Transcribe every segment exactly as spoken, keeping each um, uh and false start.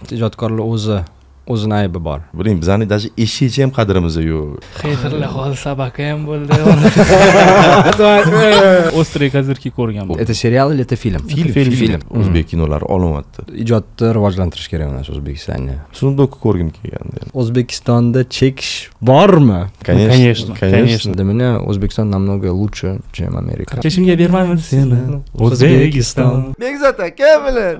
ijodkorlar o'zi o'zini aybi bor. Biling, bizning даже eshikchi ham qadrimiz yo'q. Xeytirlar hozir sabaka ham bo'ldi. Ostrый kazirki ko'rgan bu. Это сериал или это фильм? Film, film. film. O'zbek kinolari olinyapti. Ijodni rivojlantirish kerak emas O'zbekistonga. Shundoq ko'rgim kelgandi. O'zbekistonda chekish bormi? Конечно, конечно. Для меня O'zbekiston намного лучше, чем Amerika. Cheshimga bermayman seni. O'zbekiston. Bekzod aka bilan.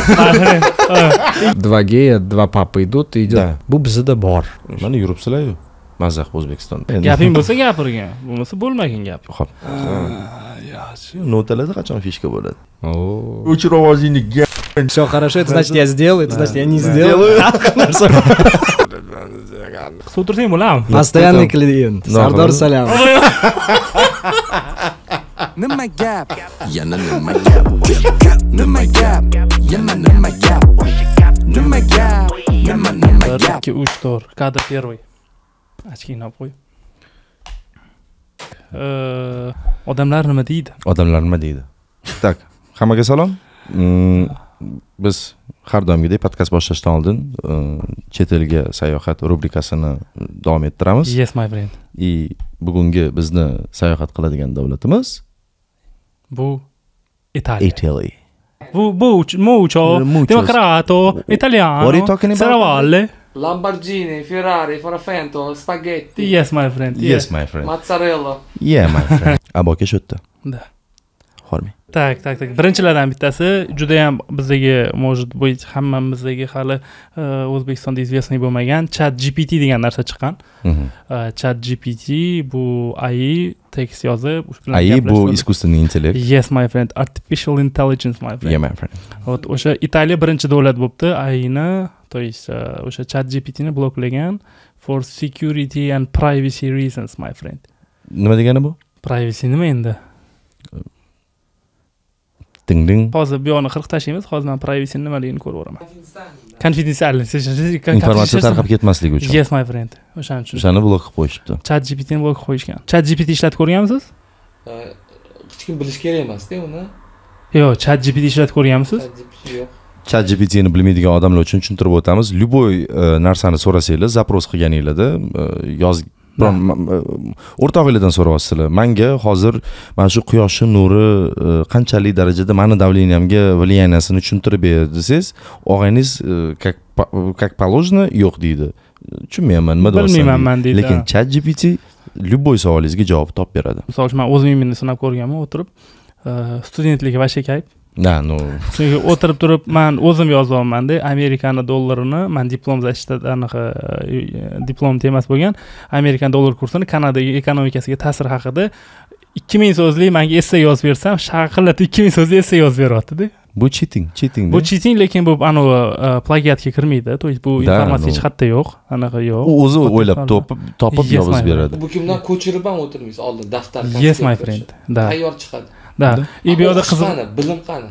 Два гея, два папы идут и идет. Да. Bu bizda bor. Mana yuribsizlar-ku. Mazax O'zbekistonda. Gaping bo'lsa gapirgin. Bo'lmasa bo'lmagin gap. Xo'p. Yaxshi. Notalarda qachon fishka bo'ladi? О. O'chir ovozingni. Всё хорошо, это значит я сделаю, это значит я не сделаю. Qisib o'tirsang bo'ladimi? Постоянный клиент. Sardor Salam. Nima gap? Yana nima gap? Nima gap? Yana nima gap? Nima gap? Nima nima gap? ikki uch to'rt kadr первый. Ochkinab qo'y. Odamlar nima deydi? Odamlar nima deydi? Tak, hammaga salom. Biz har doimgidek podkast boshlashdan oldin chet elga sayohat rubrikasini davom ettiramiz. Yes my friend. И bugungi bizni sayohat qiladigan davlatimiz bu Italiya. Italy. Bu bu mucho democrato italiano. What are you talking about? Serravalle. Lamborghini, Ferrari, Farafento, spaghetti. Yes my friend. Yes my friend. Mozzarella. Yeah my friend. Aboka shotda. Да. Xormi. Tak, tak, tak. Birinchilardan bittasi juda ham bizdagi может быть hammamizdagi hali O'zbekistonda известный bo'lmagan Chat G P T degan narsa chiqqan. Chat G P T bu A I tekst yozib, shu bilan A I bu искусственный интеллект. Yes my friend, artificial intelligence my friend. Yeah my friend. Вот o'sha Italiya birinchi davlat bo'libdi A I ni, то есть o'sha Chat G P T ni bloklagan for security and privacy reasons my friend. Nima degani bu? Privacy nima endi? Ding ding. Hozir bu yoqni qirq tashlaymiz. Hozir men privacy nimaligini ko'rib o'raman. Confidensiality. Informatsiya tarqab ketmasligi uchun. Yes my friend. O'shaning uchun. O'shani blok qilib qo'yishibdi. Chat G P T ni blok qilib qo'yishgan. Chat G P T ishlatib ko'rganmisiz? Hech kim bilish kerak emas-da uni. Yo'q, Chat G P T ishlatib ko'rganmisiz? Chat G P T yo'q. Chat G P T ni bilmaydigan odamlar uchun tushuntirib o'tamiz. Любой narsani so'rasanglar, zaпрос qilganinglarda yoz o'rtog'inglardan so'rayapsizlar. Menga hozir mana shu quyoshning nuri qanchalik darajada meni davleniyamga влияниясini tushuntirib ber desangiz, og'ayingiz как как положено yo'q deydi. Tushunmayman, nima deyapsan? Bilmayman deydi. Lekin Chat G P T любой savolingizga javob topib beradi. Misol uchun men o'z mimimni sinab ko'rganman, o'tirib studentlik va shekayib. Na, no. Chunki o'tirib turib men o'zim yozyapman-da, Amerikani dollarini, men diplom zashtada anaqa diplom temas bo'lgan, Amerikan dollar kursini Kanadaga ekonomikasiga ta'siri haqida ikki ming so'zlik menga essay yozib bersam, shaqillatib ikki ming so'zlik essay yozib beryapti-da. Bu cheating, cheating. Bu cheating, lekin bu anavi plagiatga kirmaydi. To есть bu informatsiya hech qayerda yo'q, anaqa yo'q. U o'zi o'ylab topib, topib yozib beradi. Bu kimdan ko'chirib ham o'tirmaysiz, oldin daftar. Yes my friend. Da. Tayyor chiqadi. Da. И bu yerda qiziq. Bilim qani?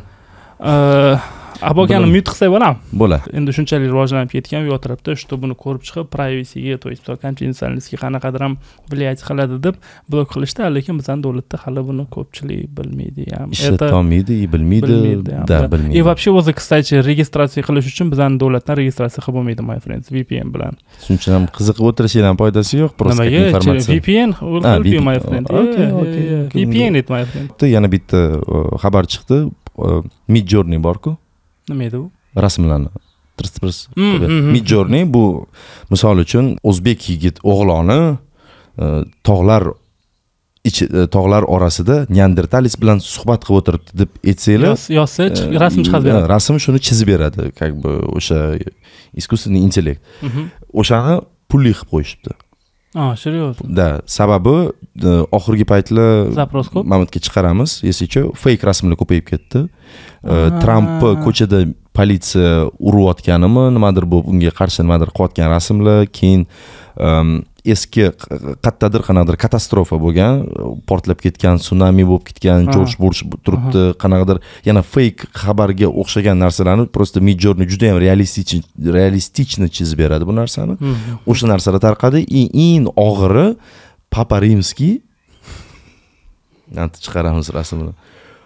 Abokani mute qilsa bo'ladimi? Bo'ladi. Endi shunchalik rivojlanib ketgan u tarafda, что buni ko'rib chiqib privacyga, to есть konfidensiallikka qanaqadir ham влиять qiladi deb blok qilishdi, lekin bizning davlatda hali buni ko'pchilik bilmaydi ham. Ishlatilmaydi, bilmaydi, da bilmaydi. И вообще o'zi, kстати, registratsiya qilish uchun bizning davlatdan registratsiya qilib bo'lmaydi my friends, V P N bilan. Shuning uchun ham qiziqib o'tirishingdan foydasi yo'q, просто informatsiya. V P N will help you my friend. Okay, okay. V P N it my friend. Yana bitta xabar chiqdi. Midjourney bor-ku. Nima edi u? Rasmlarni tirs-tirs. Midjourney bu misol uchun o'zbek yigit o'g'loni tog'lar ichi tog'lar orasida neandertalis bilan suhbat qilib o'tiribdi deb aytsanglar, yozsa rasm chiqarib beradi. Rasm shuni chizib beradi, как бы o'sha искусственный интеллект. O'shani pulli qilib qo'yishibdi. Ah, serios. Da, sababi oxirgi paytlar zaпрос ko'p. Mamatga chiqaramiz, esicha fake rasmlar ko'payib ketdi. Trump ko'chada politsiya urayotganimi, nimadir bu unga qarshi nimadir qilayotgan rasmlar, keyin eski qayerdadir qanaqadir katastrofa bo'lgan, portlab ketgan, tsunami bo'lib ketgan, George Bush turibdi, qanaqadir yana fake xabarga o'xshagan narsalarni просто Midjourney juda ham realistik realistichni chizib beradi bu narsani. O'sha narsalar tarqadi. Eng og'iri Papa Rimskiy. Nanti chiqaramiz rasmini.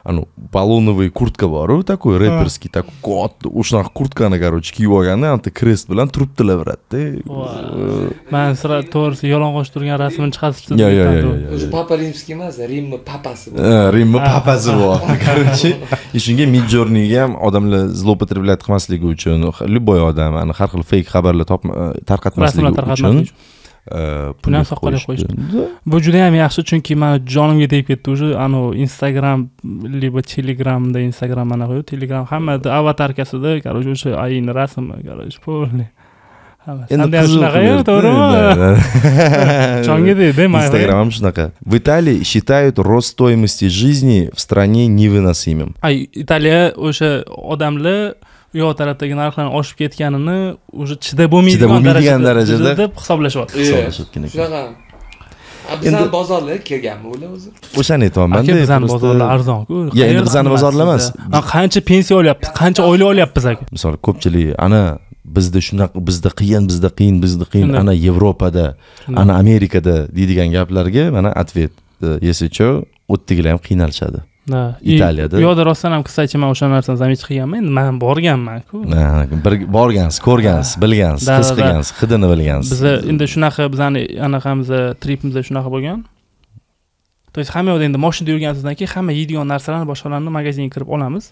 anu ballonovый kurtka bor-ku, такой рэперский, такой katta, o'shanaqa kurtkani, короче, kiyib olganda, anta crest bilan turibdilar, bratda. Men sira to'g'risi yalang'och turgan rasmini chiqarishdi. Yo, yo, yo. O'zi Papa Rimskiy emas, Rimni papasi bor. Ha, Rimni papasi bor. Короче, shunga Midjourneyga ham odamlar zloupotreblять qilmasligi uchun, любой odam, ana har xil fake xabarlar tarqatmasligi uchun pul soqolib qo'yishdi. Bu juda ham yaxshi, chunki men jonimga tegib ketdi. O'sha anu Instagram libo Telegramda, Instagram mana qo'yib, Telegram hammada avatarkasida, короче, o'sha ayni rasm, короче, полный. Endi shunaqa-yu, to'g'rimi? Jonga tegdi, Instagram ham shunaqa. В Италии считают рост стоимости жизни в стране невыносимым. Ay, Italiya o'sha odamlar u yoq tarafdagi narxlarning oshib ketganini o'sha chidab bo'lmaydigan darajada deb hisoblashyapti. Shunaqa. Bizning bozorlar kelganmi ular o'zi? O'shani aytayapman-da. Bizning bozorlar arzon-ku. Ya, endi bizning bozorlar emas. Qancha pensiya olyapmiz, qancha oylik olyapmiz aka. Misol, ko'pchilik ana bizda shunaqa, bizda qiyin, bizda qiyin, bizda qiyin, ana Yevropada, ana Amerikada deydigan gaplarga mana ответ. Если что, o'ttigilar ham qiynalishadi. Italiyada. Yo'da rostdan ham qisqacha men o'sha narsani zamitchi qilganman. Endi men borganman-ku. Ha, bir borgansiz, ko'rgansiz, bilgansiz, his qilgansiz, hidini bilgansiz. Biz endi shunaqa bizani anaqamiz tripimizda shunaqa bo'lgan. То есть hamma yo'da endi mashinada yurganingizdan keyin hamma yeydigan narsalarni boshqalarni magazinga kirib olamiz.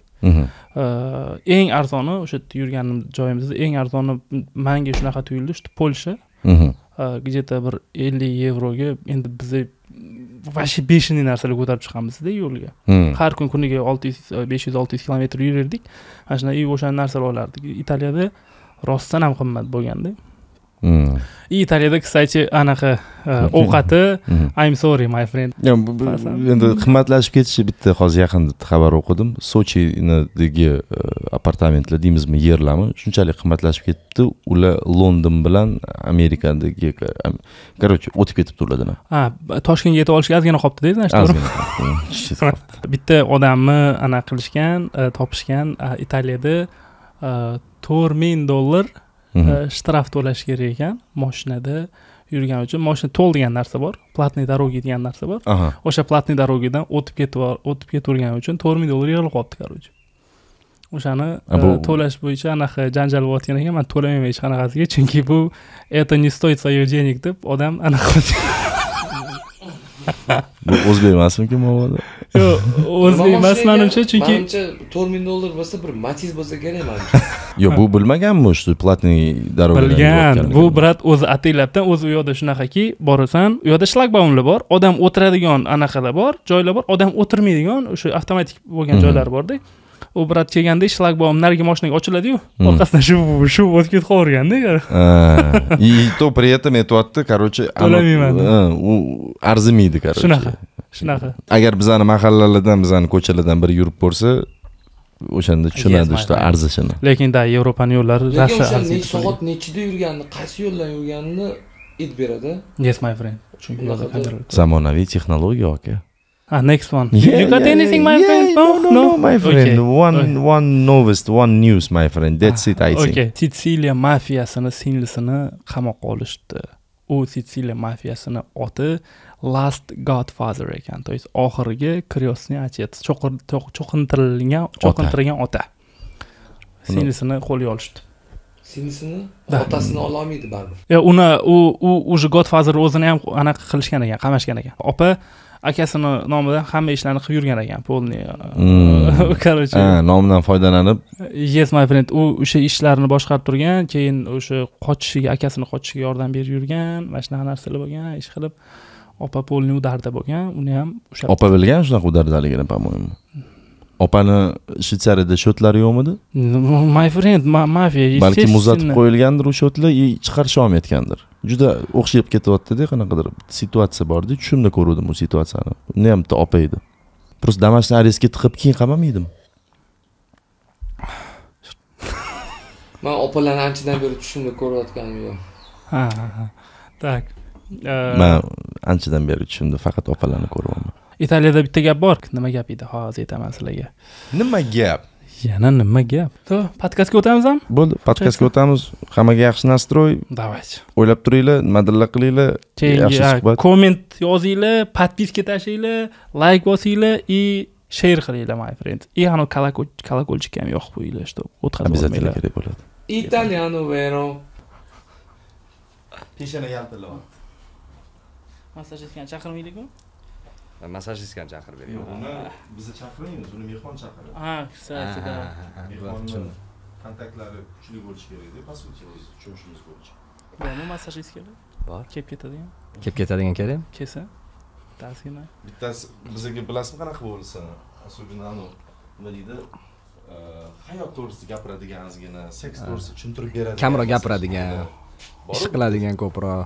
Eng arzoni o'sha yurgan joyimizda eng arzoni menga shunaqa tuyuldi, shu Polsha. Где-то bir ellik yevroga endi biz vashi beshinli narsalar ko'tarib chiqamiz-da yo'lga. Har kun kuniga olti yuz besh yuz olti yuz kilometr yurardik. Mana shunday o'sha narsalar olardik. Italiyada rostdan ham qimmat bo'lganda. Italiyada, kстати, anaqa ovqati I'm sorry my friend. Endi qimmatlashib ketishi bitta hozir yaqinda xabar o'qidim. Sochinidagi apartamentlar deymizmi, yerlarmi shunchalik qimmatlashib ketdi, ular London bilan Amerikadagi, короче, o'tib ketibdi ulardan. Ha, Toshkentga yetib olishga ozgina qolibdi-da, to'g'rimi? Bitta odamni ana qilishgan, topishgan Italiyada to'rt ming dollar shtraf to'lash kerak ekan mashinada yurgani uchun. Mashina to'ldigan narsa bor, platniy doroga degan narsa bor. O'sha platniy darogadan o'tib ketib o'tib ketavergani uchun to'rt ming dollar yig'ilib qolibdi, короче. O'shani to'lash bo'yicha anaqa janjal bo'layotgan ekan, men to'lamayman hech qanaqasiga, chunki bu это не стоит своих денег deb odam anaqa bu o'zbek emasmi-ku mavoda? Yo'q, o'zbek emas menimcha, chunki menimcha to'rt ming dollar bo'lsa bir Matiz bo'lsa kerak menimcha. Yo'q, bu bilmaganmi shu platniy darogadan? Bilgan. Bu brat o'zi atellabdan o'zi u yoqda shunaqaki, borasan, u yoqda shlagbaumlar bor, odam o'tiradigan anaqalar bor, joylar bor, odam o'tirmaydigan o'sha avtomatik bo'lgan joylar bor-da. U brat kelganda shlagbaum narigi mashinaga ochiladi-yu, orqasidan shu shu o'tib ketib qolganda. Ha. И то при этом aytayapti, короче, u arzimaydi, короче. Shunaqa. Shunaqa. Agar bizani mahallalardan, bizani ko'chalardan biri yurib ko'rsa, o'shanda tushunadi shu arzishini. Lekin da Yevropaning yo'llari rasha arziydi. Necha soat nechida yurganini, qaysi yo'ldan yurganini aytib beradi. Yes my friend. Chunki ularda kamera. Zamonaviy texnologiya aka. Ah, next one. Yeah, you got yeah, anything, my yeah, friend? No, no, no, no, my friend. Okay. One, okay. one novelist, one news, my friend. That's ah, it, I think. Okay. Sitsiliya mafiyasini singlisini qamoqqa olishdi. U Sitsiliya mafiyasini oti Last Godfather ekan. То есть oxirgi крестный отец, cho'qintirilgan, cho'qintirgan ota. Singlisini qo'lga olishdi. Singlisini otasini ola olmaydi baribir. Yo, uni u u o'sha Godfather o'zini ham anaqa qilishgan ekan, qamashgan ekan. Opa akasini nomidan hamma ishlarni qilib yurgan ekan, polni. Короче, ha, nomidan foydalanib. Yes my friend, u o'sha ishlarni boshqarib turgan, keyin o'sha qochishiga, akasini qochishiga yordam berib yurgan, mana shunaqa narsalar bo'lgan, ish qilib opa polni udarda bo'lgan, uni ham o'sha opa bilgan shunaqa udardaligini, по-моему. Opani Shvetsariyada shotlari yo'qmidi? My friend, mafiya. Balki muzlatib qo'yilgandir u shotlar, chiqarish olmayotgandir. Juda o'xshayib ketyapti-da, qanaqadir situatsiya bor-da, tushimda ko'rdim u situatsiyani. Uni ham bitta opa edi. Просто домашний arestga tiqib keyin qamamaydim. Men opalarni anchadan beri tushimda ko'rayotganim yo'q. Ha, ha. Tak. Men anchadan beri tushimda faqat opalarni ko'ryapman. Italiyada bitta gap bor. Nima gap edi? Hozir aytaman sizlarga. Nima gap? Yana nima gap? To, podkastga o'tamizmi? Bo'ldi, podkastga o'tamiz. Hammaga yaxshi nastroy. Давайте. O'ylab turinglar, nimadirlar qilinglar. Yaxshi suhbat. Komment yozinglar, podpiska tashlaylar, like bosinglar и share qilinglar my friend. И ано колокольчик ham yoqib qo'yinglar, что o'tkazib Обязательно olmanglar. kerak bo'ladi. Italiano vero. Peshana yaltirlar. Massajistga chaqirmaylik-ku? Massajistga chaqirib bering. Uni bizni chaqirmaymiz, uni mehmon chaqiradi. Ha, kстати, да. Mehmonni kontaktlari kuchli bo'lishi kerak-da, по сути, tushunishimiz bo'yicha. Bormi massajistlar? Bor. Kelib ketadigan. Kelib ketadigan kerak? Kelsa, tavsiyani. Bittasi bizga bilasizmi qanaqa bo'lsa, особенно anu nima deydi? Hayot to'g'risida gapiradigan ozgina, seks to'g'risida tushuntirib beradi. Kamroq gapiradigan, ish qiladigan ko'proq.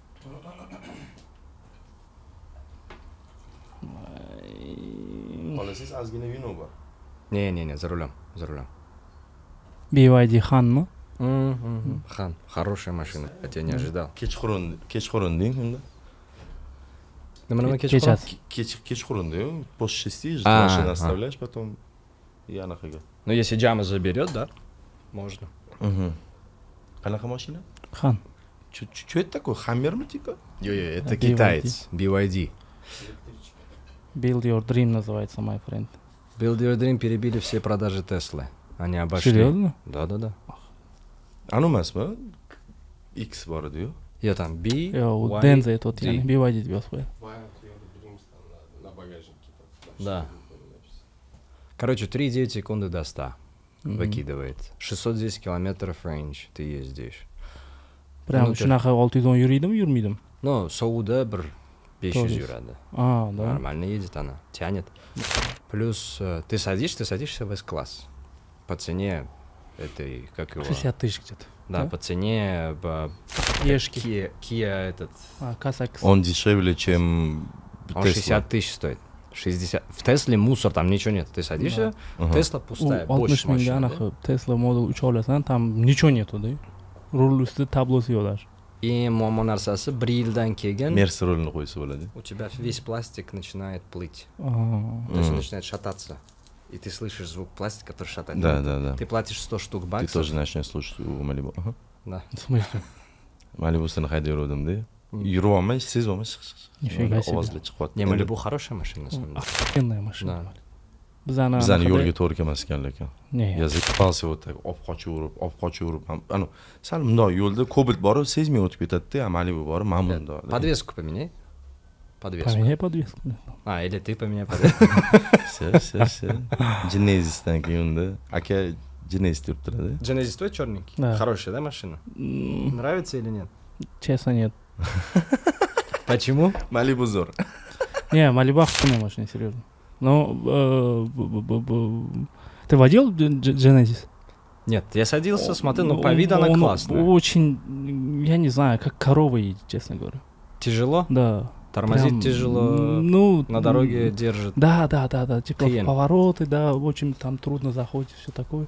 Xohlasangiz ozgina vino bor. Не, не, не, за рулем, за рулем. би вай ди Xanmi? Хан, хорошая машина. Я тебя не ожидал. Kechqurun, kechqurun deng unda. Nima nima kechqurun? Kechasi. Kech kechqurunda-yu, после шести же А, машину а. оставляешь, потом и анaqaga. Ну, если Джама заберет, да, можно. Угу. Qanaqa mashina? Xan. Что это такое? Хаммерmi типа? Ё-ё, это би вай ди. китаец, би вай ди. Build Your Dream называется, my friend. Build Your Dream перебили все продажи Теслы. Они обошли. Серьезно? Да, да, да. Anu emasmi? X bor edi-yu. Я там B, Yo, u Y, Denza aytib D. o'tgan. би вай ди deb yozib qo'yadi. Да. Короче, три целых девять секунды до ста выкидывает. шестьсот десять километров range ты ездишь. Прям Ну, shunaqa olti yuz o'n yuriydimi, yurmaydimi? Ну, Сауда bir besh yuz To'g'ri. yuradi. А, да. Нормально едет она, тянет. Плюс э, ты садишься, ты садишься в S-класс. По цене этой, как его... шестьдесят тысяч где-то. Да, да? по цене э, Ешки. Kia, Kia этот... А, Касакс. Он дешевле, чем Он Tesla. шестьдесят тысяч стоит. шестьдесят. В Тесле мусор, там ничего нет. Ты садишься, Ага. Тесла U пустая, oltmish больше mingga машин. да? anaqa Tesla Model uch olasan, там ничего нету-da. Rul ustida tablosi yo'q даже. И muammo narsasi bir yildan keyin Mersi rolini qo'ysa bo'ladi. у тебя весь пластик начинает плыть. А, То есть он Мгм. начинает шататься. И ты слышишь звук пластика, который шатается. Да, да, да. Ты платишь сто штук Ты баксов. тоже начнешь слушать у Malibu. Ага. Да. в смысле? Malibusini haydab yuruvdim-da. М. Yurolmay, sezolmay Нифига себе. ovozlar chiqyapti. Не, Малибу хорошая машина, на самом деле. Охуенная машина. Да. Bizani Bizani anaqada- yo'lga to'g'ri kelmas ekan lekin. Ne? Я заебался вот так, olib qochaverib, olib qochaverib, ham anu sal bundoq yo'lda Cobalt borib sezmay o'tib ketadi-da, Malibu borib, mana bundoq. Подвеску поменяй. Подвеску. Поменяй подвеску. А, или ты поменяй подвеску. Все, все, все. Genesis'dan keyin unda aka Genesis turib turadi. Genesis твой черненький? Да. Хорошая, да, машина? М, Нравится или нет? Честно, нет. Почему? Malibu zo'r. Не, Malibu охуенная машина, серьезно. Но э, б- б- б- ты водил Г- Г- Genesis? Нет, я садился, смотрел, но по Он- виду она он классная. Очень, я не знаю, как корова едет, честно говоря. Тяжело? Да. Тормозить Прям, тяжело, Ну, на дороге держит. Да, да, да, да. Типа Клиент. повороты, да, очень там трудно заходить, все такое.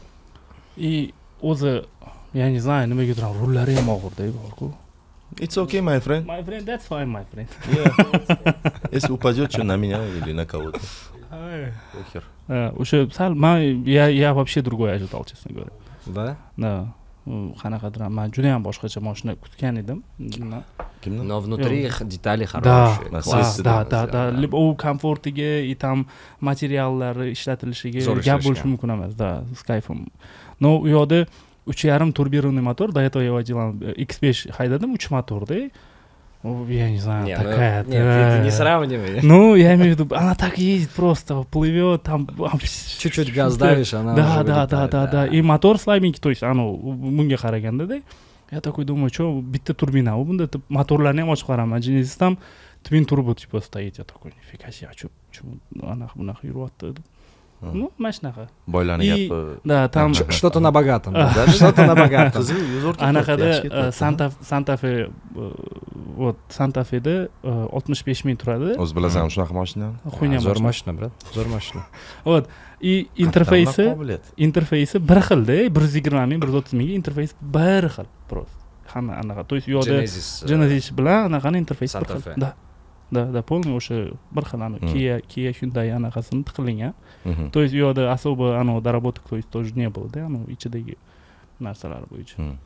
И o'zi, я не знаю, nimaga turadi, rullari ham og'ir-da, borku. It's okay, my friend. My friend, that's fine, my friend. Yeah. Если упадет что на меня или на кого-то. Похер. Э, O'sha sal man я я вообще другой ожидал, честно говоря. Да? Да. U qanaqadir man juda ham boshqacha mashina kutgan edim. Na- Kimni? Но внутри их детали Да, хорошие. да, классные. да, да, да. Да. Lib- u komfortiga и там materiallari ishlatilishiga Zo'r gap ishlashgan. bo'lishi mumkin emas, да, с кайфом. Но u yoqda uch yarim турбированный мотор, до этого я водил икс пять haydadim, uch motorda. Ну, я не знаю, Не, ну, такая. нет, ты, ты не сравнивай. Ну, я имею в виду, она так ездит просто, плывет там. Чуть-чуть газ давишь, она Да, уже да, да, вылетает, да, да. И мотор слабенький, то есть, оно, bunga qaraganda да. Я такой думаю, что, bitta турбина, u bunda motorlarni ham ochib qaraman. Genesis там twin turbo типа стоит. Я такой, нифига себе, что, что, anaqa bunaqa yuryapti. Ну, mana shunaqa. Boylarni И, gapi. да, там Ш- Что-то на богатом. Да, да, что-то на богатом. Qiziq, zo'r anaqada э, Santa Santa Fe, э, вот Santa Fe'da э, oltmish besh ming turadi. O'zi bilasanmi shunaqa mashinani? Хуйня Зор машина. машина, брат. Зор машина. Вот. И интерфейси, Qobiliyat. интерфейси bir xilda, bir yuz yigirma ming, bir yuz o'ttiz mingga interfeys bir xil просто. Hamma anaqa. То есть u yoqda Genesis. э, Genesis bilan anaqani interfeysi bir Santa xil. Fe. Да. Да, да, полный o'sha bir xil anaqa Mm. Kia, Kia Hyundai anaqasini tiqilingan. Mhm. То есть u yoqda особо ано доработок, то есть тоже не было, да, ано ichidagi narsalar bo'yicha. Mhm.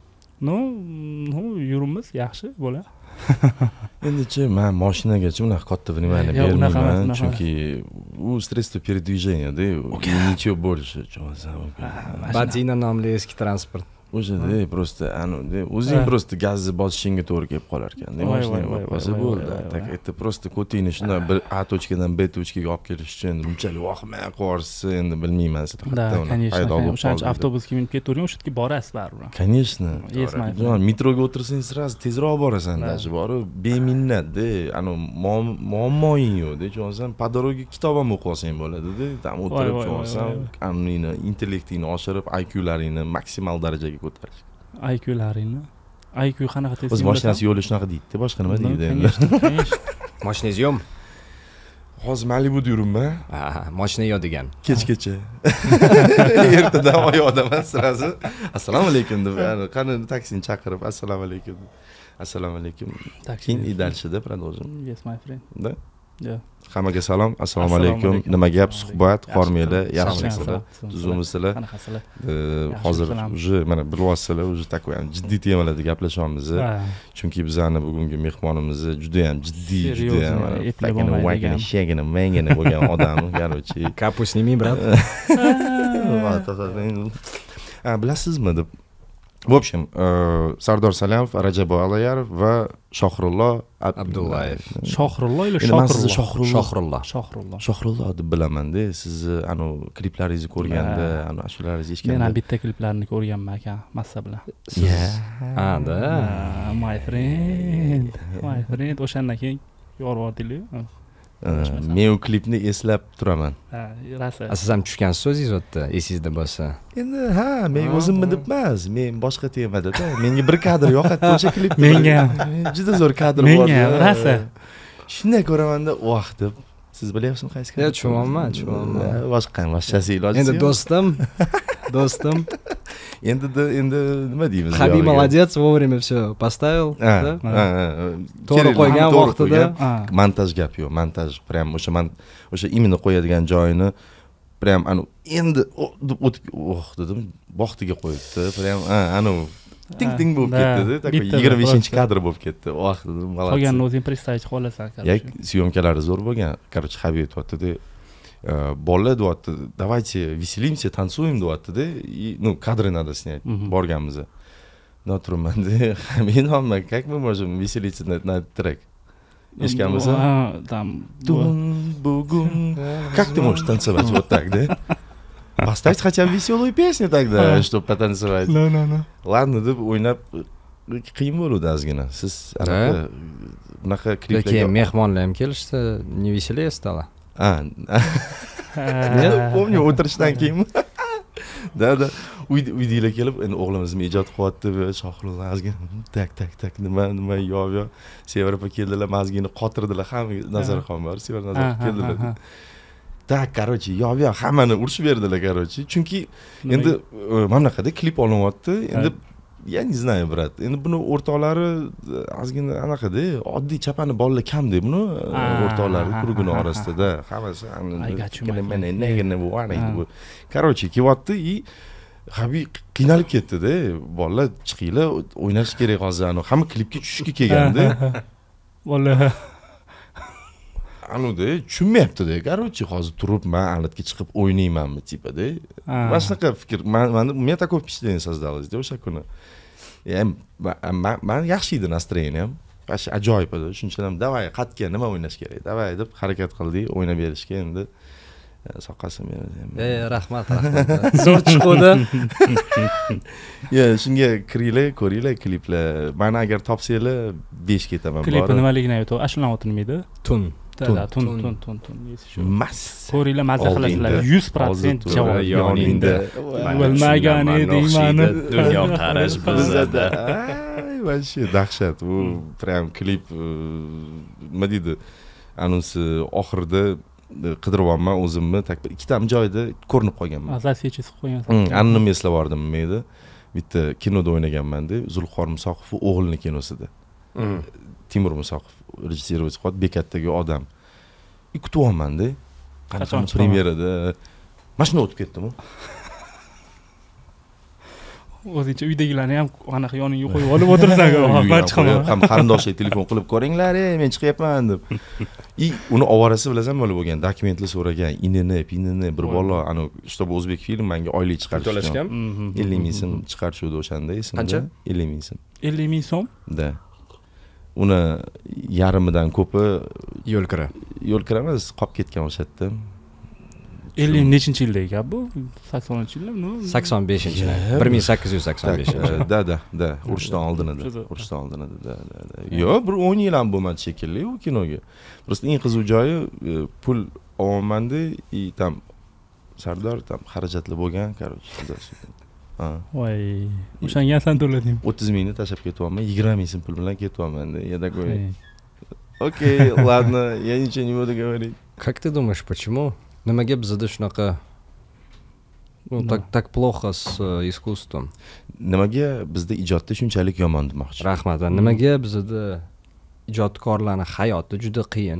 no no yurimiz yaxshi bola. Endi-chi, men mashinagacha unaqa katta nimani Yo'q, unaqa emas, bermayman, unaqa chunki u средство передвижения-da, ничего больше, Batina nomli eski transport. O'shada просто anu o'zing просто gazni bosishingga to'g'ri kelib qolar ekan. Mashinang bo'lib qolsa bo'ldi. Так это просто ko'tingni shunday bir A точкаdan B точкаga olib kelish uchun bunchalik vahimay qo'rsa, endi bilmayman siz Да, конечно. O'shancha avtobusga minib ketavering, o'sha yerga borasiz baribir. Конечно. Esmaydi. Metroga o'tirsang sразу tezroq borasan, даже borib beminnat-da, anu muammoing yo'q-da, cho'nsan по дороге kitob ham o'qib olsang bo'ladi-da. Tam o'tirib cho'nsan, anini intellektingni oshirib, I Q'laringni maksimal darajaga ko'tarish. I Q'laringni. I Q qanaqa tez? O'z mashinasi yo'li shunaqa deydi, boshqa nima deydi endi? Mashinangiz yo'qmi? Hozir Malibuda yuribman. Ha, mashina yo'q degan. Kechgacha. Ertadan oyoqdaman sразу. Assalomu alaykum deb, qani taksini chaqirib, assalomu alaykum. Assalomu alaykum. Keyin и дальше-da продолжим. Yes my friend. Da? Yeah. Hammaga salom, assalomu alaykum. Nima gap, suhbat, qormanglar, yaxshimisizlar, tuzukmisizlar? Qanaqasizlar? Hozir уже mana bilyapsizlar, уже такой ham jiddiy temalarda gaplashamiz. Chunki bizani bugungi mehmonimiz juda ham jiddiy, juda ham fakini, vakini, shagini, mangini bo'lgan odam, короче. Kapusnimi, brat. Ha, bilasizmi deb. В общем, Sardor Salamov, Rajabov Alayarov va Shohrullo Abdullayev. Shohrullo или Shohrullo? Shohrullo. Shohrullo. Shohrullo deb bilaman-da. Sizni anu kliplaringizni ko'rganda, anu ashulalaringizni eshitganda. Men ham bitta kliplarini ko'rganman aka, massa bilan. Ha, da. My friend. My friend, o'shandan keyin yorvordinglar. Men u klipni eslab turaman. Ha, rosa. Siz ham tushgansiz o'zingiz o'tda, esingizda bo'lsa. Endi ha, men o'zimni deb emas, men boshqa temada-da. Menga bir kadr yoqadi o'sha klipda. Menga ham. Juda zo'r kadr bor. Menga ham, rosa. Shunday ko'ramanda, voh deb. Siz bilyapsizmi qaysi kadr? Yo'q, tushunyapman, tushunyapman. Boshqa, boshqasi iloji. Endi do'stim, do'stim. Endi endi nima deymiz? Habi молодец, вовремя всё поставил, да? To'g'ri qo'ygan vaqtida. Montaj gap yo'q, montaj prям o'sha o'sha imенно qo'yadigan joyini prям anu endi o'tib oh dedim, vaqtiga qo'yibdi. Prям anu ting ting bo'lib ketdi-da, такой yigirma beshinchi kadr bo'lib ketdi. Voh dedim, молодец. Qolganini o'zing представить qila olasan, короче. Syomkalari zo'r bo'lgan. Короче, Habi aytibdi-da, bolalar deyapti, давайте веселимся, танцуем deyapti-da. Ну, кадры надо снять. Borganmiz. No turmanda. Men ham, как мы можем веселиться на этот трек? Eshitganmiz? Там bugun. Как ты можешь танцевать вот так, да? Поставь хотя бы веселую песню тогда, чтобы потанцевать. No, no, no. Ладно, deb o'ynab qiyin bo'ldi ozgina. Siz anaqa bunaqa kliplarga keyin mehmonlar ham kelishdi, не веселее стало. А, я помню, o'tirishdan keyin. Da, da. Uydagilar kelib, endi o'g'limizni ijod qilyapti, Shohrullo ozgina tak tak tak nima nima yo'q yo'q. Sevara opa keldilar, mazgini qotirdilar, hamma Nazarxon bor, Sevara Nazarxon keldilar. Tak, короче, yo'q yo'q, hammani urishib berdilar, короче. Chunki endi mana bunaqada klip olinyapti, endi я не знаю, brat. Endi buni o'rtoqlari ozgina anaqada, oddiy chapani bolalar kamda buni o'rtoqlari kurguni orasida. Hammasi mana negani bu, ana. Короче, kelyapti и Habi qiynalib ketdi-da. Bolalar chiqinglar, o'ynash kerak hozir. Ana hamma klipga tushishga kelganda. Vallahi Anu-da, tushunmayapti-da. Короче, hozir turib, men alatga chiqib o'ynaymanmi, tipa-da. Mana shunaqa fikr, men men такое впечатление создалось, да, o'sha kuni. Men yaxshi edi настроением. Вообще ajoyib edi. Shunchadan davay qatga nima o'ynash kerak? Davay deb harakat qildik, o'ynab berishga endi soqqasim berdi. Ey, rahmat, rahmat. zo'r chiqdi. Ya, shunga kiringlar, ko'ringlar kliplar. Meni agar topsanglar besh ketaman. Klipi nimaligini aytib, ashula o'tirmaydi. Tun. Tun, tun, tun, tun, tun. Mas. Ko'ringlar, mazza qilasizlar. yuz foiz javob yoningda. Bilmagan edingman. Dunyo qarash bizda. Ay, вообще dahshat. Bu prям klip nima deydi? Anonsi oxirida qidiryapman o'zimni, tak bir ikkita ham joyda ko'rinib qolganman. Zasechis qo'ygansan. Annimni eslab bordim meni. Bitta kinoda o'ynaganman-da, Zulqor Musoqov o'g'lining kinosida. Timur Musoqov rejissyor bo'lib, bekatdagi odam. Kutyapman-da. Qachon premyerada mashina o'tib ketdimi? o'zingcha uydagilarni ham anaqa yoningga qo'yib olib o'tirsan-ku, man chiqaman. Ham qarindoshlarga telefon qilib ko'ringlar, men chiqyapman deb. И uni ovorasi bilasan bo'lib bo'lgan, dokumentlar so'ragan, inini, pinini, bir bola, ana, чтобы o'zbek film menga oylik chiqarish. To'lashgan? ellik ming so'm chiqarishdi o'shanda esimda. Qancha? ellik ming so'm. ellik ming so'm? Da. Uni yarimidan ko'pi yo'l kira. Yo'l kira emas, qolib ketgan o'shatda. ellik nechinchi yildagi gap bu? saksoninchi yilmi? sakson beshinchi. bir ming sakkiz yuz sakson beshinchi. Da, da, da, urushdan oldin edi. Urushdan oldin edi, da, da, da. Yo'q, bir o'n yil ham bo'lmadi shekilli u kinoga. Просто eng qiziq joyi pul olmanda и там Sardor tam xarajatli bo'lgan, короче. Ha. Voy, o'shanga san to'lading. o'ttiz mingni tashlab ketyapman, yigirma ming so'm pul bilan ketyapman-da. Я такой. Окей, ладно, я ничего не буду говорить. Как ты думаешь, почему? Nimaga bizda shunaqa ну так так плохо с искусством? Nimaga bizda ijodda shunchalik yomon demoqchi? Rahmat. Nimaga bizda ijodkorlarning hayoti juda qiyin?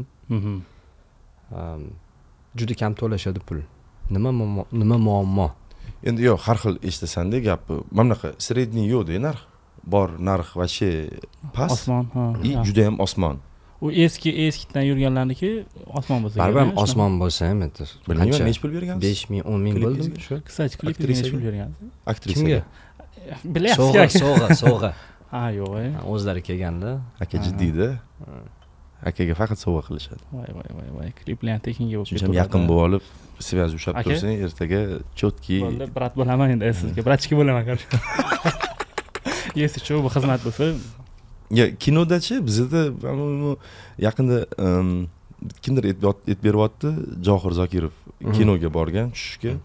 Juda kam to'lashadi pul. Nima nima muammo? Endi yo'q, har xil eshitasan-da gap. Mana bunaqa sredniy yo'q-da narx. Bor narx вообще past. Osmon, ha. И juda ham osmon. U eski eskidan yurganlarniki osmon bo'lsa kerak. Baribir osmon bo'lsa ham aytdi. Bilmayman, necha pul bergansiz? besh ming, o'n ming bo'ldimi shu? Kısacha klipga necha pul bergansiz? Aktrisaga. Bilyapsiz. Sovg'a, sovg'a, sovg'a. Ha, yo'q, ey. O'zlari kelganda. Aka jiddiyda. Akaga faqat sovg'a qilishadi. Voy, voy, voy, voy. Kliplar tekinga bo'lib ketadi. Shuncha yaqin bo'lib olib, svязь ushlab tursang, ertaga cho'tki. Bo'ldi, brat bo'laman endi sizga. Bratchika bo'laman, короче. Если что, bu xizmat bo'lsa, ya kinodachi bizda yaqinda kimdir aytib beryapti, Johir Zokirov kinoga borgan tushishga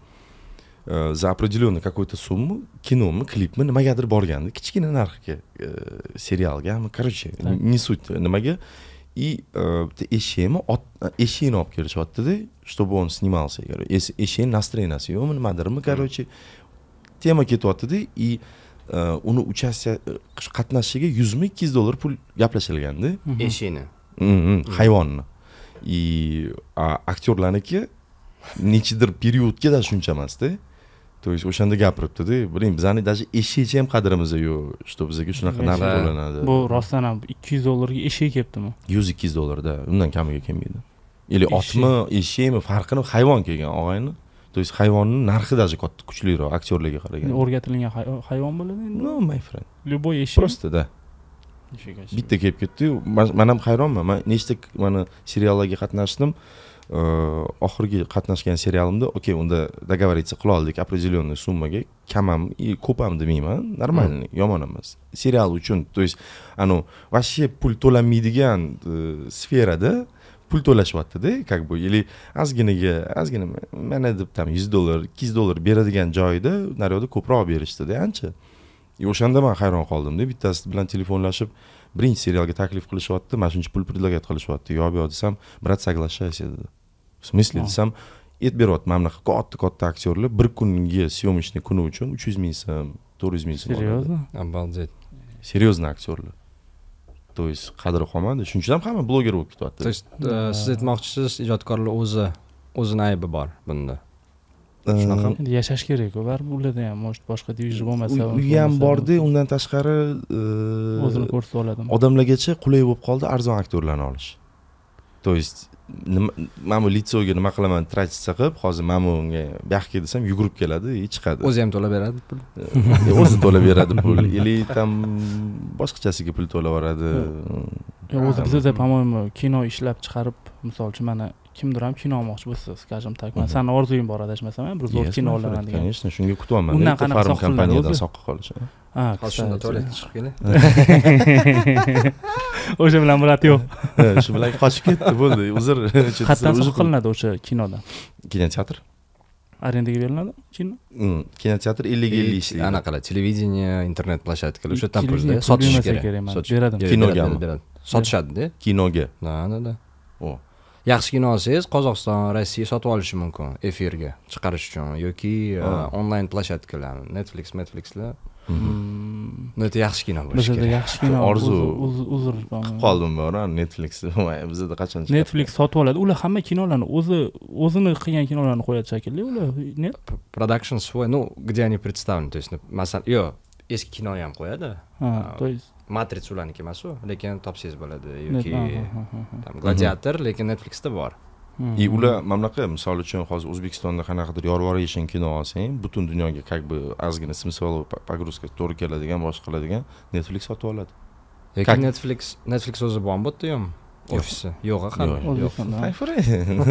за определенный какой-то сумму kinomi, klipmi nimagadir borgandi, kichkina narxga serialgami, короче, не суть nimaga. И eshikni eshikni olib kelishyapti-da, чтобы он снимался, короче. Eshik настроенияsi yo'qmi, nimadirmi, короче. Tema ketyapti-da, и uni uchastsiya qatnashishiga yuz ming ikki yuz dollar pul gaplashilganda. Eshikni. Hayvonni. И aktyorlarniki nechidir periodga da shuncha emas-da. То есть o'shanda gapiribdi-da, biling, bizning даже eshikchi ham qadrimiz yo'q, что bizga shunaqa narx to'lanadi. Bu rostdan ham ikki yuz dollarga eshik kelibdimi? yuz ikki yuz dollarda, undan kamiga kelmaydi. Или otmi, eshikmi, farqini hayvon kelgan og'ayni. То есть hayvonning narxi даже katta kuchliroq aktyorlarga qaraganda. O'rgatilgan hayvon bo'ladi endi. No, my friend. Любой eshik. Просто da. Bitta kelib ketdi-yu, men ham hayronman. Men nechta mana seriallarga qatnashdim. Oxirgi qatnashgan serialimda, okey, unda договориться qila oldik определенный summaga, kam ham, ko'p ham demayman, normalniy, yomon emas. Serial uchun, то есть, anu, вообще pul to'lanmaydigan sferada pul to'lashyapti-da, как бы, или ozginaga, ozgina, mana deb tam yuz dollar, ikki yuz dollar beradigan joyda, naryoqda ko'proq berishdi-da, ancha. И o'shanda men hayron qoldim-da, bittasi bilan telefonlashib, birinchi serialga taklif qilishyapti, mana shuncha pul предлагать qilishyapti. Yo'q, yo'q desam, brat соглашайся dedi. В смысле desam, aytib beryapti, mana bunaqa katta-katta aktyorlar bir kunga съемочный kuni uchun uch yuz ming so'm, to'rt yuz ming so'm. Серьезно? Обалдеть. Серьезно aktyorlar. То есть qadri qolmadi. Shuning uchun ham hamma bloger bo'lib ketyapti. То есть siz aytmoqchisiz, ijodkorlar o'zi o'zini aybi bor bunda. Shunaqa endi yashash kerak-ku, baribir ularda ham может boshqa divizion bo'lmasa, u ham bordi, undan tashqari o'zini ko'rsatib oladimi? Odamlargacha qulay bo'lib qoldi arzon aktyorlarni olish. То есть mana bu litsoga nima qilaman, tratitsa qilib, hozir mana bunga baxtga desam yugurib keladi, и chiqadi. O'zi ham to'lab beradi pul. O'zi to'lab beradi pul. Или там boshqachasiga pul to'lab beradi. O'zi bizda, по-моему, kino ishlab chiqarib, misolchi mana kimdir ham kino olmoqchi bo'lsa, skажем так, men sani orzuying bor adashmasam, bir zo'r kino olaman degan. Конечно, shunga kutyapman. Undan qanaqa farm kompaniyadan soqqa qolish. Ha, hozir shunda tualetga chiqib keling. O'sha bilan murat yo'q. Shu bilan qochib ketdi, bo'ldi. Uzr. Qatdan so'q qilinadi o'sha kinodan? Kinoteatr. Arendaga beriladi kino? Kinoteatr ellik ellik ishlaydi. Anaqalar, televideniya, internet plashatklar o'sha tam pulda sotish kerak. Beradi. Kinoga sotishadi-da. Kinoga. Ha, da. O. Yaxshi kino olsangiz, Qozog'iston, Rossiya sotib olishi mumkin efirga chiqarish uchun yoki onlayn plashatkalar, Netflix, Netflixlar. Bu yerda yaxshi kino bo'lishi kerak. Bizda yaxshi kino. Orzu. Uzr. Qilib qoldim bora Netflix. Bizda qachon chiqadi? Netflix sotib oladi. Ular hamma kinolarni o'zi o'zini qilgan kinolarni qo'yadi shekilli, ular net production свой, ну, где они представлены, то есть, masalan, yo'q, eski kino ham qo'yadi. Ha, to есть Matrix ularniki emas u, lekin topsangiz bo'ladi Net- yoki ha, ha, ha, ha. tam Gladiator, lekin Netflixda bor. И ular mana bunaqa misol uchun hozir O'zbekistonda qanaqadir yorvorishin kino olsang, butun dunyoga как бы ozgina смысловой погрузка to'g'ri keladigan, boshqa qiladigan Netflix sotib oladi. Lekin Netflix Netflix o'zi bormi bu yerda ham? Ofisi yo'q hali. O'zbekistonda. My friend.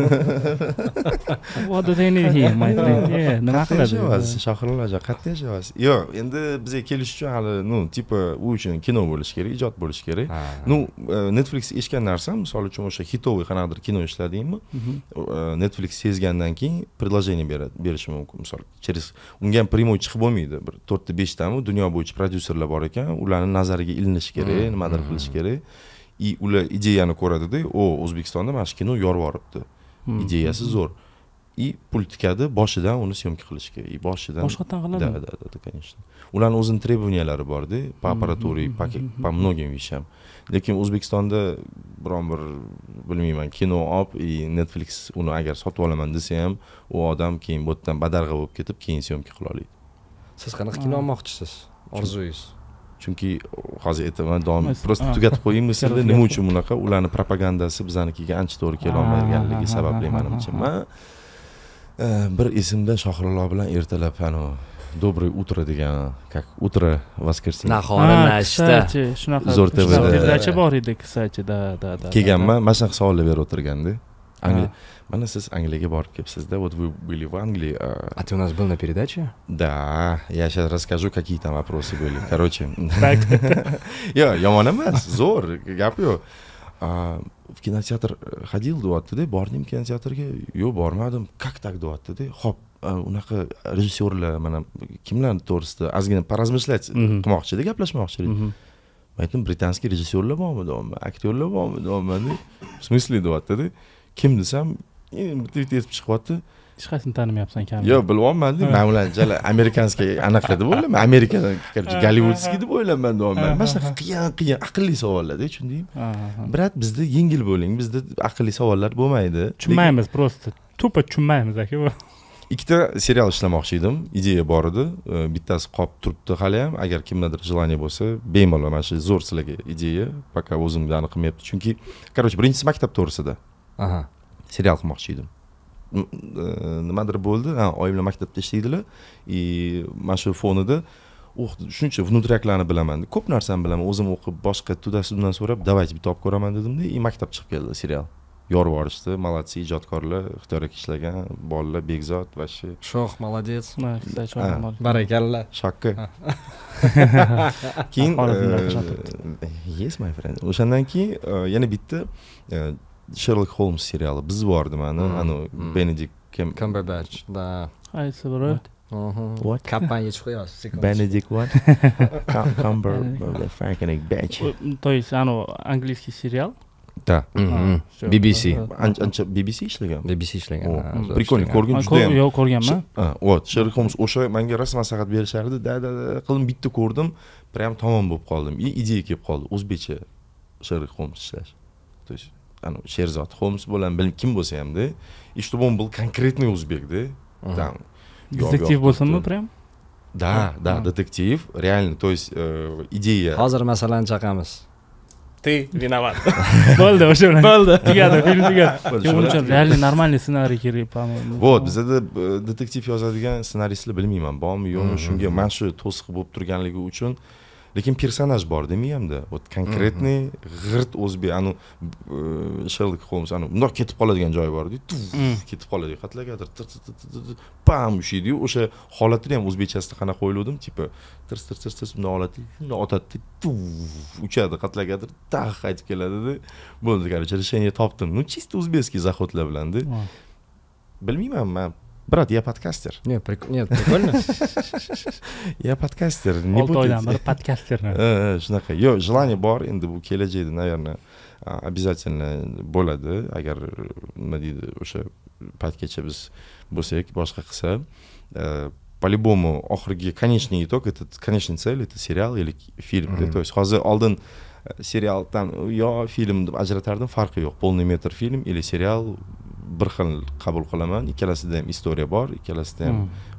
What do they need here, my friend? Yeah, nima qiladi? Shohirlar qayerda yashayapsiz? Yo'q, endi bizga kelish uchun hali, ну, tipa u uchun kino bo'lish kerak, ijod bo'lish kerak. Ну, Netflix eshitgan narsam, misol uchun o'sha hitovый qanaqadir kino ishladingmi? Netflix sezgandan keyin предложение beradi, berishi mumkin. Misol, через unga ham primoy chiqib bo'lmaydi. Bir to'rtta beshtami dunyo bo'yicha prodyuserlar bor ekan, ularning nazariga ilinish kerak, nimadir qilish kerak. И ular ideyani ko'radida, o O'zbekistonda mana shu kino yorvoribdi. Ideyasi zo'r. И pul tikadi, boshidan uni syomka qilishga. И boshidan Boshqatdan qiladi. Да, да, да, конечно. Ularning o'zining требованиялari bor-da, по аппаратуре, по многим вещам. Lekin O'zbekistonda biron bir bilmayman, kino olib, и Netflix uni agar sotib olaman desa ham, u odam keyin bu yerdan badarg'a bo'lib ketib, keyin syomka qila oladi. Siz qanaqa kino olmoqchisiz? Orzungiz? Chunki hozir aytaman, davom просто tugatib qo'yaymi sizda, nima uchun bunaqa ularning propagandasi bizanikiga ancha to'g'ri kela olmaganligi sababli menimcha. Men bir esimda Shohirlar bilan ertalab ana Доброе утро degan, как утро воскресенье. Nahori nashta. Shunaqa. Zo'r T V'da. Perdacha bor edi, ksachi, da, da, da. Kelganman, mana shunaqa savollar berib o'tirganda. Angliya, mana siz Angliyaga borib kelibsiz-da, вот вы были в Англии. А ты у нас был на передаче? Да, я сейчас расскажу, какие там вопросы были. Короче. Yo, yomon emas, zo'r, gap yo'q. В кинотеатр ходил, deyapti-da, bordim kinoteatrga. Yo'q, bormadim. Как так deyapti-da? Xo'p, unaqa rejissyorlar mana kimlar to'g'risida ozgina поразмышлять qilmoqchi-da, gaplashmoqchi. Men aytdim, britanskiy rejissyorlar bormi, deyapman, aktyorlar bormi, deyapman. В смысле deyapti-da? Kim desam, bitta yetib chiqyapti. Hech qaysini tanimayapsan kam. Yo'q, bilmayman-da. Men ularni jala amerikanskiy anaqa deb o'ylayman. Amerikadan, короче, Gollivudskiy deb o'ylayman, deyapman. Mana shunaqa qiyin-qiyin aqlli savollar-da, tushundingmi? Brat, bizda yengil bo'ling, bizda aqlli savollar bo'lmaydi. Tushunmaymiz, просто tupa tushunmaymiz aka bu. Ikkita serial ishlamoqchi edim, ideya bor edi. Bittasi qolib turibdi hali ham. Agar kimdadir желание bo'lsa, bemalol mana shu zo'r sizlarga ideya, пока o'zimga aniq qilmayapti. Chunki, короче, birinchisi maktab to'g'risida. Aha. Serial qilmoqchi edim. Nimadir bo'ldi, ha, oyim bilan maktabda ishlaydilar. И mana shu fonida o'q shuncha внутрякlarni bilaman. Ko'p narsani bilaman. O'zim o'qib, boshqa tudasidan so'rab, davaychi bitta olib ko'raman dedim-da, и maktab chiqib keldi serial. Yorib yuborishdi, молодцы, ijodkorlar, ixtiyorga ishlagan, bolalar, Begzod va shu. Shoh, молодец. Barakalla. Shakka. Keyin yes my friend. O'shandan keyin yana bitta Sherlock Holmes seriali biz bordi mana, ana Benedict Cumberbatch. Da. Qaysi biri? What? Kappan yechib qo'yasiz. Benedict what? Cumberbatch. Frankenstein batch. То есть, anu angliyskiy serial? Да. B B C. Ancha B B C ishlagan. B B C ishlagan. Прикольно, ko'rgin juda ham. Yo'q, ko'rganman. Ha, вот, Sherlock Holmes o'sha menga rasm maslahat berishardi, da-da qildim, bitta ko'rdim, прям tamom bo'lib qoldim. И ideya kelib qoldi, o'zbekcha Sherlock Holmes ishlash. То есть, anu Sherzod Holmes bilan bilib kim bo'lsa ham-da, и чтобы он был конкретный o'zbek-da. Там. Detektiv bo'lsinmi, прям? Да, да, detektiv, реально, то есть ideya. Hozir masalani chaqamiz. Ты виноват. Bo'ldi, o'sha bilan. Bo'ldi. Tugadi, film tugadi. Shuning uchun реально нормальный сценарий kerak, по-моему. Вот, bizda detektiv yozadigan ssenaristlar bilmayman, bormi, yo'qmi, shunga mana shu to'siq bo'lib turganligi uchun. Lekin personaj bor demiyamda. Вот конкретный g'irt o'zbek, anu Sherlock Holmes, anu bundoq ketib qoladigan joyi bor-ku, ketib qoladi, qatlagadir, pam ushiydi, o'sha holatini ham o'zbekchasida qanaqa o'yladim, tipa tirs tirs tirs tirs bundoq holatda, shundoq otadi, uchadi, qatlagadir, taq qaytib keladi-da. Bo'ldi, короче, решение topdim. Ну, чисто o'zbekskiy zaxotlar bilan-da. Bilmayman, men Брат, я подкастер. Нет, прик... Нет, прикольно. Я подкастер. Не Oltoydan beri podcaster. Shunaqa. Yo'q, желание bor, endi bu kelajakda, наверное, обязательно bo'ladi, agar nima deydi, o'sha paytgacha biz bo'lsak, boshqa qilsa, по-любому oxirgi конечный итог, это конечная цель, это сериал или фильм. То есть hozir oldin serialdan yo film deb ajratardim, farqi yo'q. Полный metr film или serial bir xil qabul qilaman. Ikkalasida ham istoriya bor, ikkalasida ham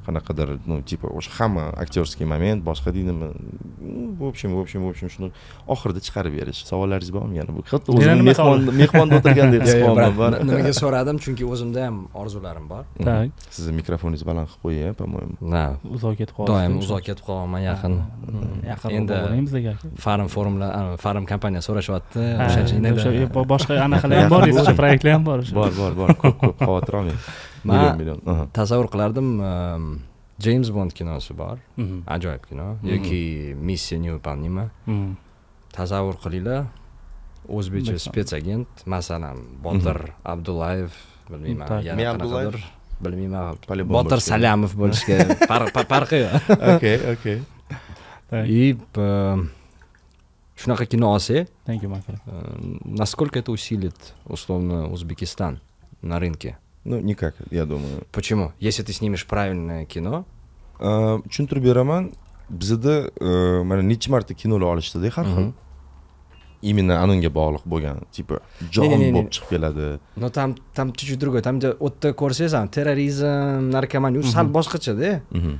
qanaqadir ну типа o'sha hamma aktyorskiy moment boshqa deydimi в общем в общем в общем shuni oxirida chiqarib berish. Savollaringiz bormi yana bu? Xuddi o'zim mehmon mehmonda o'tirgandek his qilyapman. Nimaga so'radim? Chunki o'zimda ham orzularim bor. Tak. Sizni mikrofoningiz baland qilib qo'ying, по-моему. Na, uzoq ketib qoldi. doim uzoq ketib qolaman, yaqin. Yaqin Endi bo'lamiz aka. Farm forumlar, farm kompaniya so'rashyapti. O'sha boshqa anaqalar ham bor, boshqa proyektlar ham bor. Bor, bor, bor. Ko'p, ko'p xavotir olmang. Million, million. Tasavvur qilardim, James Bond kinosi bor. Ajoyib kino. Yoki Missiya Невыполнима. Tasavvur qilinglar. O'zbekcha spetsagent, masalan, Botir Abdullayev, bilmayman, yana qanaqadir, bilmayman, Botir Salamov bo'lishga farqi yo'q. Okay, okay. И shunaqa kino olsa, Thank you, Michael. Насколько это усилит, условно, Узбекистан на рынке? Ну, никак, я думаю. Почему? Если ты снимешь правильное кино? Tushuntirib beraman. Bizda mana necha marta kinolar olishdi-da har xil. Именно anonga bog'liq bo'lgan, типа jon bo'lib chiqib keladi. Но там там чуть-чуть другой. Там где o'tda ko'rsangiz ham terrorizm, narkomaniya, sal boshqacha-da.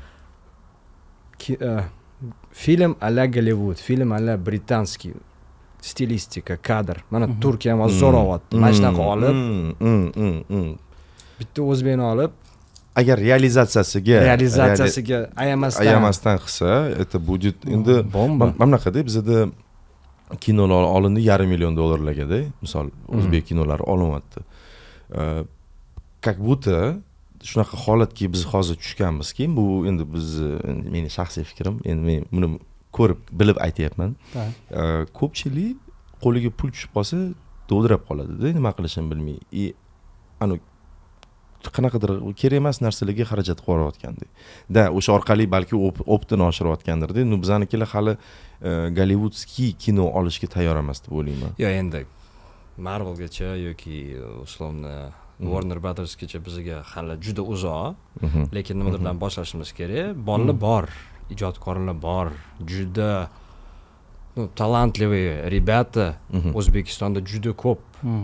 Film ala Голливуд, film ala britanskiy stilistika, kadr. Mana Turkiya ham zo'rayapti. Mana shunaqa olib, bitta o'zbekni olib, agar realizatsiyasiga realizatsiyasiga ayamasdan ayamasdan qilsa, это будет endi mana bunaqada bizda kinolar olindi yarim million dollarlarga-da, misol o'zbek kinolari olinyapti. Как будто shunaqa holatga biz hozir tushganmizki, bu endi biz meni shaxsiy fikrim, endi men buni ko'rib, bilib aytayapman. Ko'pchilik qo'liga pul tushib qolsa, do'ldirab qoladi-da, nima qilishini bilmay. И anu qanaqadir kerak emas narsalarga xarajat qilayotgandi. Da, o'sha orqali balki optini oshirayotgandir-da. Nu bizanikilar hali Gollivudskiy kino olishga tayyor emas deb o'ylayman. Yo, endi Marvelgacha yoki условно Warner Brothersgacha bizga hali juda uzoq, lekin nimalardan boshlashimiz kerak. Bolalar bor, ijodkorlar bor, juda ну talantливые ребята O'zbekistonda juda ko'p.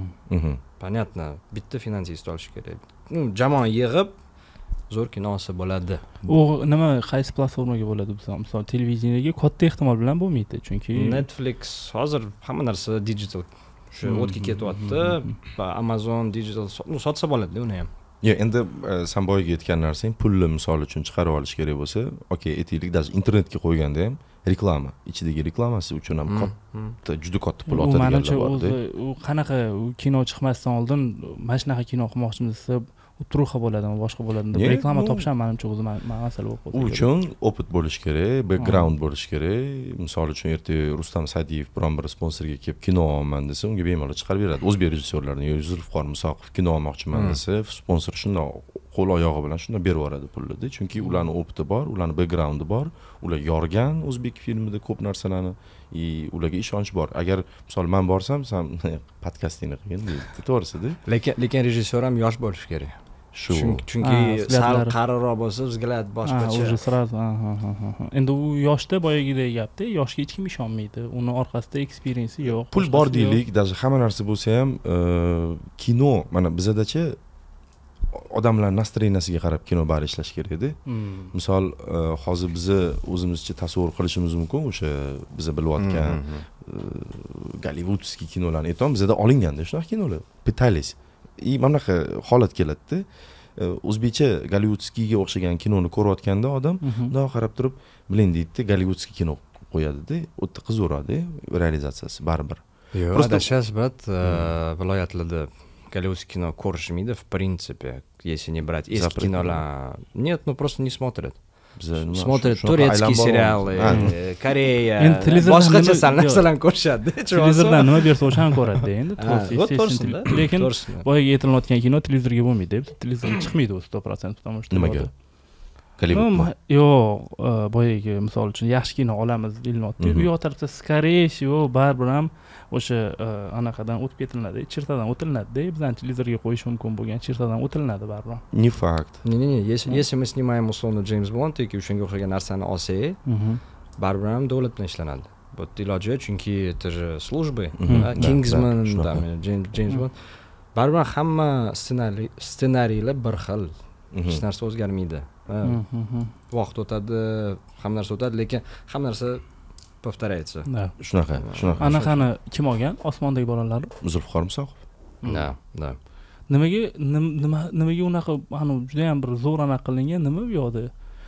Понятно, bitta finansist olish kerak. Ну, jamoa yig'ib zo'r kino olsa bo'ladi. U nima qaysi platformaga bo'ladi bizga? Misol televideniyega katta ehtimol bilan bo'lmaydi, chunki Netflix hozir hamma narsa digital shu o'tga ketyapti. Amazon digital sotsa bo'ladi uni ham. Yo, endi sen boyaga aytgan narsang, pulni misol uchun chiqarib olish kerak bo'lsa, okey, aytaylik, даже internetga qo'yganda ham reklama, ichidagi reklamasi uchun ham katta, juda katta pul otadiganlar bor-da. U qanaqa kino chiqmasdan oldin mana shunaqa kino qilmoqchimiz desa, u truxa bo'ladimi, boshqa bo'ladimi deb reklama topish ham menimcha o'zi masala bo'lib qoldi. U uchun opit bo'lish kerak, background bo'lish kerak. Misol uchun ertaga Rustam Sa'diyev biron bir sponsorga kelib kino olman desa, unga bemalol chiqarib beradi. O'zbek rejissyorlarini, Zulfiqor Musoqov kino olmoqchiman desa, sponsor shunday qo'l oyog'i bilan shunday berib yuboradi pulni, chunki ularning opiti bor, ularning backgroundi bor, ular yorgan o'zbek filmida ko'p narsalarni, и ularga ishonch bor. Agar misol men borsam, sen podkastingni qilgin deydi, to'g'risi-da. Lekin lekin rejissyor ham yosh bo'lishi kerak. Shu. Chunki sal qariroq bo'lsa, bizgalar boshqacha. Уже сразу. Endi u yoshda boyagidek gapda, yoshga hech kim ishonmaydi. Uni orqasida experience yo'q. Pul bor deylik, даже hamma narsa bo'lsa ham, kino, mana bizadachi odamlar настроенияsiga qarab kino bari ishlash kerak-da. Misol, hozir bizni o'zimizcha tasavvur qilishimiz mumkin, o'sha biz bilayotgan Gollivudskiy kinolarni aytamiz, bizda olinganda shunaqa kinolar. Pitались. И mana shunaqa holat keladi-da. O'zbekcha Gollivudskiyga o'xshagan kinoni ko'rayotganda odam, bundoq qarab turib, biling deydi, Gollivudskiy kino qo'yadi-da, o'ta qizaveradi realizatsiyasi baribir. Просто сейчас вот viloyatlarda Голливудский кино ko'rishmaydi, в принципе, если не брать eski kinolar. Нет, ну просто не смотрят. Смотрят турецкие сериалы, Koreya, boshqacha narsalarni ko'rishadi. Televizordan nima bersa o'shani ko'radi endi. Lekin boyaga aytilayotgan kino televizorga bo'lmaydi. Televizorga chiqmaydi u sto процентов, потому что nimaga? Gollivudmi? Yo'q, boyaga misol uchun yaxshi kino olamiz deyilyapti. U yoq tarafda скорее всего baribir ham o'sha anaqadan o'tib ketiladi, chirtadan o'tilinadi-da, bizdan televizorga qo'yish mumkin bo'lgan chirtadan o'tilinadi baribir. Не факт. Не-не-не, если если мы sнимаем условно James Bond yoki o'shanga o'xshagan narsani olsak, baribir ham davlat bilan ishlanadi. Вот iloji yo'q, chunki это же службы, Kingsman, James Bond. Baribir hamma ssenariy ssenariylar bir xil. Hech narsa o'zgarmaydi. vaqt o'tadi, hamma narsa o'tadi, lekin hamma narsa повторяется. Shunaqa, shunaqa. Anaqani kim olgan? Osmondagi bolalar? Zulfiqor Musoqov. Da, da. Nimaga nima nimaga unaqa anu juda ham bir zo'r anaqa qilingan, nima bu yoqda?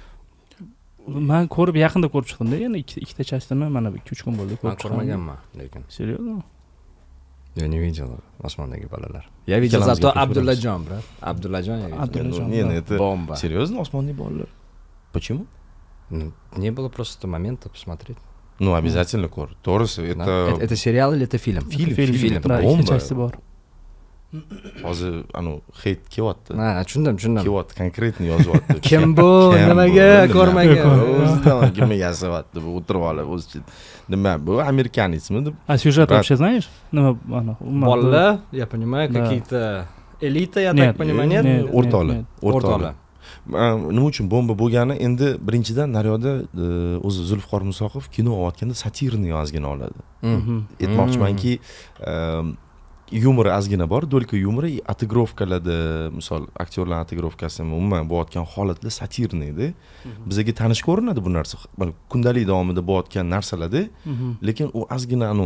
Men ko'rib yaqinda ko'rib chiqdim-da, yana ikkita частini mana ikki uch kun bo'ldi ko'rib ko'rmaganman, lekin. Серьезно? Я не видел «Осмондagi bolalar». Я видел зато Абдулладжон, брат. Абдулладжон я видел. Абдулладжон. Не, это бомба. Серьезно, «Осмондagi bolalar? Почему? Ну, не было просто момента посмотреть. Ну, обязательно кор. Торс, это... Это сериал или это фильм? Фильм, фильм, фильм, это да, бомба. ikkita части bor. Hozir anu heyt kelyapti. Ha, tushundim, tushundim. Kelyapti, konkretni yozyapti. Kim bu? Nimaga ko'rmagan? O'zidan kimga yasyapti bu o'tirib olib o'zicha. Nima bu? Amerikanецmi deb. А сюжет вообще знаешь? Nima ana? Bolalar, я понимаю, какие-то элита, я так понимаю, нет? O'rtoqlar. O'rtoqlar. Nima uchun bomba bo'lgani? Endi birinchidan naryoqda o'zi Zulfiqor Musoqov kino olayotganda satirni yozgina oladi. Aytmoqchimanki, yumor ozgina bor, do'lka yumori, otigrovkalarda, misol aktyorlar otigrovkasi umuman bo'layotgan holatlar satirni edi. Bizga tanish ko'rinadi bu narsa. Kundalik davomida bo'layotgan narsalarda, lekin u ozgina anu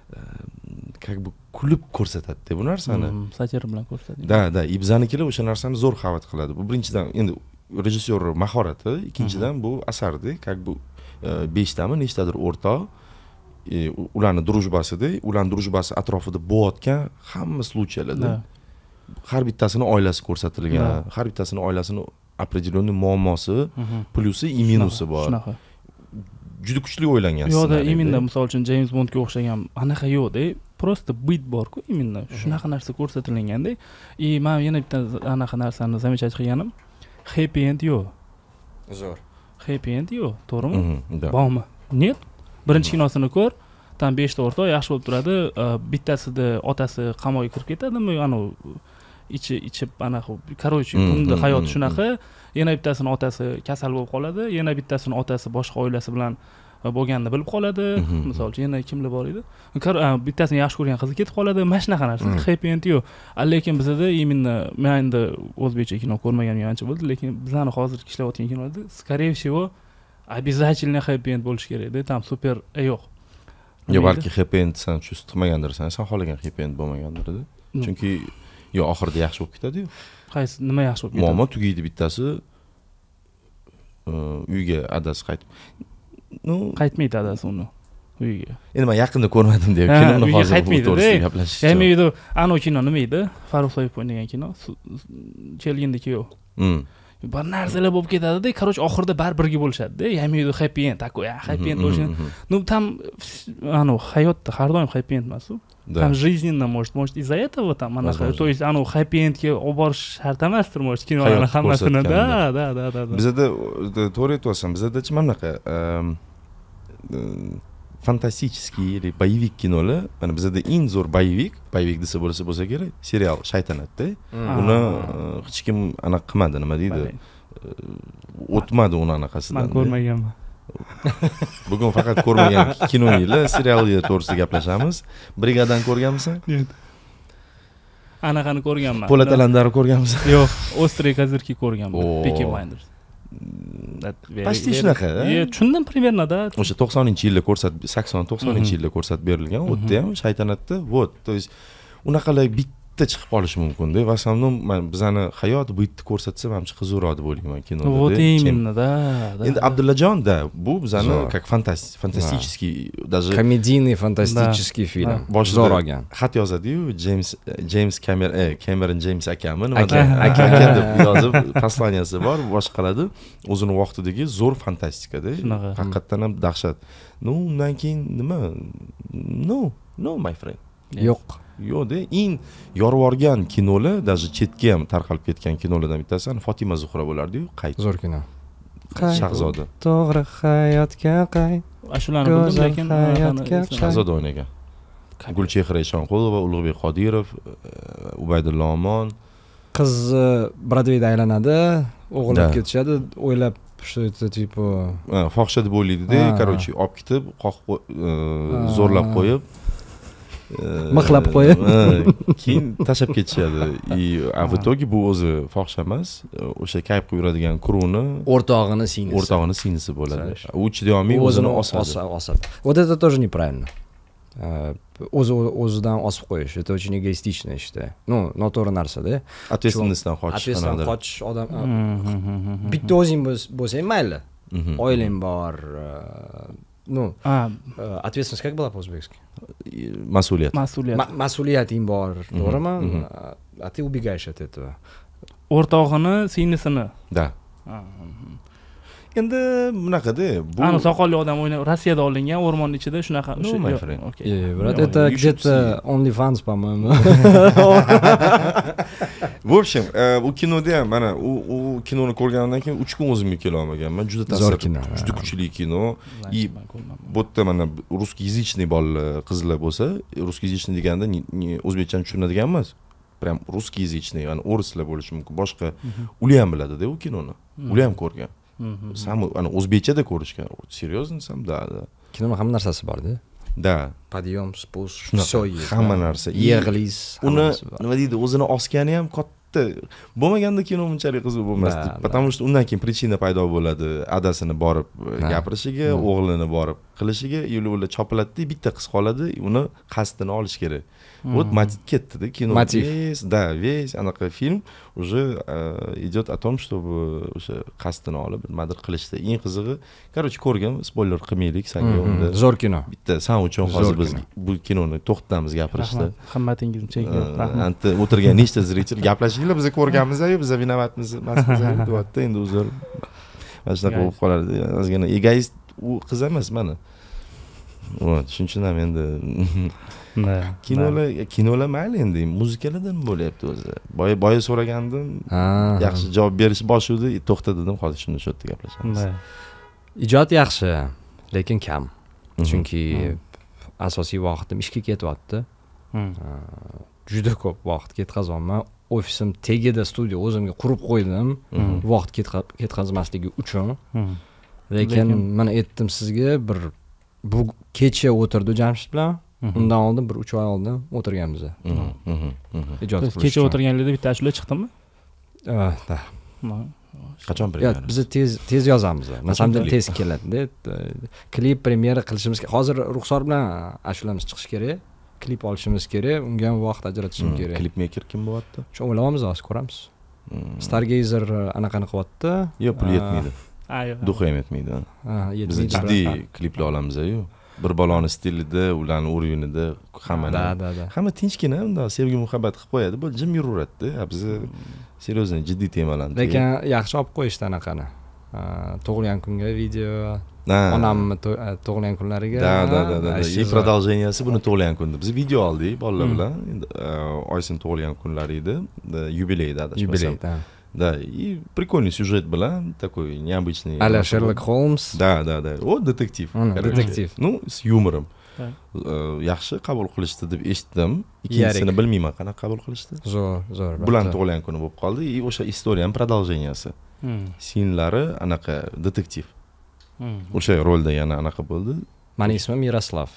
как бы kulib ko'rsatadi bu narsani. Satir bilan ko'rsatadi. Da, da, Ibzanikilar o'sha narsani zo'r xavat qiladi. Bu birinchidan endi rejissyor mahorati, ikkinchidan bu asarda, как бы beshtami, nechtadir o'rtoq ularning drujbasida, ularning drujbasi atrofida bo'layotgan hamma случайlarda har bittasini oilasi ko'rsatilgan, har bittasini oilasini определенный muammosi, plyusi и minusi bor. Shunaqa. Juda kuchli o'ylangan. Yo'da imенно misol uchun James Bondga o'xshagan anaqa yo'qda, просто bit bor-ku imенно. Shunaqa narsa ko'rsatilganda, и men yana bitta anaqa narsani замечать qilganim, happy end yo'q. Zo'r. Happy end yo'q, to'g'rimi? Da. Bormi? Net. Birinchi kinosini ko'r, tam beshta o'rtoq yaxshi bo'lib turadi, bittasida otasi qamoqqa kirib ketadimi, ana ichi ichib anaqa, короче, bunda hayot shunaqa. Yana bittasini otasi kasal bo'lib qoladi, yana bittasini otasi boshqa oilasi bilan bo'lganini bilib qoladi. Misol uchun yana kimlar bor edi? Bittasini yaxshi ko'rgan qizi ketib qoladi. Mana shunaqa narsa. Happy end yo'q. Lekin bizda именно men endi o'zbekcha kino ko'rmaganim ancha bo'ldi, lekin bizlarni hozir ishlayotgan kinoda скорее всего обязательно happy end bo'lishi kerak-da. Tam super yo'q. Yo, balki happy end san shu tutmagandirsan, san xohlagan happy end bo'lmagandir-da. Chunki yo oxirida yaxshi bo'lib ketadi-yu. Qaysi nima yaxshi bo'lib ketadi? Muammo tugaydi bittasi uyga adasi qaytib. Ну, qaytmaydi adasi uni uyiga. Endi men yaqinda ko'rmadim deb kinoni hozir bu to'g'risida gaplashishdi. Qaytmaydi. Ano kino nima edi? Farruh Soyib o'ynagan kino. Kelgindiki yo'q. Hmm. Bir narsalar bo'lib ketadi-da, короче, oxirida baribirga bo'lishadi-da. Yamaydi happy end, такой, happy end bo'lishi. Ну, там ano hayotda har doim happy end emas-ku. Там жизненно, может, может из-за этого там она, то есть оно happy endga olib borish shart emasdir, может, kinolarning hammasini. Da, da, da, da. Bizda to'g'ri aytyapsan, bizda chi mana bunaqa fantastik или боевик kinolar, mana bizda eng zo'r boyevik, boyevik desa bo'lsa bo'lsa kerak, serial Shaytanat-da. Uni hech kim ana qilmadi, nima deydi? O'tmadi uni anaqasidan. Men ko'rmaganman. Bugun faqat ko'rmagan kinoinglar, seriallar to'g'risida gaplashamiz. Brigadani ko'rganmisan? Yo'q. Anaqani ko'rganman. Po'lat Alandarni ko'rganmisan? Yo'q, Ostrые козырьки ko'rganman. Peaky Blinders. Почти shunaqa. Yo'q, tushundim примерно da. O'sha to'qsoninchi yilda ko'rsatib, sakson to'qsoninchi yilda ko'rsatib berilgan. U yerda ham Shaytanatda, вот, то есть unaqalar bitta chiqib qolishi mumkin-da. Va samnom men bizani hayot bu yerda ko'rsatsa, menimcha qizroq deb o'ylayman kinoda. Вот именно, да, да. Endi Abdullajon da, bu bizani как фантастик, фантастический, даже комедийный фантастический фильм. Zo'r olgan. Xat yozadi-yu, James James Cameron, Cameron James akami, nima aka aka deb yozib, посланияsi bor, boshqaladi. O'zini vaqtidagi zo'r fantastikada. Haqiqatan ham dahshat. Ну, undan keyin nima? No, no my friend. Yo'q. Yo'q-da, eng yorvorgan kinolar, даже chetga ham tarqalib ketgan kinolardan bittasi Fatima Zuhra bo'lardi-yu, qayt. Zo'r kino. Shahzoda. To'g'ri hayotga qayt. Ashulani bildim, lekin Shahzoda o'ynagan. Gulchehra Eshonqulova, Ulug'bek Qodirov, Ubaydulla Omon. Qiz Brodveyda aylanadi, o'g'irlab ketishadi, o'ylab shu tipo fohisha deb o'ylaydi-da, короче, olib ketib, qoqib zo'rlab qo'yib Mixlab qo'yib. Keyin tashlab ketishadi. И а в итоге bu o'zi fohish emas, o'sha kayf qilib yuradigan kuruni o'rtog'ini singlisi. o'rtog'ini singlisi bo'ladi. U chidayomiy o'zini osadi. osadi. Вот это тоже неправильно. O'zi o'zidan osib qo'yish, это очень эгоистично, я считаю. Ну, noto'g'ri narsa-da. Ответственностьdan qochish. Ответственностdan qochish odam bitta o'zing bo'lsang mayli. Oilang bor. Ну, ответственность как была по-узбекски? Mas'uliyat. Mas'uliyat. Mas'uliyating bor, to'g'rimi? А ты убегаешь от этого. O'rtog'ini, singlisini. Da. Endi bunaqada bu ana soqolli odam o'ynab Rossiyada olingan o'rmonning ichida shunaqa o'sha my friend. Брат, это где-то OnlyFans, по-моему. В общем, u kinoda ham mana u kinoni ko'rganimdan keyin uch kun o'zimga kela olmaganman. Juda ta'sir, juda kuchli kino. И bu yerda mana ruskoязычный bolalar, qizlar bo'lsa, ruskoязычный deganda o'zbekchani tushunadigan emas. Прям ruskoязычный, ya'ni o'rislar bo'lishi mumkin. Boshqa ular ham biladi-da u kinoni. Ular ham ko'rgan. Sam ana o'zbekchada ko'rishgan. Серьезно sam, да, да. Kinoda hamma narsasi bor-da. Da. Подъем, спуск, всё есть. Hamma narsa. Yig'lis. Uni nima deydi, o'zini osgani ham katta. Bo'lmaganda kino bunchalik qiziq bo'lmasdi. Потому что undan keyin причина paydo bo'ladi. Adasini borib gapirishiga, o'g'lini borib qilishiga, yo'l-yo'lda chopiladida bitta qiz qoladi, uni qasdini olish kerak. Вот motiv ketdi-da kino. Весь, да, весь anaqa film уже идет о том, чтобы o'sha qasdini olib nimadir qilishdi. Eng qizig'i, короче, ko'rgan, spoiler qilmaylik, senga unda. Zo'r kino. Bitta san uchun hozir biz bu kinoni to'xtatamiz gapirishda. Qimmatingizni chekib, rahmat. Anta o'tirgan nechta zritel gaplashinglar, biz ko'rganmiz-ku, biz vinovatmiz, emasmiz, deyapti. Endi uzr. Mana shunaqa bo'lib qoladi. Ozgina egoist u qiz emas mana. Вот, shuning uchun ham endi kinolar kinolar mayli endi muzikalardan bo'lyapti o'zi. Boya boya so'ragandim, yaxshi javob berish boshida to'xta dedim, hozir shunda shu yerda gaplashamiz. Ijod yaxshi, lekin kam. Chunki asosiy vaqtim ishga ketyapti. Juda ko'p vaqt ketkazyapman. Ofisim tegida studiya o'zimga qurib qo'ydim, vaqt ketkazmasligi uchun. Lekin men aytdim sizga, bir bu kecha o'tirdi Jamshid bilan. Undan oldin bir uch oy oldin o'tirganmiz. Ijod qilish. Kecha o'tirganlarda bitta ashula chiqdimi? Ha. Qachon premyera? Yo'q, biz tez tez yozamiz. Masalan, tez keladi. Klip premyera qilishimiz kerak. Hozir Ruxsor bilan ashulamiz chiqish kerak. Klip olishimiz kerak. Unga ham vaqt ajratishim kerak. Klip maker kim bo'lyapti? Shu o'ylayapmiz, hozir ko'ramiz. Stargazer anaqani qilyapti. Yo'q, pul yetmaydi. Duxi ham yetmaydi. Ha, yetmaydi. Jiddiy kliplar olamiz-ku. Bir baloni stilida, ularning o'rinida hamma. Da, da, da. Hamma tinchgina, unda sevgi muhabbat qilib qo'yadi. Bu jim yuraveradi-da. Biz серьезно jiddiy temalarni. Lekin yaxshi olib qo'yishdi anaqani. Tug'ilgan kunga video, onamni tug'ilgan kunlariga. Da, da, da, da. И продолженияsi buni tug'ilgan kunda. Biz video oldik bolalar bilan. Oysin tug'ilgan kunlari edi. Yubileyda adashmasam. Yubiley, da. Да, и прикольный сюжет была, такой необычный. А-ля Шерлок Холмс. Да, да, да. О, детектив. Детектив. Ну, с юмором. Yaxshi qabul qilishdi deb eshitdim. Ikkinchisini bilmayman, qanaqa qabul qilishdi. Zo'r, zo'r. Bulan tug'ilgan kuni bo'lib qoldi. И o'sha istoriya ham продолженияsi. Sinlari anaqa detektiv. O'sha rolda yana anaqa bo'ldi. Meni ismim Miroslav.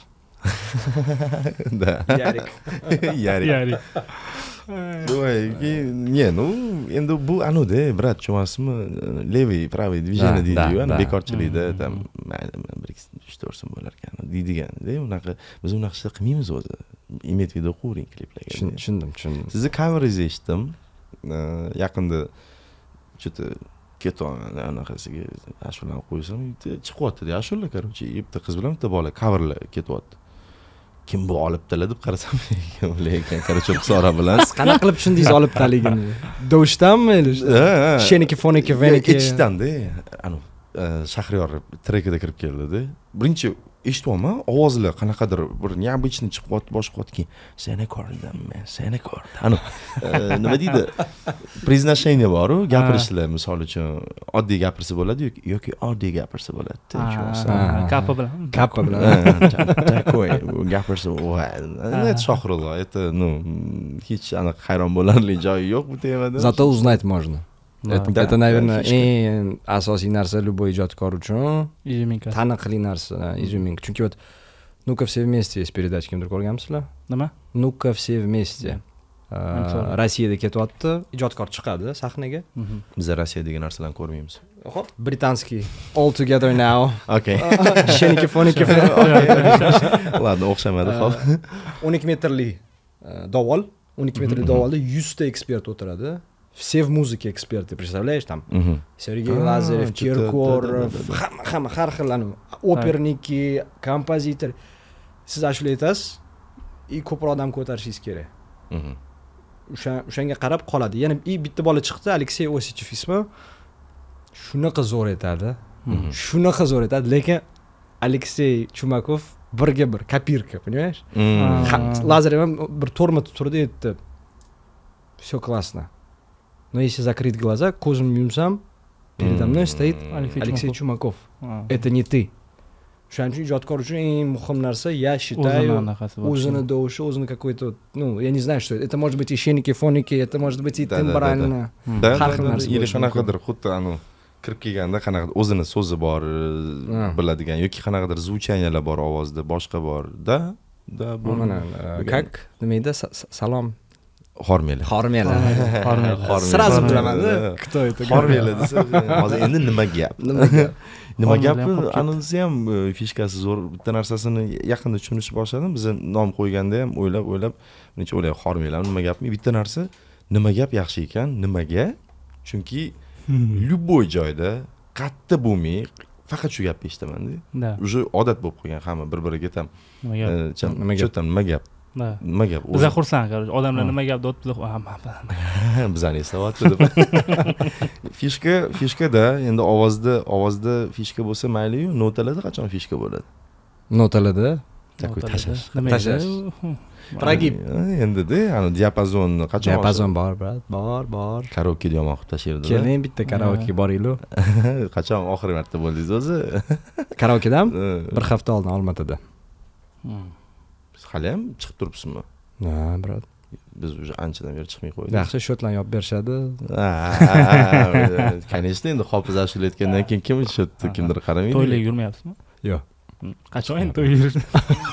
Да. Yarik. Yarik. Yarik. Voy, не, ну, endi bu anuda, brat, tushunasizmi? Leviy, praviy движение deydi-ku, ana bekorchilikda tam mayli bir uch to'rt so'm bo'lar ekan deydigan-da, unaqa biz unaqa ishlar qilmaymiz o'zi. Imet video ko'ring kliplarga. Tushundim, tushundim. Sizni coveringizni eshitdim. Yaqinda что-то ketyapman anaqasiga ashulani qo'ysam, chiqyapti-da ashula, короче, bitta qiz bilan bitta bola coverlar ketyapti. Kim bu olibdilar deb qarasam, lekin короче qisora bilan qanaqa qilib tushundingiz olibdaligini? Do'shdanmi? Sheniki, foniki, veniki. Eshitdan-da, anu Shahriyar trekida kirib keldi-da. Birinchi eshityapman, ovozlar qanaqadir bir необычный chiqyapti, boshqa keyin seni ko'rdimmi, seni ko'rdim. Anu nima deydi? Призношение bor-ku, gapirishlar, misol uchun oddiy gapirsa bo'ladi yoki oddiy gapirsa bo'ladi. Kappa bilan. Kappa bilan. Такой gapirsa, это Shohrullo, это, ну, hech aniq hayron bo'larli joyi yo'q bu temada. Зато узнать можно. Это, это, наверное, eng asosiy narsa любой ijodkor uchun. Izuminka. Taniqli narsa, izuminka. Chunki вот Ну-ка все вместе есть передача, kimdir ko'rganmisizlar? Nima? Ну-ка все вместе. Rossiyada ketyapti, ijodkor chiqadi sahnaga. Biz Rossiyadagi narsalarni ko'rmaymiz. Hop, britanskiy All Together Now. Okay. Sheniki foniki. Ладно, o'xshamadi, xo'p. o'n ikki metrli davol, o'n ikki metrli davolda yuz ta ekspert o'tiradi. Все в музыке эксперты, представляешь, там Сергей Лазарев, Киркоров, hamma hamma har xil operniki, kompozitор. Siz ashula aytasiz, и ko'proq odam ko'tarishingiz kerak. O'sha o'shanga qarab qoladi. Yana bitta bola chiqdi, Aleksey Osichev ismi. Shunaqa zo'r aytadi. Shunaqa zo'r aytadi, lekin Aleksey Chumakov birga bir kopirka, понимаешь? Lazarev ham bir to'rmata turdi, aytdi. Всё классно. Но если закрыть глаза, ko'zimni yumsam, передо мной стоит Алексей Чумаков. Это не ты. Shuning uchun ijodkor uchun eng muhim narsa, я считаю, o'zini dovushi, o'zini какой-то, ну, я не знаю, что это. Это может быть и шеники, фоники, это может быть и тембрально. Har xil narsa. Или qanaqadir xuddi anu kirib kelganda qanaqadir o'zini so'zi bor biladigan yoki qanaqadir звучаниялар bor ovozda, boshqa bor. Da, da bu mana как nima edi? Salom. Hormeli. Hormeli. Hormeli. Сразу bilaman-da, кто это. Hormeli desa, hozir endi nima gap? Nima gap? Nima gap? Anisi ham fishkasi zo'r. Bitta narsasini yaqinda tushunishni boshladim. Biz nom qo'yganda ham o'ylab, o'ylab, necha o'ylab Hormeli, nima gapmi? Bitta narsa, nima gap yaxshi ekan, nimaga? Chunki любой joyda qatta bo'lmay faqat shu gapni eshitaman-da. Уже odat bo'lib qolgan hamma bir-biriga tam. Nima gap? Nima gap? Nima gap? Nima gap? Biz xursand, qaror. Odamlar nima gap deb biz bizani esyapti deb. Fishka, fishkada endi ovozda, ovozda fishka bo'lsa mayli-yu, notalarda qachon fishka bo'ladi? Notalarda такой tashash. Tashash. Pragib. Endi-da, ani diapazon qachon? Diapazon bor, brat, bor, bor. Karaoke yomon qilib tashirdi. Keling bitta karaoke boringlar. Qachon oxirgi marta bo'ldingiz o'zi? Karaokedan bir hafta oldin Olmaotada. Hali ham chiqib turibsizmi? Ha, brat. Biz уже anchadan beri chiqmay qo'ydik. Yaxshi shotlan yopib berishadi. Конечно, endi hofiz ashula aytgandan keyin kim shotni kimdir qaramaydi. To'ylarga yurmayapsizmi? Yo'q. Qachon endi to'yga yurish?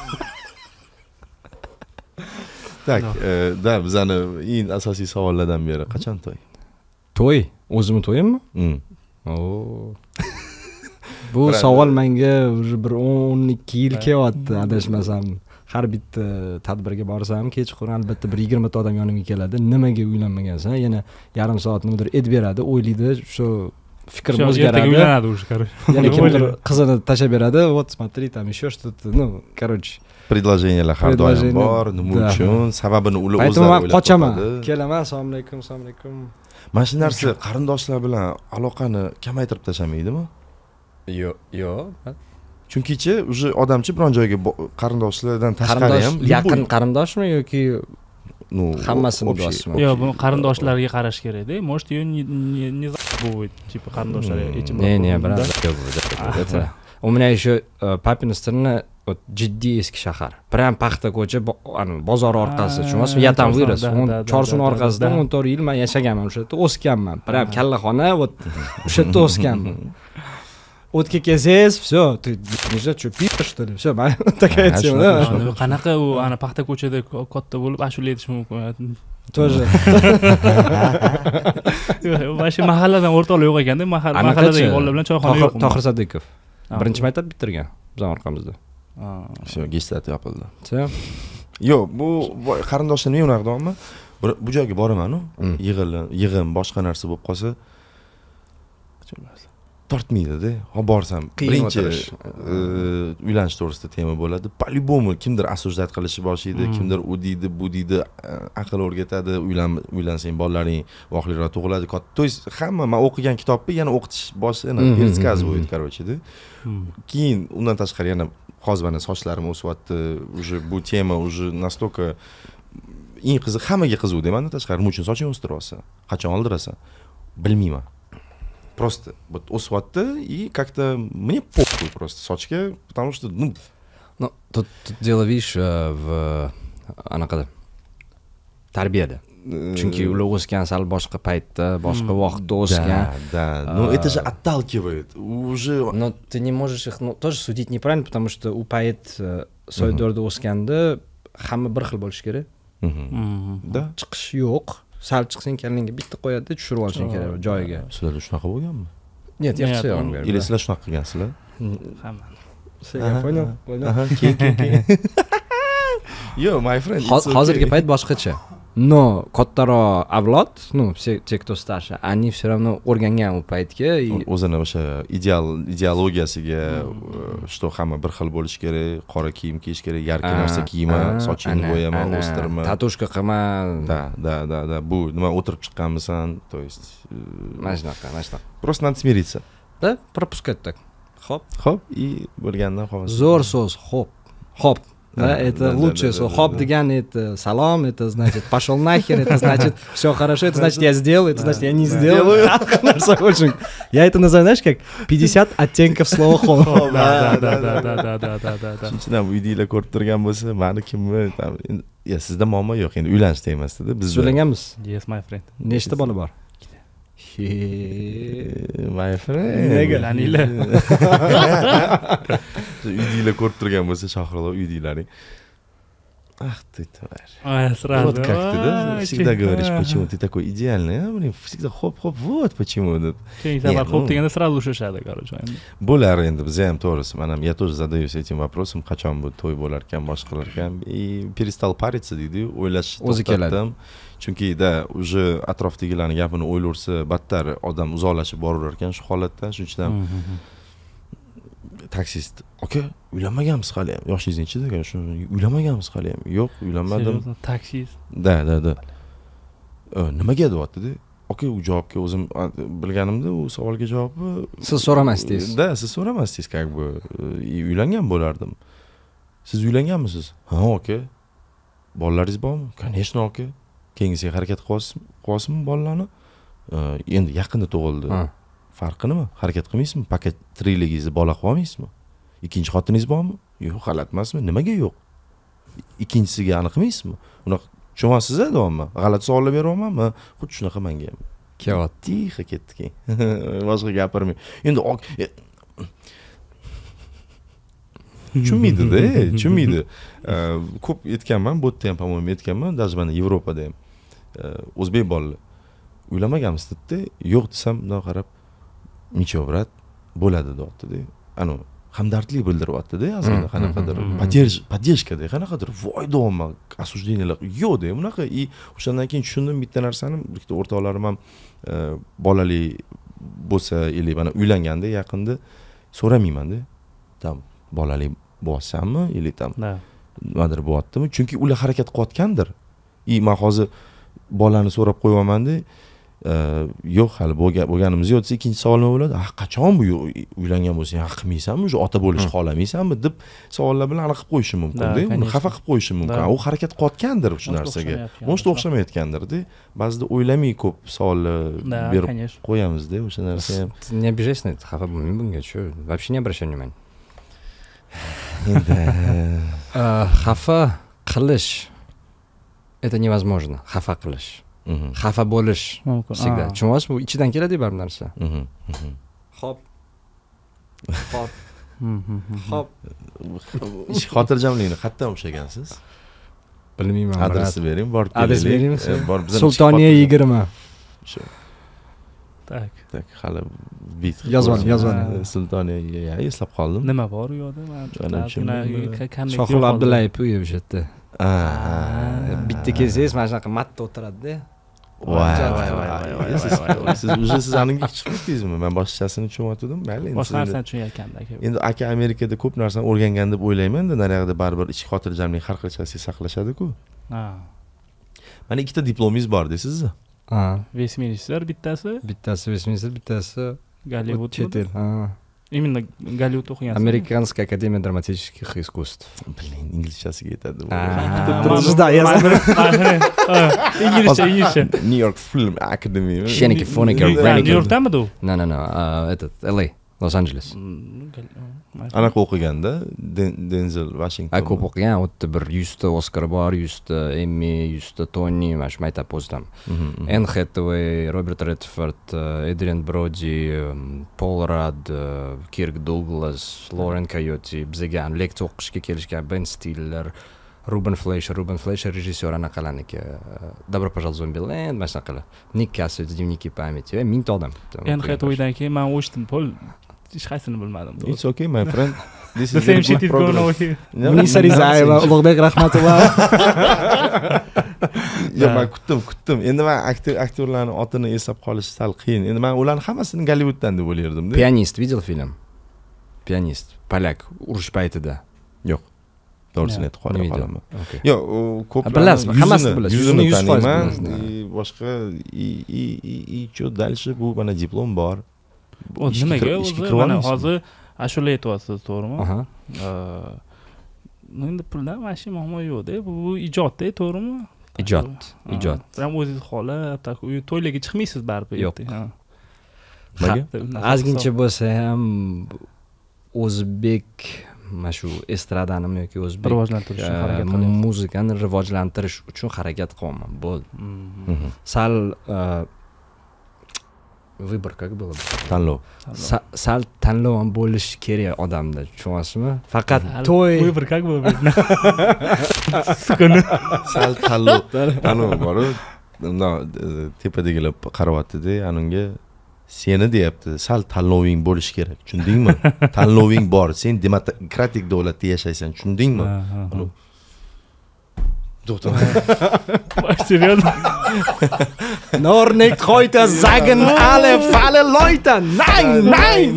Tak, da bizani eng asosiy savollardan biri qachon to'y? To'y? O'zimni to'yimmi? Oo. Bu savol menga bir o'n ikki yil kelyapti, adashmasam. Har bitta tadbirga borsam, kechqurun albatta bir yigirma ta odam yonimga keladi. Nimaga uylanmagansan? Yana yarim soat nimadir aytib beradi, o'ylaydi, shu fikrim o'zgaradi. Uylanadi уже, короче. Yana kimdir qizini tashlab beradi. Вот смотри, там еще что-то, ну, короче. Предложениyalar har doim bor, nima uchun, sababini ular o'zlari o'ylab topadi. Qochaman, kelaman, assalomu alaykum, assalomu alaykum. Mana shu narsa qarindoshlar bilan aloqani kamaytirib tashlamaydimi? Yo'q, yo'q. Chunkichi уже odamchi biron joyga qarindoshlardan tashqari ham yaqin qarindoshmi yoki ну hammasini do'stmi? Yo'q, buni qarindoshlarga qarash kerak-da. Может, её не не будет, типа qarindoshlar этим. Не, не, брат. Это у меня еще папина страна вот jiddiy eski shahar. Прям paxta ko'cha, bozor orqasi, tushunasizmi? Я там вырос. Chorsun orqasida o'n to'rt yil men yashaganman o'sha yerda, o'sganman. Прям kallaxona, вот o'sha yerda o'sganman. O'tga kelsangiz, всё, ты не знаю, что пишешь, что ли? Всё, такая тема, да? Qanaqa u ana paxta ko'chada katta bo'lib ashula aytish mumkin. Тоже. Mana shu mahalladan o'rtoqlar yo'q ekanda, mahalladagi bolalar bilan choyxona yo'q. Tohir Sadiqov. Birinchi maktab bitirgan bizning orqamizda. Всё, gestat yopildi. Всё. Yo'q, bu qarindoshlar nima unaqa deyapman? Bu joyga boraman-ku, yig'in, yig'in boshqa narsa bo'lib qolsa, tortmaydi-da. Ha borsam, birinchi uylanish to'g'risida tema bo'ladi. По-любому kimdir осуждать qilishni boshlaydi, kimdir u deydi, bu deydi, aql o'rgatadi, uylan uylansang bolalaring voqliroq tug'iladi. То есть hamma men o'qigan kitobni yana o'qitish boshlanadi, пересказывают, короче-da. Keyin undan tashqari yana hozir mana sochlarim o'syapti, уже bu tema уже настолько eng qiziq, hammaga qiziq deyman-da, tashqari nima uchun soching o'stiryapsan? Qachon oldirasan? Bilmayman. Просто вот o'syapti и как-то мне похуй просто sochga, потому что ну ну тут, тут дело, видишь, в anaqada tarbiyada. Chunki ular o'sgan sal boshqa paytda, boshqa vaqtda Да, o'sgan. да. Ну, это же отталкивает. Уже... Но ты не можешь их ну, тоже судить неправильно, потому что у payt soydorda o'sganda hamma bir xil bo'lishi kerak. Да. Chiqish yo'q. Sal chiqsang kallangga bitta qo'yadi, tushirib olishing kerak joyiga. Sizlarda shunaqa bo'lganmi? Нет, я в целом говорю. Или sizlar shunaqa qilgansizlar? Hamma. Я понял, понял. Aha, keyin, keyin, keyin. Yo, my friend. it's okay. Hozirgi payt boshqacha. Но kattaroq avlod, ну, все те, кто старше, они все равно o'rgangan u paytga и o'zini o'sha ideal ideologiyasiga что hamma bir xil bo'lishi kerak, qora kiyim kiyish kerak, yarqi narsa kiyma, sochingni bo'yama, o'stirma. Tatushka qilma. Да, да, да, да. Bu nima o'tirib chiqqanmisan, то есть mana shunaqa, mana shunaqa. Просто надо смириться. Да, пропускать так. Хоп. Xo'p, и bo'lgandan qolsin. Zo'r so'z, хоп. Хоп. Да, Да, это да, лучшее да, слово. да, Хоп да. деган, это салам, это значит пошел нахер, это значит все хорошо, это значит Я сделал, это значит я не сделаю. Я это называю, знаешь, как пятьдесят оттенков слова хоп. Да, да, да, да, да, да, да, да, да. Shunchdan uydinglar ko'rib turgan bo'lsa, mani kimmi? Endi ya sizda muammo yo'q, endi uylanish emasda bizda. Söyleganmiz. Yes, my friend. Nechta bola bor? My friend. Nega? Laninglar. Uydinglar ko'rib turgan bo'lsa, Shohruxlar uydinglaring. Ах ты тварь. Ой, сразу. Вот как ты, да? Ой, Всегда че- говоришь, а. почему ты такой идеальный, а, блин, всегда хоп-хоп, вот почему. Keyingi Не, safar ну- xo'p deganda sразу ushashadi, короче. endi. Bo'lar endi, biz ham to'g'risi, mana я тоже задаюсь этим вопросом, qachon bu to'y bo'lar ekan, boshqalar ekan. И перестал париться deydi-yu, o'ylashni O'zi keladi. to'xtatdim. Chunki da уже atrofdagilarni gapini o'ylaversa, battar odam uzoqlashib boraverar ekan shu holatda. Shuning uchun taksist, "Aka, uylanmaganmiz hali ham. Yoshingiz nechida?" Shu uylanmaganmiz hali ham. Yo'q, uylanmadim. Seryozni, taksist. Da, da, da. Ö, nimaga deyapti-da? Aka, u javobga o'zim a, bilganimda u savolga javobni Siz so'ramasdingiz. Da, siz so'ramasdingiz, как бы. И uylangan bo'lardim. Siz uylanganmisiz? Ha, aka. Bolalaringiz bormi? Конечно, aka. Keyingisiga harakat qilyapsiz- qilyapsizmi bolalarni? Ö, Endi yaqinda tug'ildi. Ha. Farqi nima? Harakat qilmaysizmi? Paket tirikligingizni bola qilolmaysizmi? Ikkinchi xotiningiz bormi? Yo'q, g'alati emasmi? Nimaga yo'q? Ikkinchisiga aniqmaysizmi? Unaqa tushunyapsiz-a, davommi? G'alati savollar beryapmanmi? Xuddi shunaqa menga ham. Kelyapti. Tixo ketdi keyin. Boshqa gapirmay. Endi ok- e, tushunmaydi-da, tushunmaydi. Э, Ko'p aytganman, bu yerda ham, по-моему, aytganman, даже mana Yevropada ham. Э, O'zbek bolalar uylamaganmiz dedi. Yo'q desam, bundan qarab, "Ничего, брат, bo'ladi" deyapti-da. Ano, hamdardlik bildiryapti-da, azalda qanaqadir, поддерж- поддержкада, qanaqadir, voy davomma осуждениялар yo'q-da, bunaqa. И o'shandan keyin tushundim bitta narsani, bitta o'rtoqlarim ham e, bolali bo'lsa, или mana uylanganda yaqinda so'ramayman-da. Tam bolali bo'lsanmi, или tam Da. nimadir bo'lyaptimi? Chunki ular harakat qilayotgandir. И men hozir bolani so'rab qo'yapman-da, e, yo'q, hali bo'lgan- bo'lganimiz yo'q desa, ikkinchi savol nima bo'ladi? "Ah, qachon bu uylangan bo'lsang, ha qilmaysanmi? O'sha ota bo'lishni xohlamaysanmi?" deb savollar bilan aniq qilib qo'yishim mumkin-da. Da, Uni конечно. xafa qilib qo'yishim mumkin. Da. U harakat qilayotgandir shu Может, narsaga. o'xshamayotgandir. Может, o'xshamayotgandir-da. Ba'zida o'ylamay ko'p savollar Da, berib конечно. qo'yamiz-da, o'sha narsa ham. Ты не обижайся на это, xafa bo'lmang bunga, shu. Вообще не обращай внимания. Endi Xafa qilish это невозможно. Xafa qilish. mhm, Xafa bo'lish Mumkin. всегда. Ah. Tushunyapsizmi? Bu ichidan keladi baribir narsa. mhm, mhm. Hop. Hop. Mhm. Hop. Ish xotirjamlikni qayerdan ushlagansiz? Bilmayman, brat. Adresni bering, borib Adres kelaylik. beraymi? E, borib bizani Sultoniya ish xotirjam- yigirma. Shu. Tak. Tak, hali bit. Yozib oling, yozib oling. E, Sultoniya, ya, eslab qoldim. Nima bor u yoqda? Ana tushundim. Shohul Abdullayev uyi o'sha yerda. Ah, Bitta kelsangiz mana shunaqa matda o'tiradi-da. Voy, voy, voy, voy. Siz siz уже siz aningga chiqib ketdingizmi? Men boshqachasini tushunayotgandim. Mayli, endi Boshqa siz narsani endi- tushunayotganda aka. endi aka Amerikada ko'p narsani o'rgangan deb o'ylayman, endi naryoqda baribir ichki xotirjamlik har qachon saqlashadi-ku. Ha. Mana ikkita diplomingiz bor deysiz-a? Ha. Westminster bittasi, Bittasi Westminster, bittasi Голливуд. chet el. Ha. Именно Голливуд o'qigansiz. Американская академия драматических искусств. Блин, inglizchasiga yetadi. Жда, я знаю. Inglizcha, inglizcha. New York Film Academy. Sheniki, Fonica, New Rennick. Yorkdamidi u? No, no, no. uh, Этот, Л А. Los Angeles. Anaqa o'qiganda Denzel Washington. A ko'p o'qigan, o'tda bir yuzta Oscar bor, yuzta Emmy, yuzta Tony, mana shu aytib o'zim. Anne Hathaway, Robert Redford, Adrian Brody, Paul Rudd, Kirk Douglas, Lauren Coyote bizga leksiya o'qishga kelishgan, Ben Stiller, Ruben Fleischer, Ruben Fleischer rejissyor anaqalarniki. Добро пожаловать в Zombieland, mana shunaqalar. Nick Castle, Dnevniki pamяти, mingta odam. Anne Hathawaydan keyin men o'shdim, pol hech qaysini bilmadim. It's okay, my friend. This The is same very shit good is going progress. over here. Munisa Rizayeva, Ulug'bek Rahmatova. Yo'q, men kutdim, kutdim. Endi men aktyorlarning otini eslab qolish sal qiyin. Endi men ularni hammasini Gollivuddan deb o'ylardim-da. Pianist, видел film? Pianist, polyak, urush paytida. Yo'q. To'g'risini aytib Nima qolaman. Okay. Yo'q, ko'p Bilasizmi? Hammasini bilasiz. Yuzini yuz foiz taniyman. bilasiz. И boshqa и и и и что дальше bu mana diplom bor. O Ishga nimaga kirib- ishga o'zi kirib mana olmaysizmi? hozir ashula aytyapsiz, to'g'rimi? Aha. Endi puldan mana shu muammo yo'q-da, bu ijodda, to'g'rimi? Ijod, ijod. Ham o'zingiz xohlab, tak uy to'ylarga chiqmaysiz baribir. Yo'q. Ha. Nimaga? Ozgincha bo'lsa ham o'zbek mana shu estradanimi yoki o'zbek Rivojlantirish uchun harakat qilyapsiz. muzikani rivojlantirish uchun harakat qilyapman. Bo'ldi. Mhm. Sal э, выбор как было? Tanlov. Sa- Sal tanlov ham bo'lishi kerak odamda, tushunyapsizmi? Faqat to'y Выбор как было? Sukuni. Sal tanlov. Tanlov bor. Unda tepadagilar qaryapti-da, anunga seni deyapti, sal tanloving bo'lishi kerak, tushundingmi? Tanloving bor, sen demokratik davlatda yashaysan, tushundingmi? Doktor. Seriously? Nur nicht heute sagen alle Falle Leute. Nein, nein.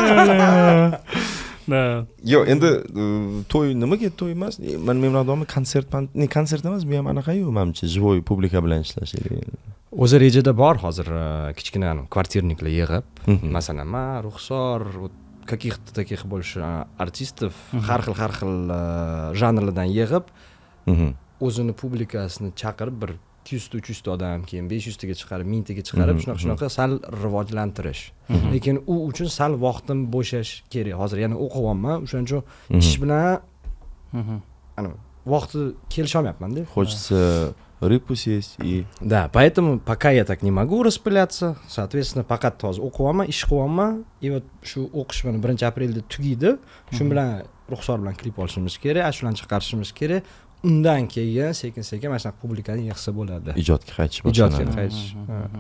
Na. Yo'q, endi to'y nimaga to'y emas? Men memnunman, konsert, ne konsert emas, bu ham anaqa-yu, menimcha, живой publika bilan ishlash kerak. o'zi rejada bor hozir kichkina kvartirniklar yig'ib, masalan, men Ruxsor каких-то таких больше артистов har xil har xil janrlardan yig'ib, o'zini publikasini chaqirib bir ikki yuzta uch yuzta odam, keyin besh yuztaga chiqarib, mingtaga chiqarib, shunaqa shunaqa sal rivojlantirish. Lekin u uchun sal vaqtim bo'shash kerak. Hozir yana o'qiyapman, o'shaning uchun ish bilan ana vaqti kelisha olmayapman-da. Хочется рыбу съесть и Да, поэтому пока я так не могу распыляться, соответственно, faqat hozir o'qiyapman, ish qilyapman, и вот shu o'qish mana birinchi aprelda tugaydi. Shu bilan Ruxsor bilan klip olishimiz kerak, ashulani chiqarishimiz kerak. Undan keyin sekin-sekin mana shunaqa publikani yig'sa bo'ladi. ijodga qaytish Ijodga boshlanadi. qaytish.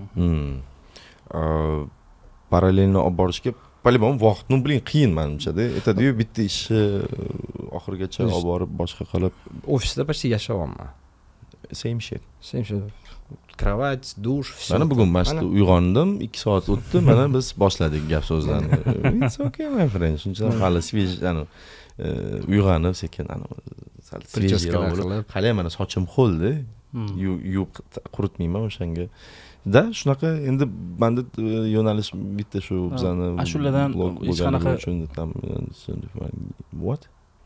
Parallelni olib borishga по-любому vaqtni biling qiyin menimcha-da. Aytadi-yu, bitta ishni oxirigacha olib borib boshqa qilib Ofisda почти yashayapman. same shit. Same shit. Kровать, dush, всё. Mana bugun mashqda uyg'ondim, ikki soat o'tdi, mana biz boshladik gap so'zlarni. It's okay, my friend. Shuncha hali svej, ana uyg'onib sekin ana sal svejroq bo'lib, hali ham mana sochim ho'lda. Yuvib quritmayman o'shanga. Da, shunaqa endi menda yo'nalish bitta shu bizani ashuladan hech qanaqa what?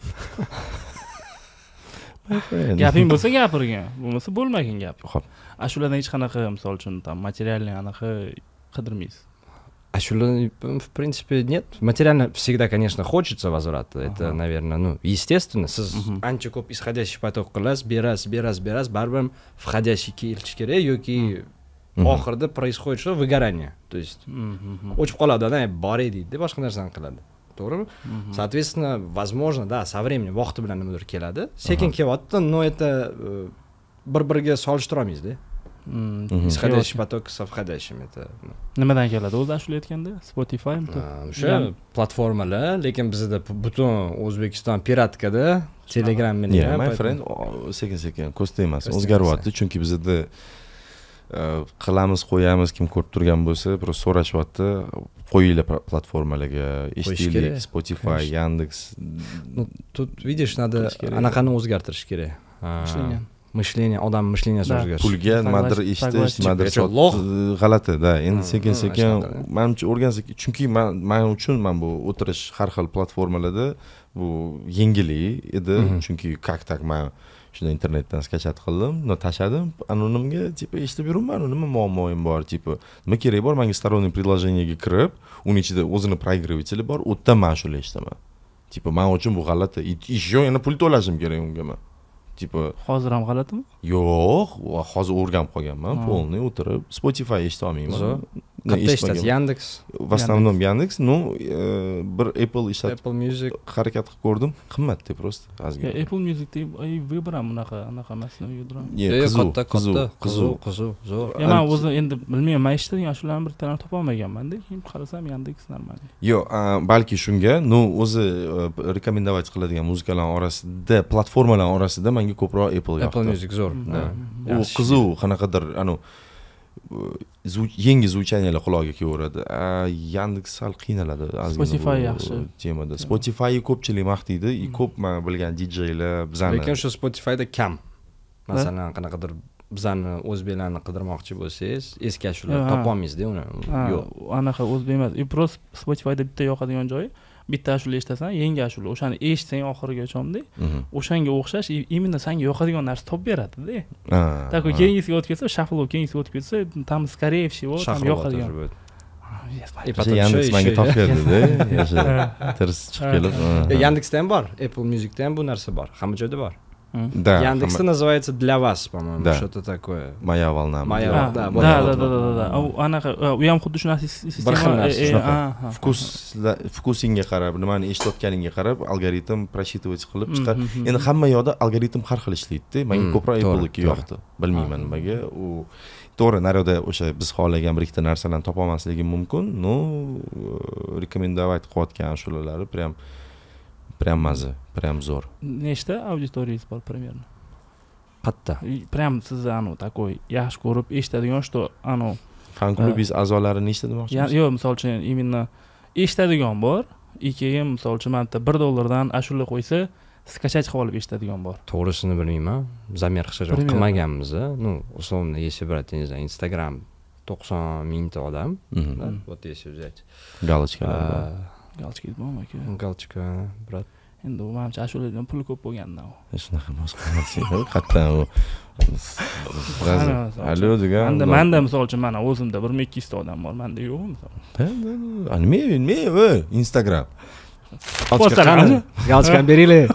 My friend. Gaping bo'lsa gapirgin, bo'lmasa bo'lmagan gap. Xo'p. Ashuladan hech qanaqa, misol uchun, tam materialni anaqa qidirmaysiz. Ашула, в принципе, нет. Материально всегда, конечно, хочется возврата. Это, ага. наверное, ну, естественно. Siz ancha ko'p исходящий поток qilasiz, berasiz, berasiz, berasiz, baribir входящий kelish kerak yoki oxirida происходит что выгорание. То есть o'chib qoladi odam, boray deydi, boshqa narsani qiladi. To'g'rimi? Соответственно, возможно, да, со временем vaqti bilan nimadir keladi. Sekin kelyapti, но это bir-biriga solishtira olmaysiz-da. Исходящий поток со входящим это. Nimadan keladi o'zi ashula aytganda? Spotifymi? O'sha platformalar, lekin bizda butun O'zbekiston piratkada, Telegram bilan. Yeah, my friend, sekin-sekin ko'sta emas, o'zgaryapti, chunki bizda qilamiz, qo'yamiz, kim ko'rib turgan bo'lsa, просто so'rashyapti, qo'yinglar platformalarga, eshitaylik, Spotify, Yandex. Ну, тут видишь, надо anaqani o'zgartirish kerak. мышление odam mishleniyasi o'zgarishi pulga nimadir eshitish nimadir g'alati da endi sekin sekin manimcha o'rgansak chunki man men uchun man bu o'tirish har xil platformalarda bu yengillik edi chunki как так man shunda internetdan skachat qildim no tashladim anonimga tipa eshitib yuribman nima muammoim bor tipa nima kerak bor menga сторонний приложениеga kirib uning ichida o'zini проигрыватели bor u yerdan man shuni eshitaman tipa men uchun bu g'alati еще yana pul to'lashim kerak unga man tipa hozir ham g'alatimi yo'q hozir o'rganib qolganman полный o'tirib Spotify eshita olmayman qayerda eshitasiz Yandex в основном Yandex ну bir Apple ishlatib Apple Music harakat qilib ko'rdim qimmatda просто ozgina Apple Musicda vыбор ham unaqa anaqa emasmi yudiram qizuv qizuv qizuv qizuv zo'r man o'zim endi bilmayman man eshitadigan ashulalarni bir tarini topolmaganman-da keyin qarasam Yandex нормально yo'q balki shunga ну o'zi rekomendovat qiladigan muzikalar orasida platformalar orasida menga ko'proq Apple yoqdi Apple Music zo'r u qizuv qanaqadir anu yangi звучаниялар quloqga kelaveradi Yandex sal qiynaladi Spotify yaxshi temada Spotify ko'pchilik maqtaydi и ko'p men bilgan djlar bizani lekin shu Spotifyda kam masalan qanaqadir bizani o'zbeklarni qidirmoqchi bo'lsangiz eski ashula topolmaysizda uni yo'q anaqa o'zbek emas просто Spotifyda bitta yoqadigan joyi bitta ashula eshitasan yangi ashula o'shani eshitsang oxirigachamda o'shanga o'xshash именно senga yoqadigan narsa topib beradida так keyingisiga o'tib ketsa shuffle keyingisiga o'tib ketsa там скорее всего там yoqadigan Yandex menga topib berdida yasha tirs chiqib kelib Yandexda ham bor Apple Musicda ham bu narsa bor hamma joyda bor Да. Яндекс называется для вас, по-моему, да. Что-то такое. Моя волна. Моя волна. Да, да, да, да, да, да. Anaqa u ham xuddi shunaqa sistema. Vkus vkusingga qarab, nimani eshitayotganingga qarab algoritm просчитывать qilib chiqar. Endi hamma yoqda algoritm har xil ishlaydi-da. Menga ko'proq Apple'niki yoqdi. Bilmayman nimaga. U to'g'ri, naryoqda o'sha biz xohlagan bir ikkita narsalarni topa olmasligim mumkin. No, rekomendovat qilayotgan shulalari prям Прям maza, прям zo'r. Nechta auditoriyangiz bor примерно? Qatta. Прям sizni anu такой yaxshi ko'rib eshitadigan что anu fan klubingiz a'zolari nechta demoqchisiz? Yo'q, misol uchun именно eshitadigan bor, и keyin misol uchun mana bir dollardan ashula qo'ysa, skachat qilib olib eshitadigan bor. To'g'risini bilmayman. Zamir qilishga qilmaganmiz. Ну, условно, если брать, не знаю, Instagram to'qson mingta odam, вот если взять. Galochkalar. Galchka bormi aka? Galchka, brat. Endi u menimcha ashuladan pul ko'p bo'lgandan u. Shunaqa emas qilmasang, qattan u. Allo degan. Menda menda misol uchun mana o'zimda bir ming ikki yuz ta odam bor, menda yo'q misol. Ha, nima, nima, Instagram. Galchkani beringlar.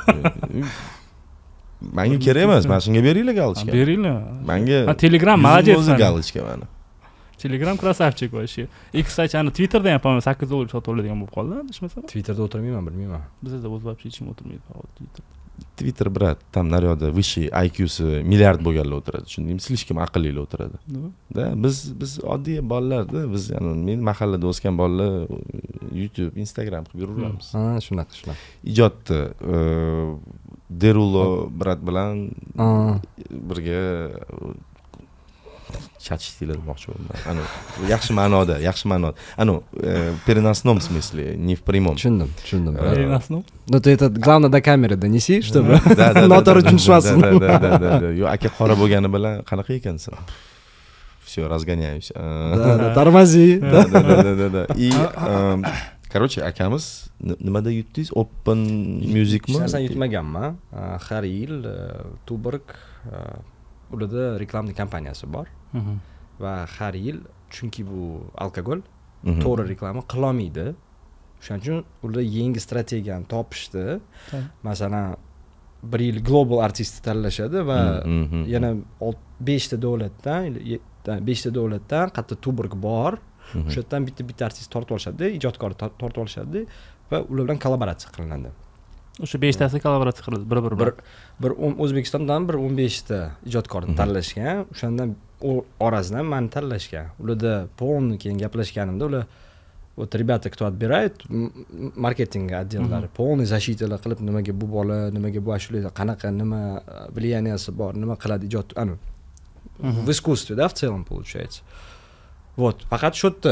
Menga kerak emas, mana shunga beringlar galchka. Beringlar. Menga Telegram молодец. O'zi galchka mana. Telegram krasavchik вообще. И, кстати, ana Twitterda ham по-моему sakkiz dollar sotib oladigan bo'lib qoldi, adashmasam. Twitterda o'tirmayman, bilmayman. Bizda o'z вообще hech kim o'tirmaydi Twitter. Twitter brat, tam naryoqda высший I Q si milliard bo'lganlar o'tiradi. Tushundingmi? Слишком aqllilar o'tiradi. Da, biz biz oddiy bolalarda, biz yani men mahallada o'sgan bolalar YouTube, Instagram qilib yuraveramiz. Ha, shunaqa, shunaqa. Ijodda Derulo brat bilan birga chatishdilar demoqchi bo'ldim. Ana yaxshi ma'noda, yaxshi ma'noda. Ana переносном смысле, не в прямом. Tushundim, tushundim. Переносном? Ну ты это главное до камеры донеси, чтобы noto'g'ri tushunmasin. Da, da, da, da. Yo, aka qora bo'lgani bilan qanaqa ekansan? Всё, разгоняюсь. Да, да, тормози. Да, да, да, да, да. И короче, akamiz nimada yutdingiz? Open Musicmi? Hech narsa yutmaganman. Har yil Tuborg ularda reklamni kompaniyasi bor. Va har yil chunki bu alkogol to'g'ri reklama qila olmaydi. Shuning uchun ular yangi strategiyani topishdi. Masalan, bir yil global artistni tanlashadi va yana besh ta davlatdan, besh ta davlatdan qatta Tuborg bor. O'sha yerdan bitta-bitta artist tortib olishadi, ijodkor tortib olishadi va ular bilan kollaboratsiya qilinadi. O'sha besh tasi kollaboratsiya qiladi bir-bir bir bir O'zbekistondan bir o'n besh ta ijodkorni tanlashgan. O'shandan orasidan meni tanlashgan. Ularda полный keyin gaplashganimda ular вот ребята, кто отбирает marketing отделlari полный защиталар qilib nimaga bu bola, nimaga bu ashula, qanaqa nima влиянияsi bor, nima qiladi ijod, anu в искусстве, да, в целом получается. Вот, faqat shu yerda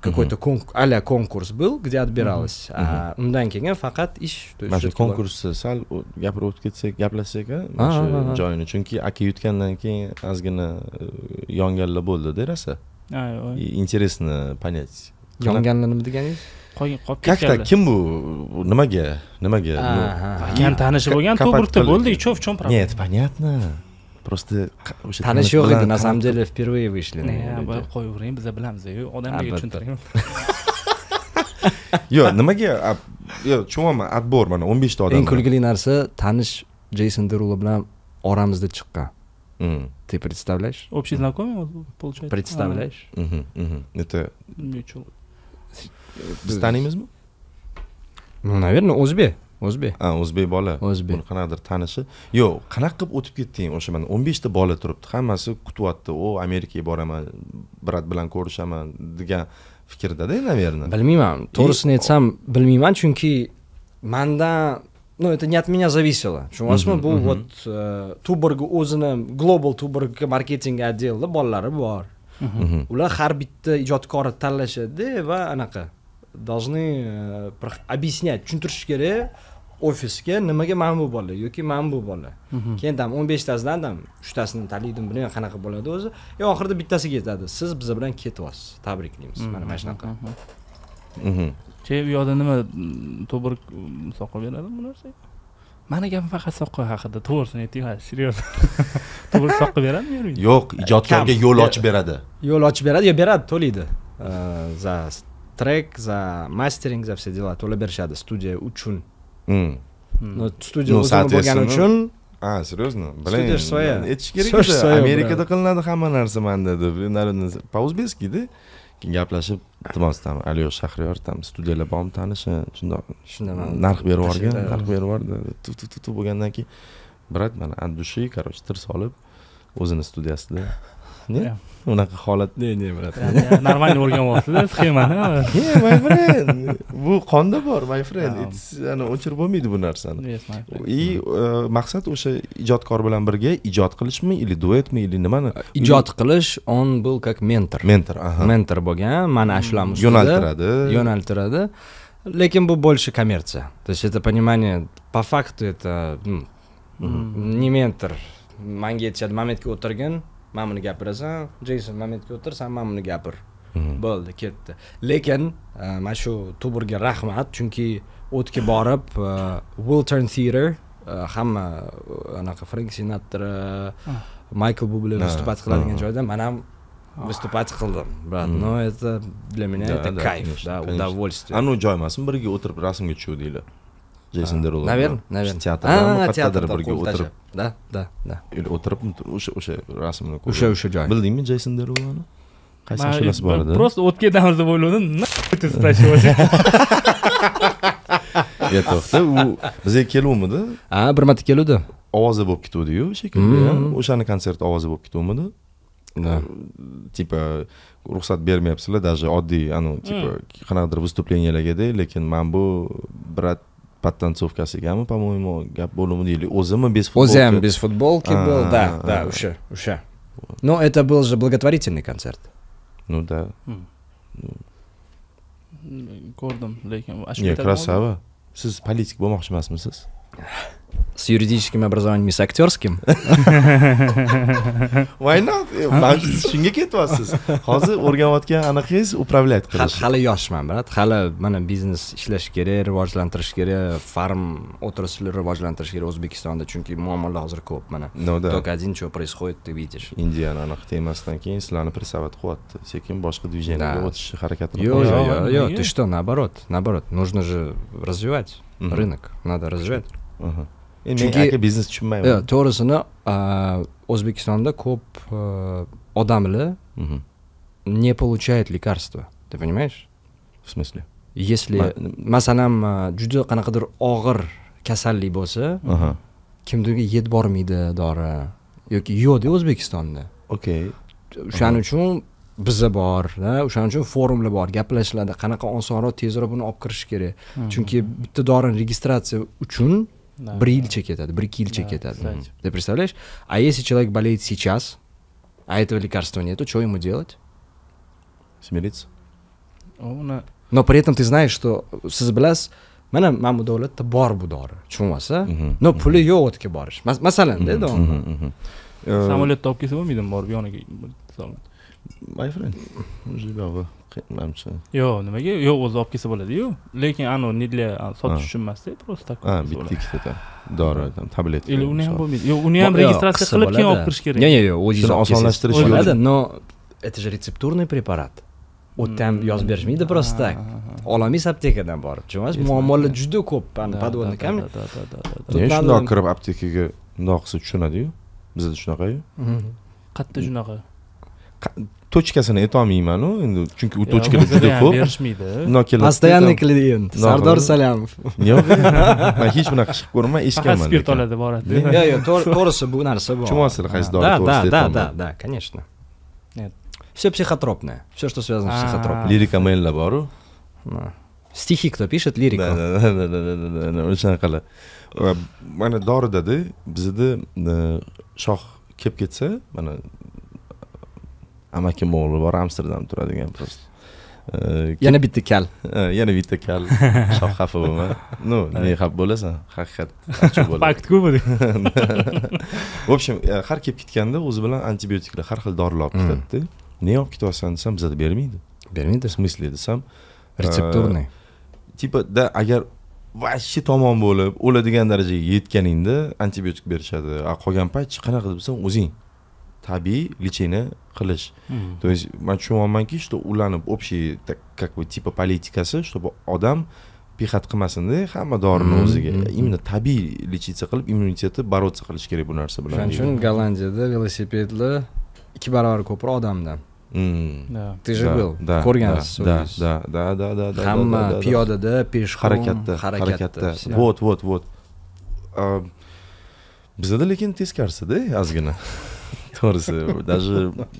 какой-то а-ля конкурс был, где отбиралось, а undan keyin faqat ish. Mana shu konkursni sal gapirib o'tib ketsak, gaplashsak, mana shu joyini, chunki aka yutgandan keyin ozgina yonganlar bo'ldi-da rosa. Интересно понять. Yonganlar nima deganingiz? Qolib Как-то kim bu? Nimaga? Nimaga? Kan tanishi bo'lgan, to'g'ri bo'ldi, и что, в чем проблема? Нет, понятно. Просто o'sha tanish yo'q edi, на самом деле впервые вышли. Qo'yavering, biz bilamiz-ku, odamlarga tushuntiring. Yo'q, nimaga? Yo'q, tushunaman, отбор mana o'n besh ta odam. Eng kulgili narsa tanish Jeyson Derulo bilan oramizda chiqqan. Ты представляешь? Общий знакомый, получается. Представляешь? Это biz taniymizmi? Ну, наверное, o'zbek. O'zbek. Ha, o'zbek bola. O'zbek. Buni qanaqadir tanishi. Yo'q, qanaqa qilib o'tib ketding o'sha mana o'n besh ta bola turibdi. Hammasi kutyapti. O, Amerikaga boraman, brat bilan ko'rishaman degan fikrdada, наверное. Bilmayman. To'g'risini aytsam, bilmayman, chunki mendan ну это не от меня зависело. Tushunasizmi? Bu вот Tuborg o'zini global Tuborg marketing отделida bolalari bor. Ular har bitta ijodkorni tanlashadi va anaqa должны объяснять, tushuntirish kerak ofisga nimaga mana bu bola yoki mana bu bola. Keyin ham o'n besh tasidan ham uch tasini tanlaydim, bilmayman qanaqa bo'ladi o'zi. Yo oxirida bittasiga aytadi, siz biz bilan ketyapsiz, tabriklaymiz. Mana mana shunaqa. Che u yoqda nima Tuborg soqqa beradimi bu narsa? Mani gapim faqat soqqa haqida, to'g'risini ayting, ha, serios. Tuborg soqqa beradimi? Yo'q, ijodkorga yo'l ochib beradi. Yo'l ochib beradi, yo beradi, to'laydi. За трек, за мастеринг, за все дела to'lab berishadi studiya uchun. No studiya o'zini bo'lgani uchun. А, серьезно? Блин. Aytish kerak edi. Amerikada qilinadi hamma narsa manda deb. По-o'zbekski-da. Keyin gaplashib, iltimos tam Aliyo Shahriyar tam studiyalar bormi tanishi, shundoq. Shundaman. Narx berib yuborgan, narx berib yubordi. Tu tu tu bo'lgandan keyin brat mana от души, короче, tir solib o'zini studiyasida. Ne? Unaqa holat. Ne, ne, brat. Normalniy o'rganyapsiz sxemani. Yeah, my friend. Bu qonda bor, my friend. It's ana o'chirib bo'lmaydi bu narsani. Yes, my friend. И maqsad o'sha ijodkor bilan birga ijod qilishmi, или duetmi, или nimani? Ijod qilish, on был как mentor. Mentor, aha. Mentor bo'lgan, mana shularni ustida yo'naltiradi. Yo'naltiradi. Lekin bu больше коммерция. То есть это понимание, по факту это не mentor. Menga aytishadi, Mametga o'tirgin, men buni gapirasan, Jeyson Mametga o'tir, sen men buni gapir. Bo'ldi, ketdi. Lekin mana shu Tuborgga rahmat, chunki o'tga borib Wiltern Theater hamma anaqa Frank Sinatra, Michael Bublé выступать qiladigan joyda men ham выступать qildim. Brat, no это для меня это кайф, да, удовольствие. Anu joy emasmi, birga o'tirib rasmga tushuvdinglar. Jeyson Derulo. Наверное, наверное. Teatrda qattiqdir birga o'tirib. Да, да, да. O'tirib o'sha o'sha rasmni ko'rdim. O'sha o'sha joy. Bildingmi Jeyson Deruloni? Qaysi ashulasi bor edi? Просто o'tib ketamiz deb o'yladim. Nima spрашивать? Ya to'xta, u bizga keluvmidi? Ha, bir marta keluvdi. Ovozi bo'lib ketuvdi-yu, shekilli. O'shani konsert ovozi bo'lib ketuvmidi? Да. Типа ruxsat bermayapsizlar, даже oddiy, anu, типа qanaqadir выступленияларga, lekin men bu brat подтанцовкасигами, по-моему, gap bo'luvdi, или o'zimi без футболки. O'zi ham без футболки был, да, да, o'sha, o'sha. Но это был же благотворительный концерт. Ну да. Ko'rdim, lekin Не, красава. Siz politik bo'lmoqchi emasmisiz? С юридическим образованием и с актерским. Why not? Ben shunga ketyapsiz. Hozir o'rganayotgan anaqangiz управлять qilish. Hali yoshman, brat. Hali mana biznes ishlash kerak, rivojlantirish kerak, farm отрасль rivojlantirish kerak O'zbekistonda, chunki muammolar hozir ko'p mana. Только один что происходит, ты видишь. Indiyani anaqa temasdan keyin sizlarni прессовать qilyapti. Sekin boshqa движениyaga o'tish harakatini qilyapti. Yo'q, yo'q, yo'q, ты что, наоборот, наоборот, нужно же развивать рынок, надо развивать. Ага. Chunki aka biznes tushunmayman. Yo'q, to'g'risini O'zbekistonda ko'p odamlar не получают лекарства. Ты понимаешь? В смысле? Если masalan juda qanaqadir og'ir kasallik bo'lsa, kimdirga yetib bormaydi dori yoki yo'q-da O'zbekistonda. Okay. O'shaning uchun bizda bor, o'shaning uchun forumlar bor, gaplashiladi, qanaqa osonroq tezroq buni olib kirish kerak. Chunki bitta dorini registratsiya uchun bir yilcha ketadi, bir ikki yilcha ketadi. Ты представляешь? А если человек болеет сейчас, а этого лекарства нету, что ему делать? Смириться. uni но при этом ты знаешь что siz bilasiz mana mana bu davlatda bor bu dori tushunmasa no puli yo'q u yerga borish masalanda davomli samolyotda olib kelsa bo'lmaydimi borib yoniga my friend manimcha yo'q nimaga yo'q o'zi olib kelsa bo'ladi-yu lekin anu nidlar sotish uchun emasda просто ha bitta ikkita dori tabletka или uni ham bo'lmaydi yo'q uni ham registratsiya qilib keyin olib kirish kerak yo'q yo'q o'zingiz osonlashtirish bo'ladi но это же рецептурный препарат u tam yozib berishmaydi просто так ololmaysiz aptekadan borib tushunasiz muammolar juda ko'p подводный камень shundoq kirib aptekaga bundoq qilsa tushunadi-yu bizda shunaqa-yu qayerda shunaqa точкасini aytolmayman-u endi chunki u точкаlar juda ko'p berishmaydi постоянный клиент Sardor Salamov yo'q men hech bunaqa qilib ko'rmadim eshitganman spirt oladi boradi yo'q yo'q to'g'risi bu narsa bor tushunasizlar qaysi dori to'g'risida да да да конечно все психотропное все что связано с психотропным lirika maillar boru стихи кто пишет лирику o'shanaqalar mana doridada bizda shoh kelib ketsa mana amakim o'g'li bor Amsterdamda turadigan просто yana bitta kal yana bitta kal shoh xafa bo'lma ну ne xafa bo'lasan haqiqat achchiq bo'ladi fakt-ku bu в общем har kelib ketganda o'zi bilan antibiotiklar har xil dorilar olib ketadi ne olib ketyapsan desam bizada bermaydi bermaydi в смысле desam retsepturniy типа да agar вообще tamom bo'lib o'ladigan darajaga yetganingda antibiotik berishadi qolgan payt qanaqa desam o'zing tabiiy lечение qilish то есть man tushunyapmanki что ularni общий как бы типа politikasi чтобы odam pixat qilmasinda hamma dorini o'ziga именно tabiiy lечиться qilib immunitetni бороться qilish kerak bu narsa bilan shuning uchun Gollandiyada velosipedli ikki barobar ko'proq odamdan ты же был ko'rgansiz да да да да да да hamma piyodada peshqadam harakatda harakatda вот вот вот bizda lekin teskarisida ozgina to'g'risi даже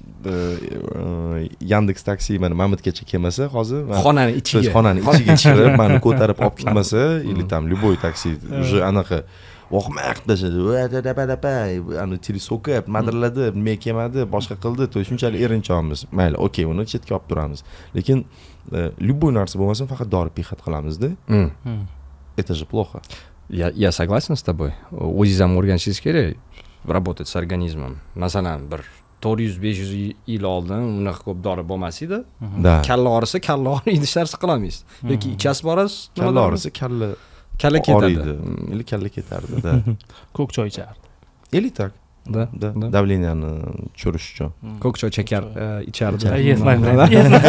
Yandex taksi mana Mamatgacha kelmasa hozir xonani ichiga xonani ichiga kirib meni ko'tarib olib ketmasa или там любой taksi уже anaqa voqmaq dashadi ani tili so'kib madirladi nimaga kelmadi boshqa qildi to shunchalik erinchoqmiz mayli okey uni chetga olib turamiz lekin любой narsa bo'lmasa faqat dori pixat qilamizda это же плохо я я согласен с тобой o'zingiz ham o'rganishingiz kerak работать с организмом masalan bir to'rt yuz besh yuz yil oldin unaqa ko'p dori bo'lmas edi kalla og'risa kalla og'riydi hech narsa qilolmaysiz yoki ichasiz borasiz kalla og'risa kalla kalla ketadi или kalla ketardi да ko'k choy ichardi или так да да давленияni tushirish uchun ko'k choy shakar ichardi yes my friend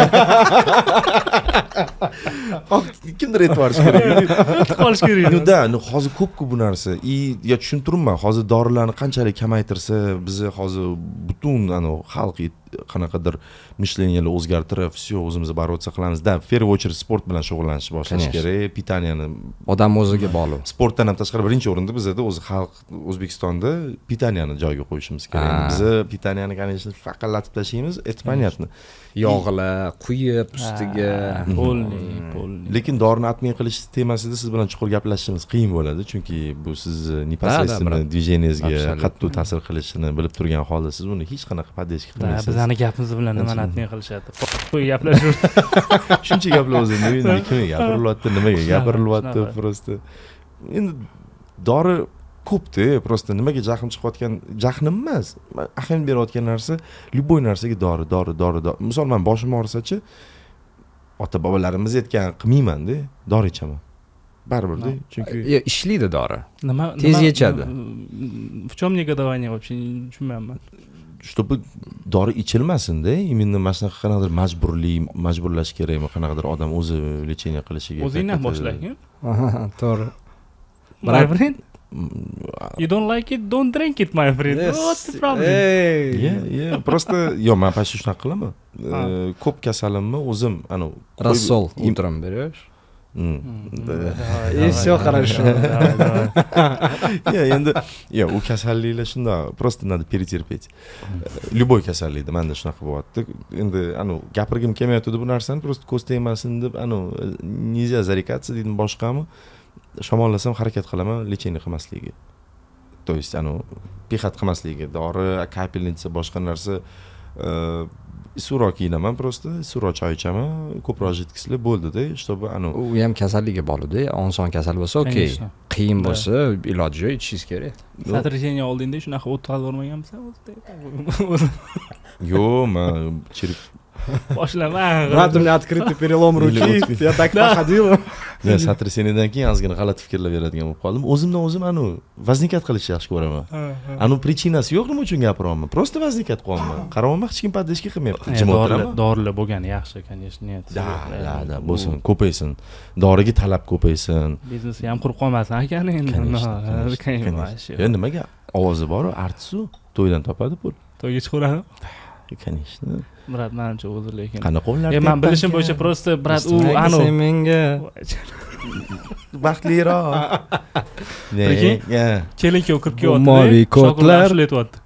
kimdir aytib yuborish kerak qolish kerak ну да ну hozir ko'p-ku bu narsa и я tushuntiribman hozir dorilarni qanchalik kamaytirsa bizni hozir butun anavi xalq qanaqadir mishleniyalar o'zgartirib все o'zimiz бороться qilamiz да в первую очередь sport bilan shug'ullanishni boshlash kerak pitaniyani odam o'ziga bog'liq sportdan ham tashqari birinchi o'rinda bizda o'zi xalq O'zbekistonda pitaniyani joyiga qo'yishimiz kerak biza pitaniyani конечно faqat latib tashlaymiz это понятно yog'lar quyib ustiga polniy polniy lekin dorini atmay qilish temasida siz bilan chuqur gaplashishimiz qiyin bo'ladi chunki bu sizni непосредственно движениеңizga qattiq ta'sir qilishini bilib turgan holda siz uni hech qanaqa поддержка qilmaysiz bizani gapimiz bilan nimani atmay qilishadi gaplashib shuncha gaplar o'zi kimga gapirilyapti nimaga gapirilyapti просто endi dori ko'pda просто nimaga jahlim chiqayotgan jahlim emas ahamiyat berayotgan narsa любой narsaga dori dori dori misol men boshim og'risachi ota bobolarimiz aytgan qilmaymanda dori ichaman baribirda chunki ishlaydi dori nima tez yechadi в чем негодование вообще tushunmayapman чтобы dori ichilmasinda именно mana shunaqa qanaqadir majburlik majburlash kerakmi qanaqadir odam o'zi lечение qilishiga o'zingdan boshlagin to'g'ri my friend you don't like it don't drink it my friend yes. what's the problem yeah yeah просто yo men почти shunaqa qilaman ko'p kasalimni o'zim anavi рассол утром берешь и все хорошо я endi yo u kasalliklar shundoq просто надо перетерпеть любой kasallikda menda shunaqa bo'lyapti endi anavi gapirgim kelmayotdi bu narsani просто ko'z tegmasin deb anavi nельзя зарекаться deydimi boshqami shamollasam harakat qilaman lечение qilmasligiga то есть anavi pixat qilmasligiga dori kapelnitsa boshqa narsa issiqroq kiyinaman просто issiqroq choy ichaman ko'proq jitkislar bo'ldida чтобы anu u ham kasalligi borda oson kasal bo'lsa okey qiyin bo'lsa iloji yo'q ichishingiz kerak sotrясение oldingda shunaqa o't qazib o'zi yo'q man chirib boshlama Брат, у меня открытый перелом руки. Я так походил. men sotrясениеdan keyin ozgina g'alati fikrlar beradigan bo'lib qoldim o'zimdan o'zim anu vaznikat qilishni yaxshi ko'raman anu prichinasi yo'q nima uchun gapiryapman просто vaznikat qilyapman qarayapman hech kim поддержка qilmayapti jim o'tiraman dorilar bo'lgani yaxshi конечно нет da da da bo'lsin ko'paysin doriga talab ko'paysin biznesi ham qurib qolmasin akani endi nimaga ovozi boru artistu to'ydan topadi pul to'yga chiqaveradi конечно brat manimcha o'zi lekin qanaqa o'nlar e man bilishim bo'yicha просто brat u anu menga baxtliroq kelin kuyov kirib kelyapti Moviy kodlar. shul aytyapti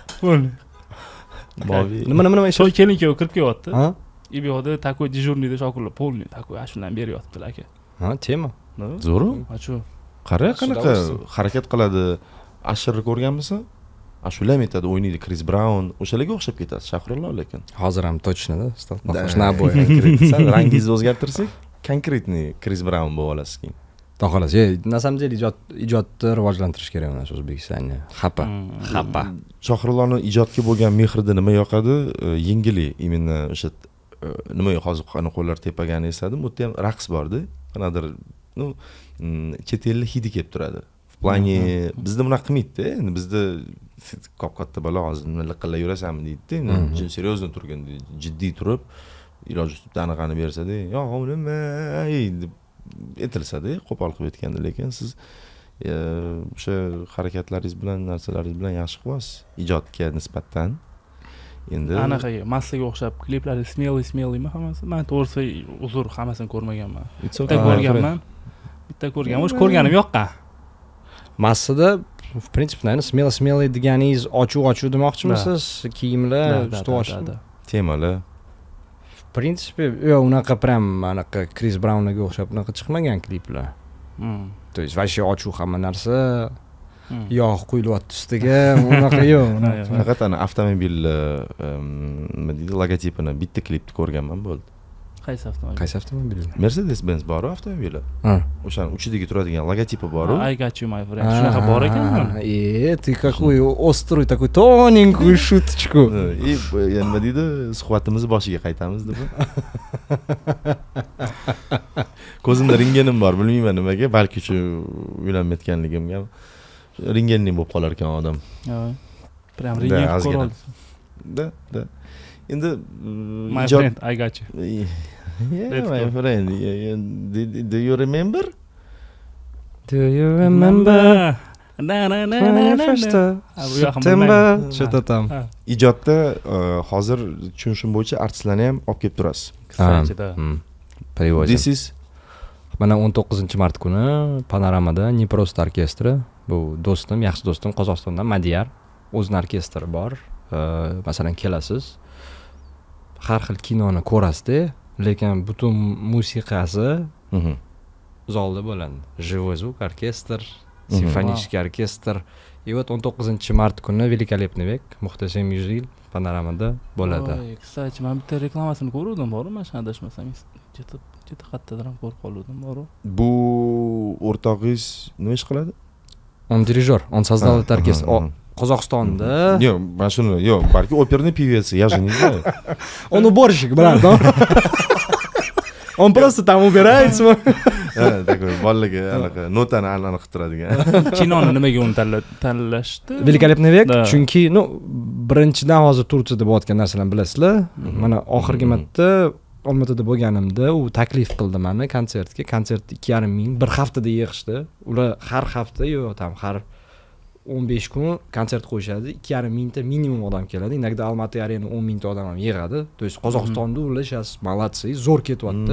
moviy nima nima nima shu kelin kuyov kirib kelyapti Ha? и bu yoqda такой дежурныйda shokurlar полный такой ashulani beryaptilar aka ha tema zo'ru shu qara qanaqa harakat qiladi ashirni ko'rganmisan ashula ham aytadi o'ynaydi Kris Braun o'shalarga o'xshab ketadi Shahrullo lekin hozir ham точно-da sal rangingizni o'zgartirsak konkretniy Kris Braun bo'lib olasiz keyin xudo xohlasa на самом деле ijod ijodni rivojlantirish kerak emas O'zbekistonga xapa xapa Shohrulloni ijodga bo'lgan mehrida nima yoqadi yengili именно o'sha nima hozir qani qo'llar tepagani esladim u yerda ham raqs borda qanaqadir ну chet ellik hidi kelib turadi в плане bizda bunaqa qilmaydida endi bizda kop katta bola hozir nima liqillab yurasanmi deydida endi серьезно turgan jiddiy turib iloji ustida anaqani bersada yo'q nima deb aytilsada qo'pol qilib aytganda lekin siz o'sha harakatlaringiz bilan narsalaringiz bilan yaxshi qilyapsiz ijodga nisbatan endi anaqaga massaga o'xshab kliplari smелый smелыйmi hammasi man to'g'risi uzr hammasini ko'rmaganman bitta ko'rganman bitta ko'rganman o'sha ko'rganim yoqqan massada в принципе наверное смело смелый deganingiz ochuv ochuv demoqchimisiz kiyimlar usti boshi temalar в принципе yo'q unaqa прям anaqa Kris Braunga o'xshab unaqa chiqmagan kliplar то есть вообще ochuv hamma narsa yog' quyilyapti ustiga unaqa yo'q faqat ana avtomobil nima deydi logotipini bitta klipni ko'rganman bo'ldi qaysi avtomobil qaysi avtomobil Mercedes Benz bor avtomobili o'shani uchidagi turadigan logotipi bor I got you my friend shunaqa bor ekan e ты какой острый такой тоненькую шуточку и nima deydi suhbatimizni boshiga qaytamiz deb ko'zimda ringenim bor bilmayman nimaga balki shu uylanmayotganligimga ringenning bo'lib qolar ekan odam прям ringen ko'roldi da da endi my friend I got you yeah my friend do, do you remember Do you remember na na na na first September что-то там ijodda hozir tushunishim bo'yicha artistlarni ham olib kelib turasiz привозим this is mana o'n to'qqizinchi mart kuni Panoramada не просто orkestri bu do'stim yaxshi do'stim Qozog'istondan Madiyar o'zini orkestri bor masalan kelasiz har xil kinoni ko'rasizda lekin butun musiqasi zalda bo'ladi живой звук orkestr simfonический orkestr и вот o'n to'qqizinchi mart kuni великолепный век muhtasham yuz yil Panoramada bo'ladi kстати man bitta reklamasini ko'ruvdim boru mana shu adashmasam juda juda qayerdadir ham ko'rib qoluvdim boru bu o'rtog'ingiz nima ish qiladi он дирижер он создал этот оркестр Qozog'istonda yo'q mana shuni yo'q balki оперный певец я же не знаю он уборщик брат он просто там убирается такой bolaga anaqa notani aniq qilib turadigan kinoni nimaga uni tanlashdi великолепный век chunki ну birinchidan hozir Turkiyada bo'layotgan narsalarni bilasizlar mana oxirgi marta Olmaotada bo'lganimda u taklif qildi meni konsertga konsert ikki yarim ming bir haftada yig'ishdi ular har hafta yo tam har o'n besh kun konsert qo'yishadi ikki yarim mingta minimum odam keladi inogda Almaty arena o'n mingta odam ham yig'adi то есть Qozog'istonda ular сейчас молодцы zo'r ketyapti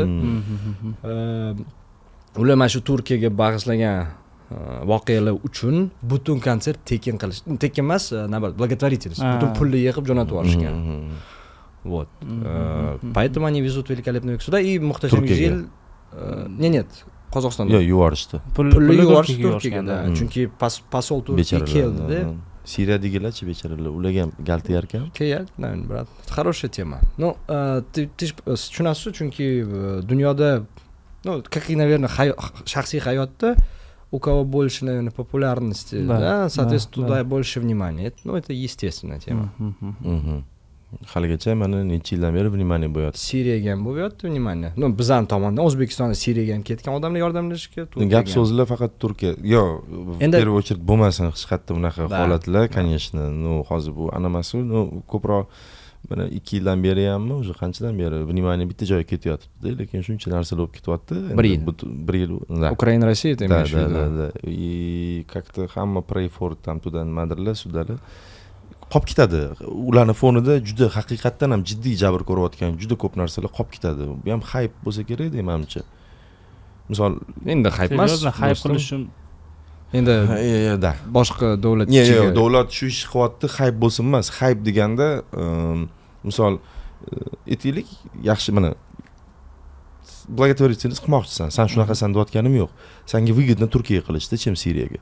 ular mana shu Turkiyaga bag'ishlagan voqealar uchun butun konsert tekin qilish tekin emas nabat благотворительность butun pulni yig'ib jo'natib yuborishgan вот поэтому они везут великолепный век сюда и muhtasham yuz yil не нет Qozog'istonda yo'q yuborishdi pulni yuborish Turkiyaga chunki посол Turkiya keldida Siriyadagilarchi bechoralar, ularga ham gal teyarkan? Teyar, naверное, брат. Хорошая тема. Ну, э, ты ты tushunasiz, chunki dunyoda, ну, как и, наверное, shaxsiy hayotda у кого больше, наверное, популярности, да, да соответственно, да, туда да. больше внимания. Это, ну, это естественная тема. Угу. Haligacha mana necha yildan beri vнимание bo'lyapti. Siriyaga ham bo'lyapti vнимание. Ну, bizning tomondan O'zbekistonda Siriyaga ham ketgan odamlar yordamlashishga. Gap so'zlar faqat Turkiya. Yo, в первую очередь bo'lmasin hech qayerda bunaqa holatlar, конечно. Ну, hozir bu anamasmi, ну, ko'proq mana ikki yildan beri hammi, уже qanchadan beri vнимание bitta joyga ketyapti, lekin shuncha narsalar bo'lib ketyapti. bir yil. bir yil. Да. Ukraina, Rossiya ты имеешь в виду? Да, да, да. И как-то hamma pray for там туда nimadirlar, sudalar. Qolib ketadi. Ularning fonida juda haqiqatdan ham jiddiy jabr ko'rayotgan juda ko'p narsalar qolib ketadi. Bu ham hype bo'lsa kerak deymanimcha. Misol, endi hype emas, hype qilishim endi da boshqa davlat ichiga. Yo'q, davlat shu ish qilyapti, hype bo'lsin emas. Hype deganda, misol, aytaylik, yaxshi mana благотворительность qilmoqchisan. Sen shunaqasan deyotganim yo'q. Senga выгодно Turkiyaga qilishdi, чем Siriyaga.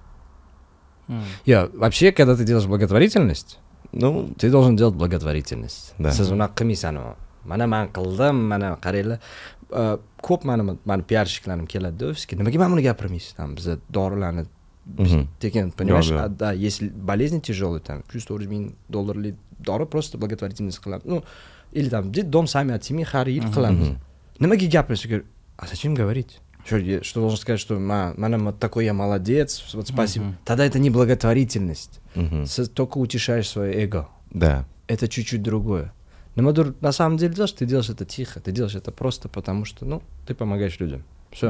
Я вообще, когда ты делаешь благотворительность, ну, ты должен делать благотворительность. Да. Siz unaqa qilmaysan. Mana men qildim, mana qaranglar. Ko'p meni meni piyarshiklarnim keladi-da ofisga. Nimaga men buni gapirmaysiz? Там biz dorilarni tekin, понимаешь, да, если болезнь тяжелая, там yuz to'qqiz ming dollarlik dori просто благотворительность qilamiz. Ну, или там дом сами от семьи har yil qilamiz. Nimaga gapirasiz? А зачем говорить? Что, что должен сказать, что мана вот такой я молодец, вот спасибо. Uh-huh. Тогда это не благотворительность. Uh-huh. Ты только утешаешь свое эго. Да. Это чуть-чуть другое. Но на самом деле делаешь, ты делаешь это тихо, ты делаешь это просто потому, что, ну, ты помогаешь людям. Все.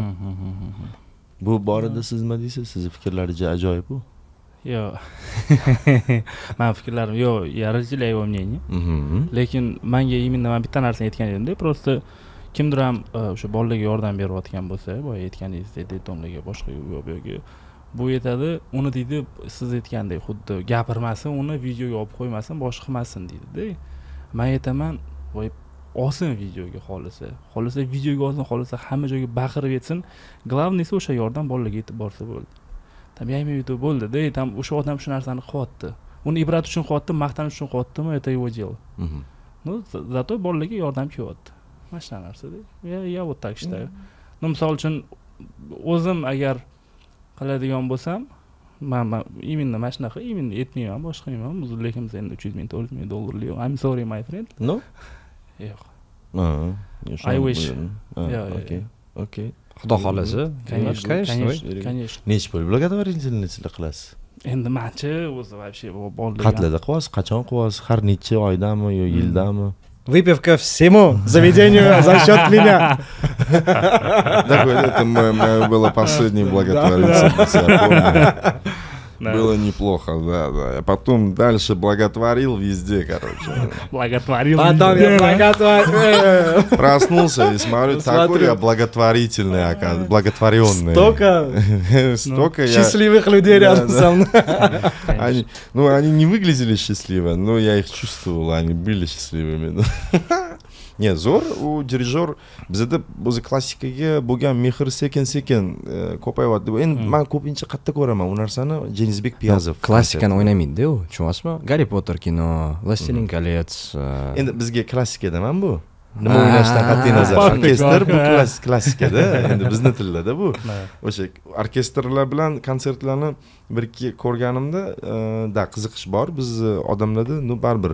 Bu borada siz nima deysiz? Siz fikrlaringiz ajoyib bu. Yo'q. Men fikrlarim yo'q, я разделяю его мнение. Lekin menga именно men bitta narsani aytgan edimda, просто kimdir ham o'sha bolalarga yordam berayotgan bo'lsa, boya aytganingizdek, detomlarga, boshqa yo'q, bu aytadi, uni deydi, siz aytgandek xuddi gapirmasin, uni videoga olib qo'ymasin, boshqa qilmasin deydi-da. Men aytaman, voy olsin videoga xolisa. Xolisa videoga olsin, xolisa hamma joyga baqirib yetsin. Главныйsi o'sha yordam bolalarga yetib borsa bo'ldi. Tam yayma video bo'ldi-da, tam o'sha odam shu narsani qilyapti. Uni ibrat uchun qilyapti, maqtanish uchun qilyaptimi, это его дело. Ну, зато bolalarga yordam kelyapti. Mashina narsada. Ya, ya вот так считаю. Ну, misol uchun o'zim agar qiladigan bo'lsam, men именно mana shunaqa, именно aytmayman, boshqa nima, lekin biz endi uch yuz ming, to'rt yuz ming dollarli. I'm sorry my friend. No? Yo'q. Ha, I wish. Okay. Okay. Xudo xolasa. Конечно, конечно. Nech pul благотворительность qilasiz? Endi menchi o'zi вообще bolalar. Qatlarda qilyapsiz, qachon qilyapsiz? Har necha oydami yo yildami? Выпивка всему заведению за счет меня. Такое, это было последнее благотворительность, я помню. Было неплохо, да, да. А потом дальше благотворил везде, короче. Благотворил Потом я благотворил. Проснулся и смотрю, такой я благотворительный, благотворенный. Столько, Столько я... счастливых людей рядом со мной. Они, ну, они не выглядели счастливо, но я их чувствовал, они были счастливыми. Не, zo'r u dirijor bizda o'zi klassikaga bo'lgan mehr sekin-sekin ko'payyapti. Endi men ko'pincha qayerda ko'raman u narsani, Jenizbek Piyazov. Klassikani o'ynamaydi-da u, tushunasizmi? Garri Potter kino, Властелин колец. Endi bizga klassikadaman bu. Nima o'ynashdan qat'iy nazar, orkestr bu klassikada, endi bizni tilda bu. O'sha orkestrlar bilan konsertlarni bir ikki ko'rganimda, da qiziqish bor. Biz odamlarda, no baribir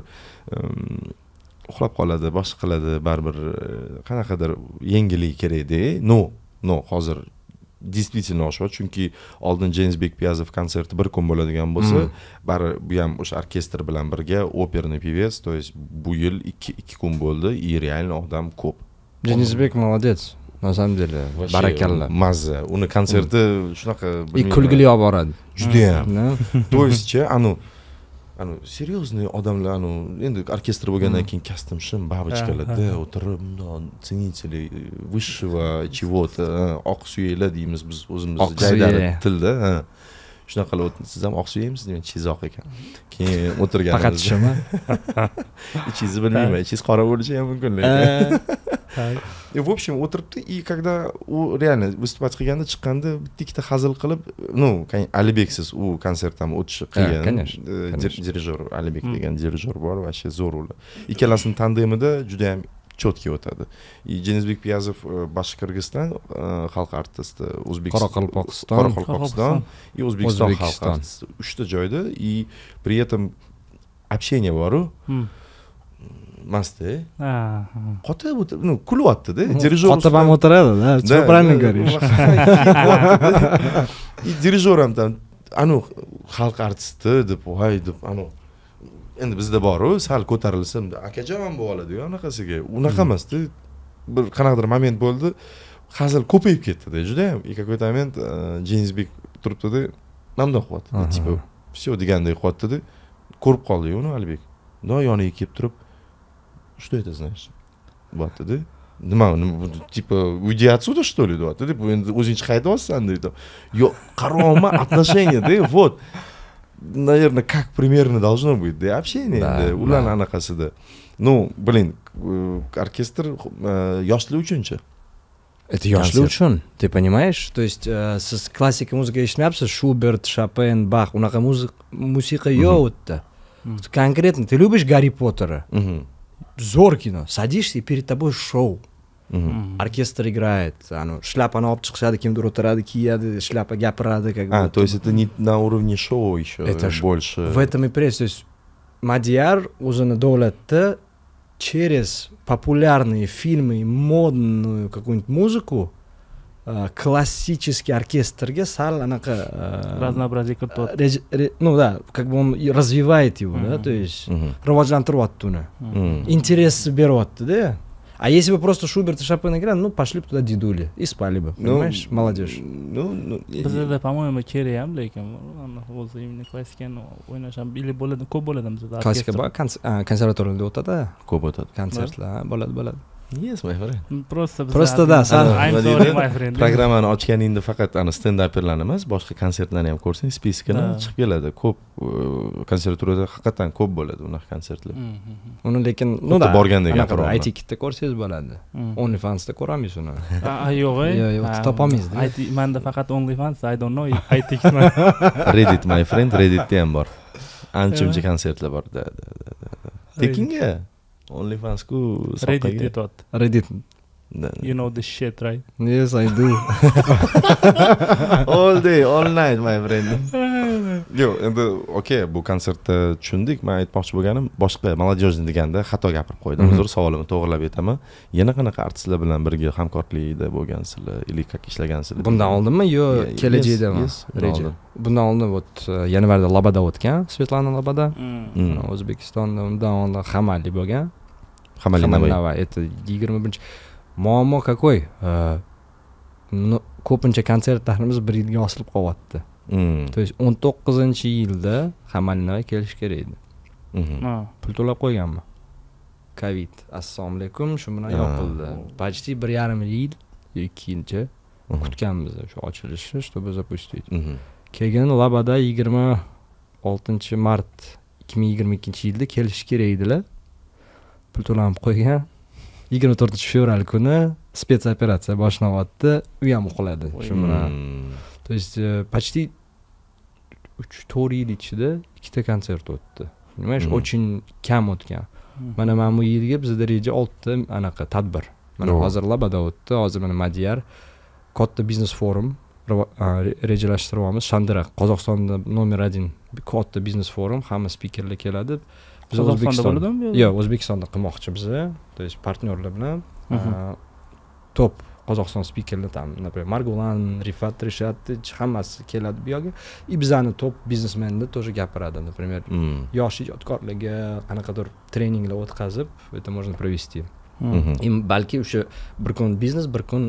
uxlab qoladi, boshqa qiladi, baribir qanaqadir yengillik kerak-da. No, no, hozir действительно oshwa, chunki oldin Jenizbek Piyazov konserti bir kun bo'ladigan bo'lsa, bari bu ham o'sha orkestr bilan birga оперный певец, то есть bu yil ikki kun bo'ldi, и реально odam ko'p. Jenizbek молодец, на самом деле. Barakalla. Mazza. Uni konserti shunaqa и kulgili olib boradi. Juda ham. То есть, anu anu серьезный odamlar, anu endi orkestr bo'lgandan keyin костюм shim babichkalarda o'tirib, ценители высшего чего-то, oq suyaklar deymiz biz o'zimiz jaydar tilda. Shunaqa qilib, siz ham oq suyaymisiz degan chizoq ekan. Keyin o'tirganimizda. Faqat shumi? Ichingizni bilmayman, ichingiz qora bo'lishi ham mumkin lekin. И в общем o'tiribdi и когда u реально выступать qilganda chiqqanda bitta ikkita hazil qilib, ну, Alibeksiz u konsertdan o'tishi qiyin. Конечно. Dirijor Alibek degan dirijor bor, вообще zo'r ular. Ikkalasining tandemida juda ham четкий o'tadi. И Jenizbek Piyazov Boshqirdiston xalq artisti, O'zbekiston, Qoraqalpog'iston, Qoraqalpog'iston и O'zbekiston xalq artisti. Uchta joyda и при этом общение bor-ku. Mast-e. Ha. Qotib o'tirib, ну, kulyapti-da, dirijor. Qotib ham o'tiradi-da, всё правильно говоришь. И dirijor ham там, anu xalq artisti deb, voy deb, anu endi bizda bor-ku, sal ko'tarilsa, akajon bo'lib oladi-ku, anaqasiga. Unaqa emas-da. Bir qanaqadir moment bo'ldi, hazil ko'payib ketdi-da, juda ham. И какой-то момент Jenizbek turibdi-da, namdan qilyapti. Tipo, всё degandek qilyapti-da, ko'rib qoldi-yu uni Alibek. No yoniga kelib turib, что это значит? Bo'pti-da. Nima, типа, уйди отсюда, что ли, deyapti. Deb, endi o'zing chiqayapsan deydi. Yo'q, qarovma отношения-da, вот. Наверное, как примерно должно быть, да, общение, да, ular anaqasida. Ну, блин, orkestr yoshlar uchunchi. Это yoshlar uchun, ты понимаешь? То есть, siz klassika muzika eshitmayapsiz, Шуберт, Шопен, Бах, unaqa musiqa yo'q u yerda. Конкретно, ты любишь Гарри Поттера? Zo'r kino. Садишься, и перед тобой шоу. Оркестр играет, anu shlyapani olib chiqishadi, kimdir o'tiradi, kiyadi, shlyapa gapiradi, как бы. А, то есть это не на уровне шоу еще, это больше. В этом и прелесть. То есть Madiyar o'zini davlatda через популярные фильмы и модную какую-нибудь музыку классический оркестрga sal anaqa разнообразие киртib, ну да, как бы он развивает его, да, то есть rivojlantiryapti uni. Интерес beryapti-da. А если бы просто Шуберт и Шопен играли, ну, пошли бы туда дедули и спали бы, понимаешь, ну, молодежь. Ну, ну, bizda, по-моему, kerak ham, lekin o'zi imni klassikani o'ynash ham ili bo'ladi, ko'p bo'ladi bizda. Klassika bor, konservatoriyada o'tadi, ko'p o'tadi. Konsertlar, bo'ladi, bo'ladi. Yes, my friend. Просто Просто да, I'm sorry, my friend. Programmani ochganingda faqat ana stand-upperlarni emas, boshqa konsertlarni ham ko'rsang, spiskini chiqib keladi. Ko'p konservatoriyada haqiqatan ko'p bo'ladi unaqa konsertlar. Uni lekin, ну да, borgandek anaqa I T kitda ko'rsangiz bo'ladi. OnlyFansda ko'ramiz uni. A, yo'q, yo'q, yo'q, topolmaysiz. I T menda faqat OnlyFans, I don't know, I T kitman. Reddit, my friend, Redditda ham bor. Ancha-muncha konsertlar bor. Tekinga OnlyFans-ku Reddit etyapti. Reddit. You know this shit, right? Yes, I do. All day, all night, my friend. Yo'q, endi okey, bu konsertda tushundik. Men aytmoqchi bo'lganim, boshqa молодежный deganda xato gapirib qo'ydim. Uzr, savolimni to'g'rilab aytaman. Yana qanaqa artistlar bilan birga hamkorlikda bo'lgansizlar, или как ishlagansizlar? Bundan oldinmi yo kelajakdami? Reja. Bundan oldin вот yanvarda Labada o'tgan, Svetlana Labada. O'zbekistonda undan oldin Xamali bo'lgan. Xamali Navoiy. Это yigirma birinchi. Muammo какой? Ko'pincha konsertlarimiz bir yilga osilib qolyapti. То есть o'n to'qqizinchi yilda Xamali Navoiy kelish kerak edi. Pul to'lab qo'yganman. Covid. Assalomu alaykum, shu bilan yopildi. Почти bir yarim yil, ikki yilcha kutganmiz o'sha ochilishni, чтобы запустить. Keyin Labada yigirma oltinchi mart ikki ming yigirma ikkinchi yilda kelish kerak edilar. Pul to'lab qo'ygan. yigirma to'rtinchi fevral kuni spetsoperatsiya boshlanyapti, u ham uqiladi. Shu bilan. То есть почти uch to'rt yil ichida ikkita konsert o'tdi. Понимаешь, очень kam o'tgan. Mana men bu yilga bizda reja oltita anaqa tadbir. Mana hozir Labada o'tdi, hozir mana Madiyar katta biznes forum rejalashtiryapmiz. Shandira Qozog'istonda nomer один katta biznes forum, hamma spikerlar keladi. Biz O'zbekistonda bo'ladimi? Yo'q, O'zbekistonda qilmoqchi biz. То есть partnyorlar bilan top Qozog'iston spikerlar tam, например, Margulan, Rifat, Rishat, hammasi keladi bu yerga. И bizani top biznesmenlar тоже gapiradi, например, yosh ijodkorlarga qanaqadir treninglar o'tkazib, это можно провести. И balki o'sha bir kun biznes, bir kun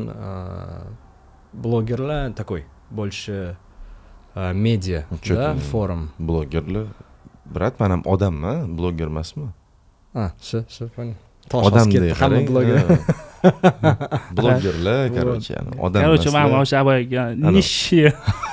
blogerlar такой, больше media, да, forum. Blogerlar. Brat, men ham odamman, bloger emasman. Ha, shu, shu, понял. Odam deydi, hamma bloger. Blogerlar, короче, odam. Короче, men o'sha aboyga nishi.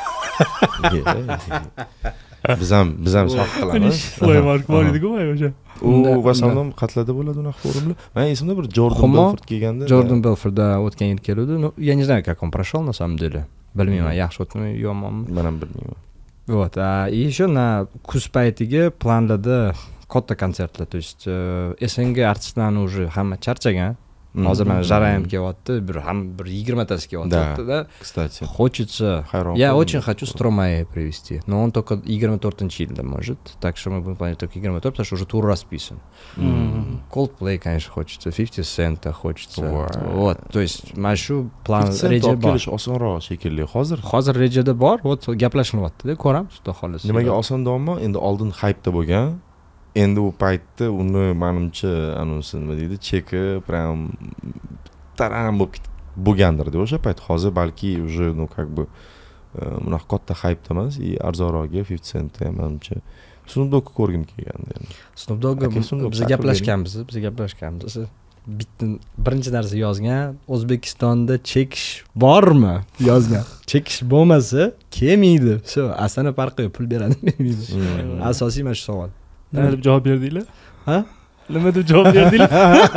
Biz ham biz ham sof qilamiz. Sloy mark bor edi-ku o'sha. u в основном qatlarda bo'ladi unaqa forumlar. Men esimda bir Jordan Belfort kelganda. Jordan Belfortda o'tgan yil keluvdi. Ну, я не знаю, как он прошел на самом деле. Bilmayman, yaxshi o'tdimi, yomonmi. Men ham bilmayman. Вот, а и еще на kuz paytiga planladi katta konsertlar, то есть S N G artistlarni уже hamma charchagan. Hozir mana Jarayam kelyapti, bir ham bir yigirmatasi kelyapti-da. Кстати. Хочется. Я очень хочу Stromae привести, но он только yigirma to'rtinchi yilda может. Так что мы будем планировать только yigirma to'rt, потому что уже тур расписан. Coldplay, конечно, хочется, fifty Cent хочется. Вот, то есть mana shu plan reja bor. Kelish osonroq shekilli. Hozir hozir rejada bor, вот gaplashinyapti-da, ko'ramiz, xudo xolasa. Nimaga oson deyapman? Endi oldin hype'da bo'lgan. Endi u paytda uni menimcha anonsi nima deydi, cheki прям taram bo'lgandir-da o'sha payt. Hozir balki уже ну как бы bunaqa katta hype'da emas, и arzonroqga fifty Cent ham menimcha Snoop Dogg ko'rgim kelgandi endi. Snoop Dogg biz gaplashganmiz, biz gaplashganmiz. Bitta birinchi narsa yozgan, O'zbekistonda chekish bormi yozgan. Chekish bo'lmasa kelmaydi. Shu asana farqi yo'q, pul beradi demaydi. Asosiy mana shu savol. Nima deb javob berdinglar? Ha? Nima deb javob berdinglar?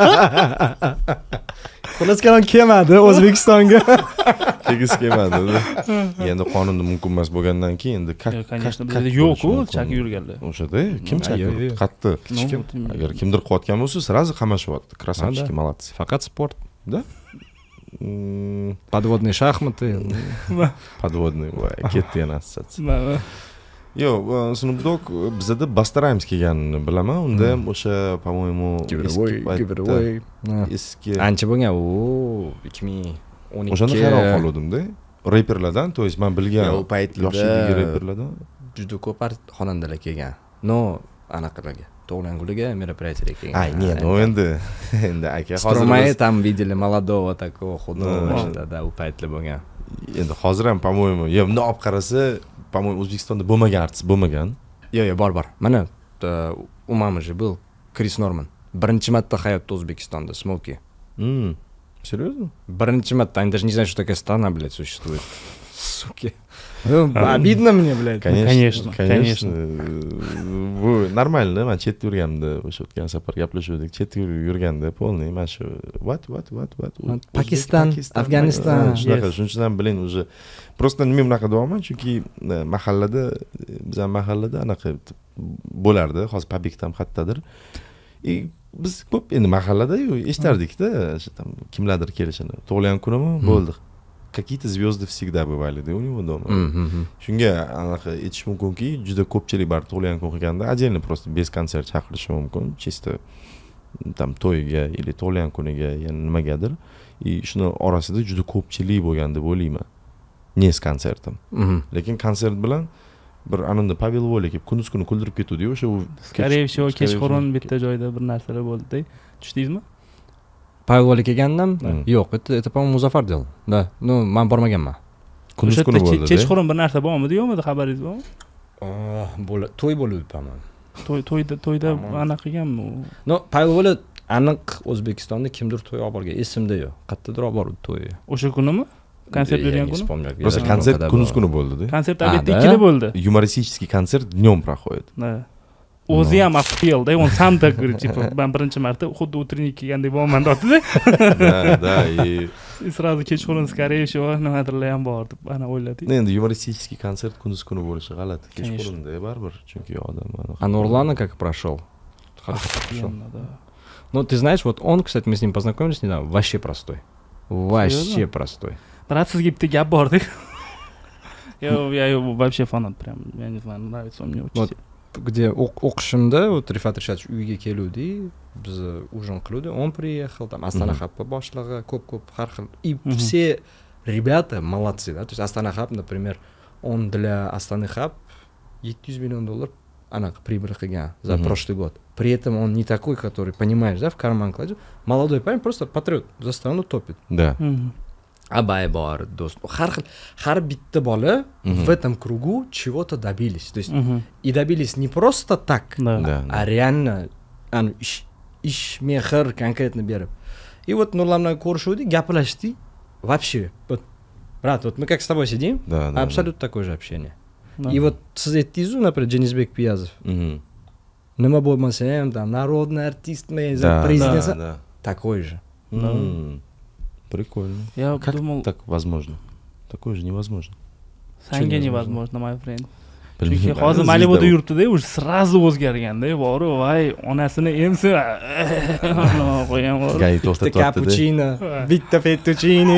Xullas kalom kelmadi O'zbekistonga. Tegis kelmadi. Endi qonunda mumkin emas bo'lgandan keyin endi конечно bizda yo'q-ku, chaki yurganlar. O'shada kim chaki? Qattiq. Agar kimdir qilayotgan bo'lsa, сразу qamashyapti. Красавчики, молодцы. Faqat sport. Да? Подводные шахматы. Подводные, voy, ketdi yana assosiatsiya. Yo'q, Snoop Dogg bizda Bastaraymiz kelganini bilaman. Unda ham o'sha, по-моему, eski ancha bo'lgan, u ikki ming o'n ikki. O'shanda hayron qoldim-da. Reperlardan, to есть men bilgan u paytlarda yoshidagi reperlardan juda ko'p xonandalar kelgan. No, anaqalarga, tug'ilgan мероприятиеga kelgan. Ay, не, ну endi endi aka hozir Stromae там видели молодого такого худого, да, u paytlar bo'lgan. Endi hozir ham, по-моему, yo, bunday olib qarasa, по-моему, O'zbekistonda bo'lmagan artist bo'lmagan. Yo'q, yo'q, bor, bor. Mana u mamji был Chris Norman. Birinchi marta hayotda O'zbekistonda Smoky. Hmm. Серьезно? Birinchi marta, они даже не знают, что такая страна, блядь, существует. Суки. Обидно мне, блядь. Конечно, конечно. Bu normalni, men chetda yurganimda o'sha o'tgan safar gaplashuvdik. Chetda yurganda polniy mana shu what what what what Pakistan, Afg'oniston. Shunaqa, shuning uchun ham bilin уже просто nima bunaqa deyapman, chunki mahallada, bizning mahallada anaqa bo'lardi, hozir publikda ham qayerdadir. И biz ko'p endi mahallada-yu eshitardik-da, там kimlardir kelishini. Tug'ilgan kunimi bo'ldi. Какие-то звезды всегда бывали, да, у него дома. Shunga anaqa aytish mumkinki, juda ko'pchilik bar tug'ilgan kun qilganda отдельно просто без kontsert chaqirishi mumkin, чисто там to'yiga или tug'ilgan kuniga, ya'ni nimagadir. И shuni orasida juda ko'pchilik bo'lgan deb o'ylayman. Не с konsertim. Lekin konsert bilan bir anunda Pavel Voly kelib kunduz kuni kuldirib ketdi-yu, o'sha u скорее всего kechqurun bitta joyda bir narsalar bo'ldi-da. Tushdingizmi? Pavel Voly kelgandan? Yo'q, это это, по-моему, Muzaffar делал. Да. Ну, men bormaganman. Kunduz kuni bo'ldi. Kechqurun bir narsa bormidi, yo'qmi? Xabaringiz bormi? Bo'la, to'y bo'ldi, по-моему. To'y to'yda to'yda anaqa qilganmi u? No, Pavel Voly aniq O'zbekistonda kimdir to'y olib borgan, esimda yo'q. Qayerdadir olib bordi to'yi. O'sha kunimi? Konsert bergan kuni? Просто konsert kunduz kuni bo'ldi-da. Konsert albatta ikkida bo'ldi. Юмористический концерт днем проходит. Да. O'zi ham afilda, он сам так говорит, типа, men birinchi marta xuddi utrенник kelgandek bo'laman deyapti-da. Да, да, и и сразу kechqurun скорее всего nimadirlar ham bor deb ana o'yladik. Endi юмористический kontsert kunduz kuni bo'lishi g'alati. Kechqurunda baribir, chunki odam aniq. А Нурлана как прошел? Хорошо прошел. Ну, ты знаешь, вот он, кстати, мы с ним познакомились недавно, вообще простой. Вообще простой. Брат, sizga bitta gap bordi. Yo, я вообще фанат прям, я не знаю, нравится он мне очень. Где o'qishimda, вот Rifat Rishadovich uyiga keluvdi, biz ужин qiluvdi, он приехал, там Astana Hub boshlig'i, ko'p-ko'p har xil. И все ребята молодцы, да, то есть Astana Hub, например, он для Astana Hub yetti yuz million долларов anaqa прибыль qilgan за прошлый год. При этом он не такой, который, понимаешь, да, в карман кладет. Молодой парень просто патриот, за страну топит. Да. Абай бор, до'st. Har xil, har bitta bola в этом кругу чего-то добились. То есть и добились не просто так, а реально ish, ish, mehr конкретно berib. И вот Nurlan bilan ko'rishuvdik, gaplashdik. Вообще, вот, брат, вот мы как с тобой сидим, да, да, абсолютно да. такое же общение. И вот siz aytdingiz-ku, например, Jenizbek Piyazov. nima bo'lmasa ham там народный артистmi президент такой же. Прикольно. Я Как думал, так возможно? Такое же невозможно. sanga невозможно, my friend. Chunki hozir Malibuda yurtida уже сразу o'zgarganda, bor voy onasini emsi qo'ygan bor. Gai to'xtatyapti. Cappuccino, bitta fettuccine.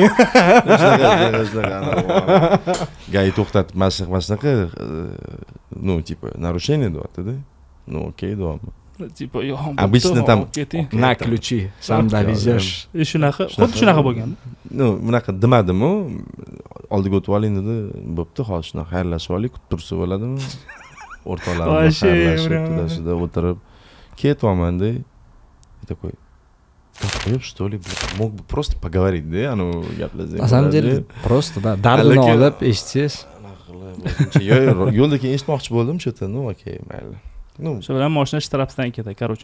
Gai to'xtatib, mana shunaqa mana shunaqa ну, типа, нарушение deyapti-da. Ну, okey deyapman. Типа, yo, обычно там На ключи, сам довезешь. И shunaqa, xuddi shunaqa bo'lgan. Ну, bunaqa demadimu, oldiga o'tib oling dedi. Bo'pti, hozir shunaqa xayrlashib oling, kutib tursa bo'ladimi? O'rtoqlarim xayrlashib, turasida o'tirib ketyapman-da. Такой, так, что ли, мог бы просто поговорить, да, ну, gaplashsak. На самом деле, просто, да, dardini olib eshitsangiz. Yo'lda keyin eshitmoqchi bo'ldim, shu-da, ну, okey, mayli. Ну, shu bilan mashina shtrapsdan ketadi, короче.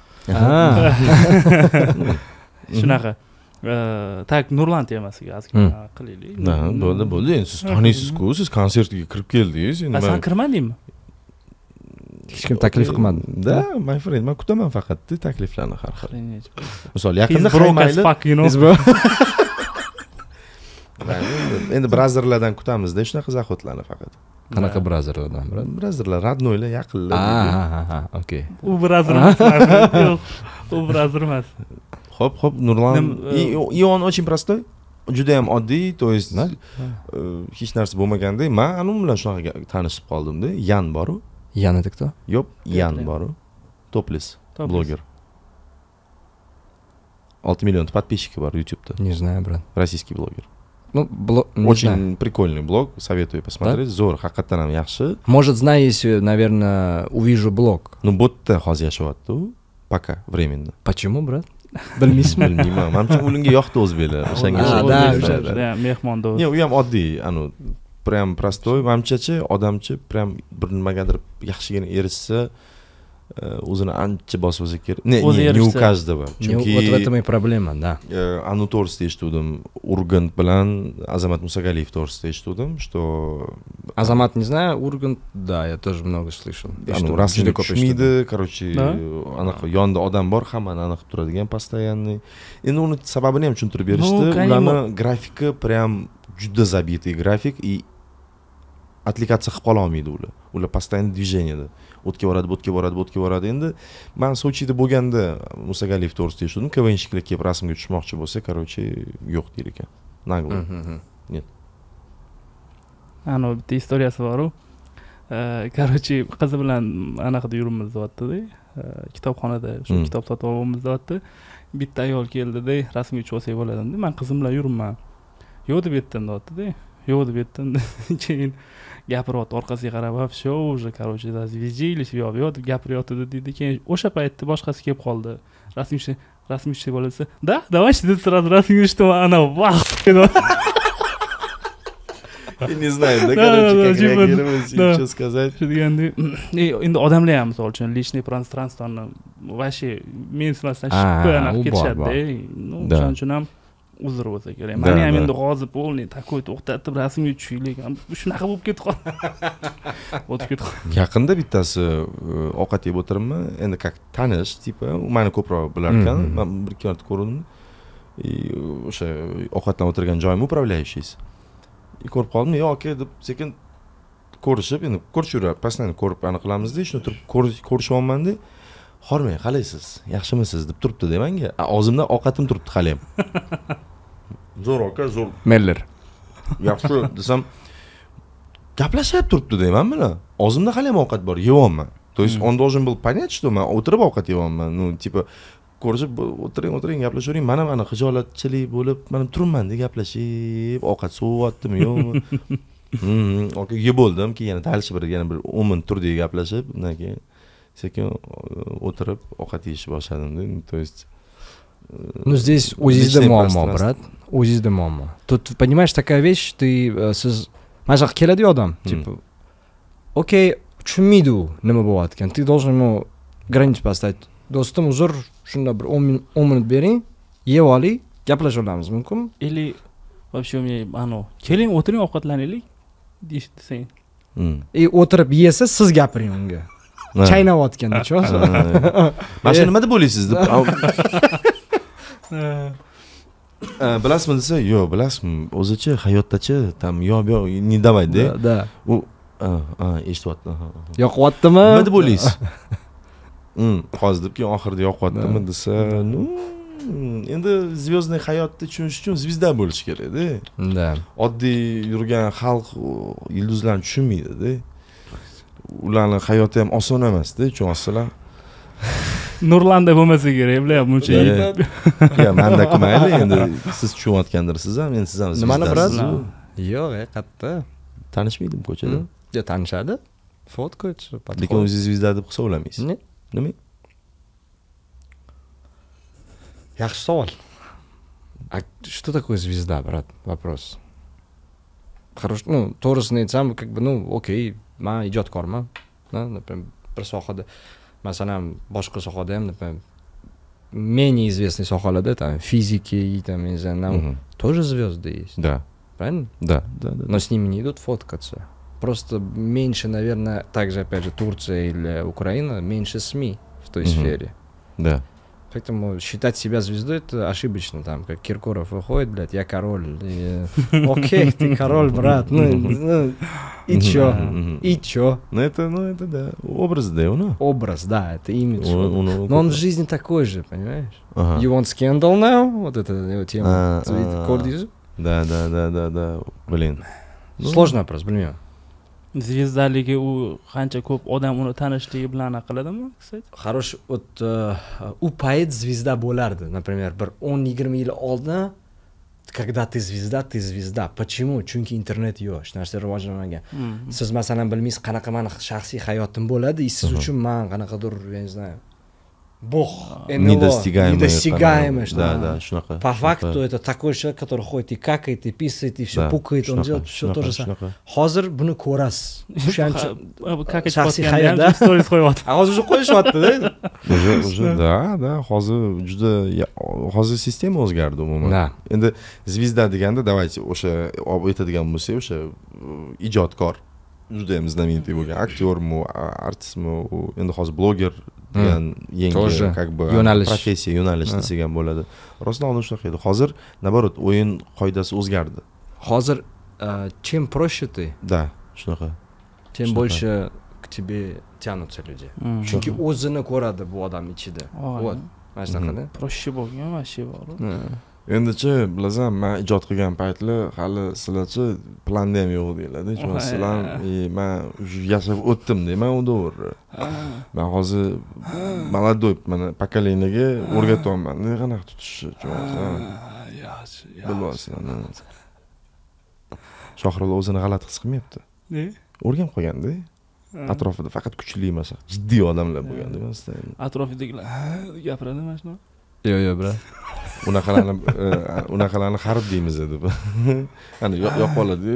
Ha. Shunaqa. Tak, Nurlan temasiga ozgina qilaylik. Da, bo'ldi, bo'ldi. Endi siz taniysiz-ku, siz konsertga kirib keldingiz. Endi sen kirmadingmi? Hech kim taklif qilmadi. Da, my friend, men kutaman faqat takliflarni har xil. Misol, yaqinda Haymayli. Endi brazerlardan kutamiz-da, shunaqa zaxotlarni faqat. Qanaqa brazerlardan? Brazerlar, radnoylar, yaqinlar. Ha, ha, ha, okey. U brazer emas. Yo'q, u brazer emas. Xo'p, xo'p, Nurlan, и он очень простой. Juda ham oddiy, to есть hech narsa bo'lmaganda, men anu bilan shunaqa tanishib qoldim-da. Yan bor-ku. Yan это кто? Yo'q, Yan bor-ku. Topless блогер. olti million подписчиков бар YouTube'da. Не знаю, брат. Российский блогер. Ну, блог, очень прикольный блог, советую посмотреть. Zo'r, haqiqatan ham yaxshi. Может, знаю, если, наверное, увижу блог. Ну, bo'tda hozir yashayapti-ku. Пока, временно. Почему, брат? Bilmaysizmi? Bilmayman. Menimcha unga yoqdi o'zbeklar. O'shanga o'xshaydi. Mehmon do'st. Ne, u ham oddiy, anu, прям простой. Menimcha-chi, odamchi прям bir nimagadir yaxshigina erishsa, o'zini ancha bosib olsa kerak. Ne, не у каждого. Chunki вот в этом и проблема, да. Anu to'g'risida eshitdim. Urgant bilan Azamat Musagaliyev to'g'risida eshitdim, что Азамат, не знаю, Ургант, да, я тоже много слышал. Anu rasmga tushmaydi, короче, anaqa yonida odam bor, hammani aniq turadigan постоянный. Endi uni sababini ham tushuntirib berishdi. Ularning grafiki прям juda забитый grafik и отвлекаться qilib qola olmaydi ular. Ular постоянно движениеda. O'tga boradi, o'tga boradi, o'tga boradi. Endi men Sochida bo'lganda Musagaliyev to'g'risida eshitdim. Kvenshiklar kelib rasmga tushmoqchi bo'lsa, короче, yo'q deyir ekan. Nagle. Нет. Ano bitta istoriyasi bor-ku. Короче, qizi bilan anaqada yurimiz deyapti-da. Kitobxonada shu kitob sotib olamiz deyapti. Bitta ayol keldi-da, rasmga tushib olsak bo'ladimi? Men qizim bilan yuribman. Yo'q deb aytdim deyapti-da. Yo'q deb aytdim. Keyin gapiryapti, orqasiga qarab, "Всё уже, короче, развежились, yo'q-yo'q" deb gapiryapti dedi. Keyin o'sha paytda boshqasi kelib qoldi. Rasmga rasmga tushib bo'lsa, "Да, давайте" deb сразу rasmga tushdim. Ana, vah. Я не знаю, да, короче, как реагировать, что сказать. Endi odamlar ham misol uchun lичный пространствоni вообще mensimasdan shippa anaq ketishadi-da. Ну, o'shaning uchun ham uzr bo'lsa kerak. Meni ham endi hozir polni takoy to'xtatib rasmga tushaylik. Shunaqa bo'lib ketib qoldi. O'tib ketib qoldi. Yaqinda bittasi ovqat yeb o'tiribman. Endi как tanish, tipa, u meni ko'proq bilar ekan. Men bir ikki marta ko'rdim. И o'sha ovqatdan o'tirgan joyim upravляющийsi. Ko'rib qoldim, "Yo'q, aka" deb sekin ko'rishib, endi ko'rishib, постоянно ko'rib aniq qilamiz-da, shuni turib ko'rishyapman-da. "Hormang, qalaysiz? Yaxshimisiz?" deb turibdi-da menga. Og'zimda ovqatim turibdi hali ham. Zo'r aka, zo'r. Meller. Yaxshi desam, gaplashib turibdi deyman bilan. Og'zimda hali ham ovqat bor, yeyapman. То есть он должен был понять, что men o'tirib ovqat yeyapman. Ну, типа ko'rishib o'tiring, o'tiring, gaplashavering. Men ham ana xijolatchilik bo'lib, men turibman-da gaplashib, ovqat so'vyaptimi, yo'qmi? Hmm, okey, yeb bo'ldim, keyin yana talishib bir yana bir o'n minut turdik gaplashib, undan keyin sekin o'tirib ovqat yeyishni boshladim-da. То есть Ну, здесь o'zingizda muammo, брат. O'zingizda muammo. Тут, понимаешь, такая вещь, ты siz mana shu keladi odam, типа, окей, tushunmaydi u nima bo'layotgan. Ты должен ему границу поставить. Do'stim, uzr, shunda bir o'n minut bering, yeb oling, gaplashib olamiz, mumkinmi? Или вообще у меня ano, keling, o'tiring, ovqatlanaylik, desang. И o'tirib yesa, siz gapiring unga. chaynayotganda cho'sa. Mana shu nima deb o'ylaysiz deb. Bilasizmi desa, yo'q, bilasizmi, o'zichi hayotdachi tam yo'q-yo'q не давай-da. Da. U ha, eshityapti. Yoqyaptimi? Nima deb o'ylaysiz? Hmm, hozir debki oxirida yoqyaptimi desa, ну, endi звездный hayotni tushunish uchun zvizda bo'lish kerak-da. Da. Oddiy yurgan xalq yulduzlarni tushunmaydi-da. Ularning hayoti ham oson emas-da, tushunasizlar. Nurlanda bo'lmasa kerak, bilyapman uncha. Ya, mendaki mayli, endi siz tushunayotgandirsiz ham, endi siz ham Nimani bilasiz? Yo'q, qayerda? Tanishmaydim ko'chada. Yo, tanishadi. Fotka o'tsa, lekin o'zingiz zvizda deb hisoblamaysiz. Nima? Yaxshi savol. А что такое звезда, брат? Вопрос. Хорошо, ну, to'g'risini aytsam, как бы, ну, окей, men ijodkorman. Например, bir sohada, masalan, boshqa sohada ham, например, менее известный sohalarda, там, физики, там, не знаю, тоже звезды есть. Да. Правильно? Да, да, да. Но с ними не идут фоткаться. Просто меньше, наверное, также, опять же, Турция или Украина, меньше СМИ в той сфере. Да. Поэтому считать себя звездой — это ошибочно. Там, как Киркоров выходит, блядь, я король. И, окей, ты король, брат. Ну, ну и чё? И чё? Ну это, ну это да. Образ, да, ну. Образ, да, это имидж. Он, он, он, Но он в жизни такой же, понимаешь? Ага. You want scandal now? Вот эта тема. Да, да, да, да, да. Блин. Сложный вопрос, bilmayman. Zvezdaligi u qancha ko'p odam uni tanishligi bilan qiladimi? Хороший, вот u payt звезда bo'lardi. Например, bir o'n yigirma yil oldin, когда ты звезда, ты звезда. Почему? Chunki internet yo'q, hech narsa rivojlanmagan. Siz masalan bilmaysiz qanaqa mani shaxsiy hayotim bo'ladi, siz uchun men qanaqadir, я не знаю, Бог, недостигаемый, недостигаемый, что да, да, шунака, по факту это такой человек, который ходит и какает, и писает, и все да, пукает, шунака, он делает все то же самое. шунака. Hozir buni ko'rasiz. O'shancha shaxsiy hayotda stories qo'yapti. Hozir уже qo'yishyapti-da. Уже, уже, да, да, hozir juda hozir sistema o'zgardi umuman. Endi звезда deganda, давайте o'sha olib o'tadigan bo'lsak, o'sha ijodkor, juda ham знаменитый bo'lgan aktyormi, artistmi, endi hozir bloger degan yangi как бы professiya yo'nalish desak ham bo'ladi. Rostdan olganda shunaqa edi. Hozir наоборот o'yin qoidasi o'zgardi. Hozir чем проще ты, да, shunaqa, тем больше к тебе тянутся люди. Chunki o'zini ko'radi bu odam ichida. Вот, mana shunaqada. Proще bo'lgan вообще bor. Endichi bilasan, men ijod qilgan paytlar hali sizlarchi planda ham yo'q deyiladi. Tushunasizlar, men yashab o'tdim deyman u davr. Men hozir молодой mana pokoleniyaga o'rgatyapman. Qanaqa tutishni, tushunasizlar. Yaxshi, bilmasizlar. Shohrul o'zini g'alati his qilmayapti. Ne? O'rganib qolganda. Atrofida faqat kuchli emas, jiddiy odamlar bo'lgan demasdan. Atrofidagilar gapiradimi mana shuni? Yo'q, yo'q, brat. Unaqalarni unaqalarni xarib deymiz deb. Qani yo'q qoladi.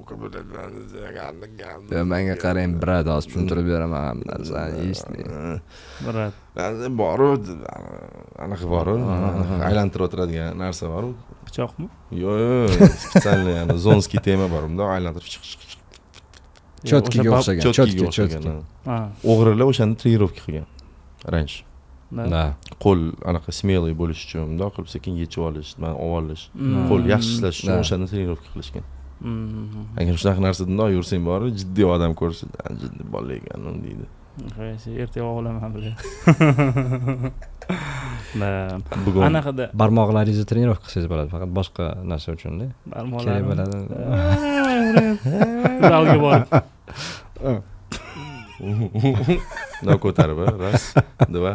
Menga qarang, brat, hozir tushuntirib beraman hamma narsani, eshitdi. Brat. Bor-u, anaqa bor-u, aylantirib o'tiradigan narsa bor-u. Pichoqmi? Yo'q, yo'q, специальный, yani zonskiy tema bor unda, aylantirib chiq chiq chiq. Chotkiga o'xshagan, chotkiga o'xshagan. Ha. O'g'rilar o'shani trenirovka qilgan. Ranch. Da. Qo'l anaqa smелый bo'lish uchun, bundoq qilib sekin yechib olish, mana olish, qo'l yaxshi ishlash uchun o'shani trenirovka qilishgan. Agar shunaqa narsa bundoq yursang bor, jiddiy odam ko'rsa, jiddiy bola ekan deydi. Qaysi ertaga olaman bilan. Da. Anaqada barmoqlaringizni trenirovka qilsangiz bo'ladi, faqat boshqa narsa uchun-da. Barmoqlar kerak bo'ladi. Zalga bor. No ko'tarib, ras, dva.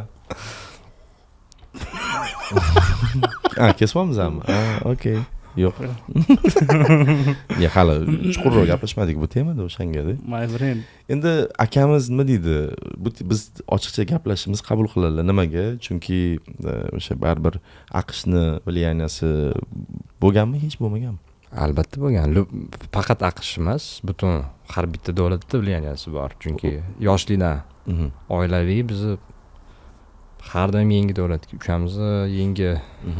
Ah, kesamiz ham. Ah, okey. Yo'q. Ya hali chuqurroq gaplashmadik bu temada o'shanga-da. My friend. Endi akamiz nima deydi? Bu biz ochiqcha gaplashimiz qabul qiladilar. Nimaga? Chunki o'sha baribir AQShni vliyaniyasi bo'lganmi, hech bo'lmaganmi? Albatta bo'lgan. Faqat AQSh emas, butun har bitta davlatda vliyaniyasi bor. Chunki yoshlikdan oilaviy biz har doim yangi davlatga uchamiz, yangi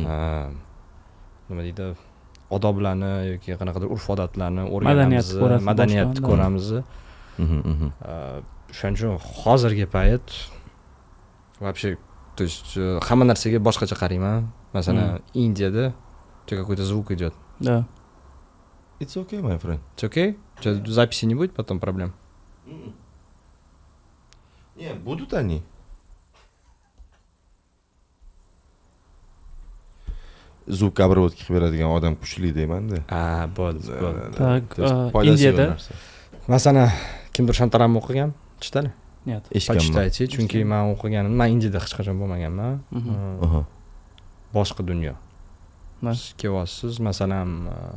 nima deydi, odoblarni yoki qanaqadir urf-odatlarni o'rganamiz, madaniyatni ko'ramiz. o'shaning uchun hozirgi payt вообще то есть hamma narsaga boshqacha qarayman. Masalan, Indiyada какой-то звук идет. Да. It's okay, my friend. It's okay? Записи не будет потом проблем? Не, будут они. Звук обработки qilib beradigan odam kuchli deyman-da. Ha, bo'ldi, bo'ldi. Так, Indiyada masalan, kimdir Shantaramni o'qigan, chitali? Нет. Почитайте, chunki men o'qiganim, men Indiyada hech qachon bo'lmaganman. Aha. Boshqa dunyo. Siz kelyapsiz, masalan,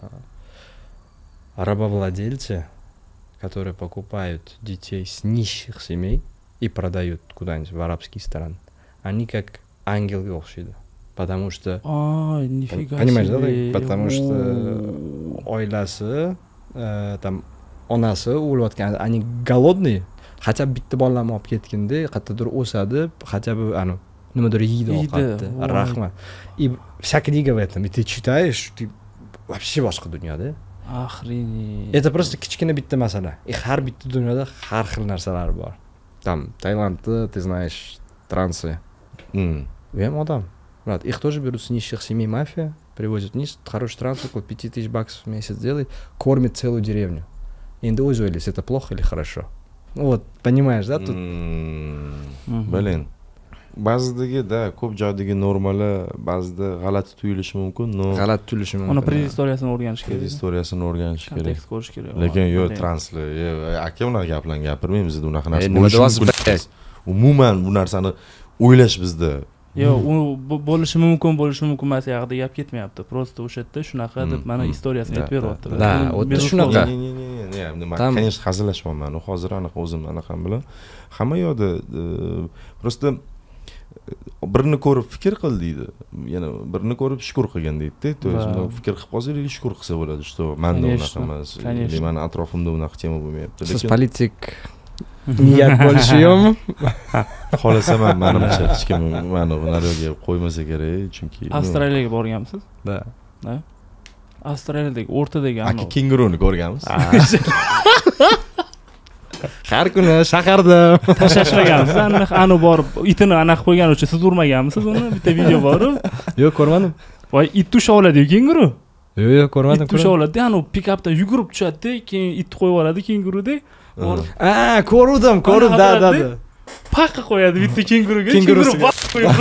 рабовладельцы, которые покупают детей с нищих семей и продают куда-нибудь в арабские страны, они как ангелga o'xshaydi. Потому что... Ой, нифига Понимаешь, себе. да? Потому что oilasi, там, onasi o'layotgan, они голодные, хотя бы bitta bolalarni olib ketganda, qayerdadir o'sadi, хотя бы, anu, nimadir yeydi ovqatni. Rahmat. И вся книга в этом. И ты читаешь, ты вообще boshqa dunyoda. Охренеть. Это просто kichkina bitta masala. И har bitta dunyoda har xil narsalar bor. Там, Таиландda, ты знаешь, трансы. Mm. У ham odam. Брат, их тоже берут с нищих семей, мафия, привозят вниз, хороший транспорт, около пяти тысяч баксов в месяц делает, кормит целую деревню. Endi o'zi o'ylaysiz, это плохо или хорошо? Ну вот, понимаешь, да, тут? Блин. Ba'zidagi da ko'p joydagi normalar ba'zida g'alati tuyulishi mumkin, no. G'alati tuyulishi mumkin. Uni predistoriyasini o'rganish kerak. Predistoriyasini o'rganish kerak. Kontekst ko'rish kerak. Lekin yo transli, aka unaqa gaplarni gapirmaymiz, bizda unaqa narsa bo'lishi bo'lishi mumkin. Umuman bu narsani o'ylash bizda. Yo'q, u bo'lishi mumkin, bo'lishi mumkin emas haqida gap ketmayapti. Просто o'sha yerda shunaqa deb mana istoriyasini aytib beryapti. Da, o'tda shunaqa. Ne, ne, ne, ne, nima, конечно, hazillashmayman. Hozir aniq o'zim anaqam bilan hamma yoqda просто birini ko'rib fikr qil deydi. Yana birini ko'rib shukur qilgan deydi-da. То есть, fikr qilib qolsanglar shukur qilsa bo'ladi, что menda unaqa emas. Meni atrofimda unaqa tema bo'lmayapti. Siz politik niyat bo'lishi yo'qmi? Xohlasaman menimcha hech kim meni naryoqga qo'ymasa kerak, chunki Avstraliyaga borganmisiz? Da. Da. Avstraliyadagi o'rtadagi aka kenguruni ko'rganmiz. Har kuni shaharda tashlashmagansiz, aniq anu borib itini anaqa qo'ygani uchun siz urmaganmisiz uni? Bitta video bor-ku. Yo'q, ko'rmadim. Voy, it tushovladi kenguru. Yo'q, yo'q, ko'rmadim. It tushovladi, anu pikapdan yugurib tushadi, keyin it qo'yib oladi kengurudek. A, ko'rdim, ko'rdim, da, da, da. Paqa qo'yadi bitta kenguruga. Kenguru qo'yib.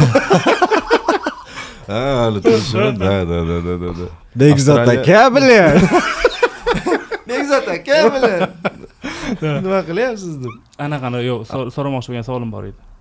Ha, tushib, da, da, da, da, da. Bekzod aka, bilan. Bekzod aka, bilan. Nima qilyapsiz deb. Anaqani yo'q, so'ramoqchi bo'lgan savolim bor edi.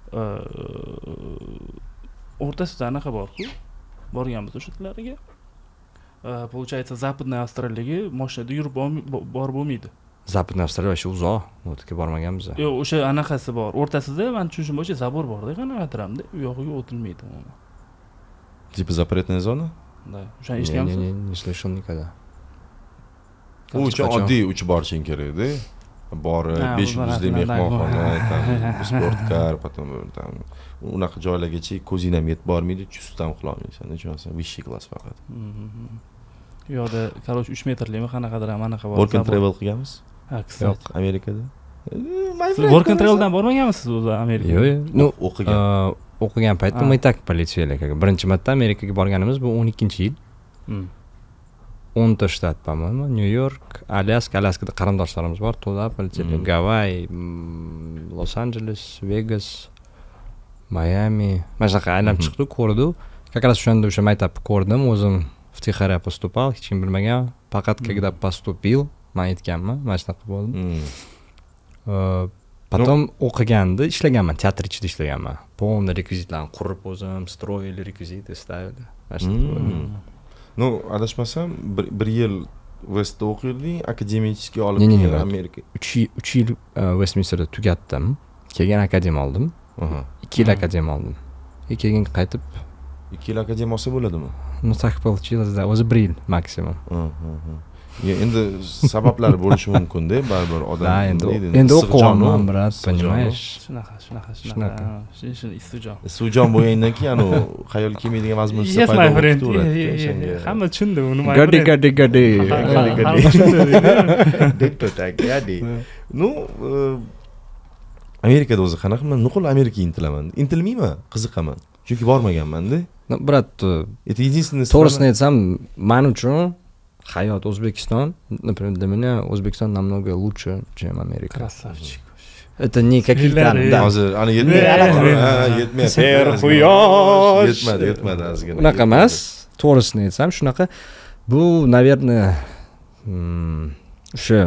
O'rtasida anaqa bor-ku. Borganmiz o'sha yerlarga. Получается, Западная Австралияga mashinada yurib borib bo'lmaydi. Западная Австралия вообще uzoq. O'tga bormaganmiz. Yo'q, o'sha anaqasi bor. O'rtasida men tushunishim bo'yicha zabor bor-da, qanaqatiramda. U yog'iga o'tilmaydi. Типа запретная зона? Да. O'shani eshitganmisiz? Не, не слышал никогда. U uchun oddiy uch borishing kerak-da. Bor besh yulduzli mehmonxona, sportkar, потом там unaqa joylargacha ko'zing ham yetib bormaydi, chust ham qila olmaysan, tushunasizmi? Vishshi klass faqat. U yoqda, короче, uch metrlikmi qanaqadir ham anaqa bor. Work and travel qilganmiz? Ha, kстати. Amerikada. Work and traveldan bormaganmisiz o'zi Amerikaga? Yo'q, yo'q. Ну, o'qigan. O'qigan paytda мы так полетели, как birinchi marta Amerikaga borganimiz bu o'n ikkinchi yil. o'nta shtat, по-моему, Nyu-York, Alyaska, Alyaskada qarindoshlarimiz bor, to'da полетели. Gavay, Los-Angeles, Vegas, Miami. Mana shunaqa aylanib chiqdi, ko'rdi. Как раз o'shanda o'sha maktabni ko'rdim, o'zim втихаря поступал, hech kim bilmagan. Faqat когда поступил, men aytganman, mana shunaqa bo'ldi. Потом o'qiganda ishlaganman, teatr ichida ishlaganman. Полный rekvizitlarni qurib o'zim, строили rekvizity, ставили. Mana shunaqa bo'ldi. Ну, adashmasam, bir yil Westda o'qiyording, akademический olib kelgan Amerika. uch yil Westminsterda tugatdim. Keyin akademiya oldim. ikki yil akademiya oldim. Keyin qaytib ikki yil akademiya olsa bo'ladimi? Ну, так получилось, да, o'zi bir yil maksimum. Endi sabablari bo'lishi mumkin-da, baribir odam. Da, endi endi o'qiyapman, brat, понимаешь? Shunaqa, shunaqa, shunaqa. Shuni istujon. Istujon bo'lgandan keyin anu xayol kelmaydigan mazmun sifatida paydo bo'ladi. Hamma tushundi uni. Gadi gadi gadi. Gadi gadi. Dikto tak, gadi. Ну, Amerikada o'zi qanaqa? Men nuqul Amerikaga intilaman. Intilmayman, qiziqaman. Chunki bormaganman-da. Brat, это единственное. to'g'risini aytsam, men uchun hayot O'zbekiston, например, для меня O'zbekiston намного лучше, чем Amerika. Красавчик. Это не какие-то там, да. Hozir ana yetmayapti. Ha, yetmayapti. Quyosh. Yetmadi, yetmadi ozgina. Unaqa emas. To'g'risini aytsam, shunaqa. Bu, наверное, o'sha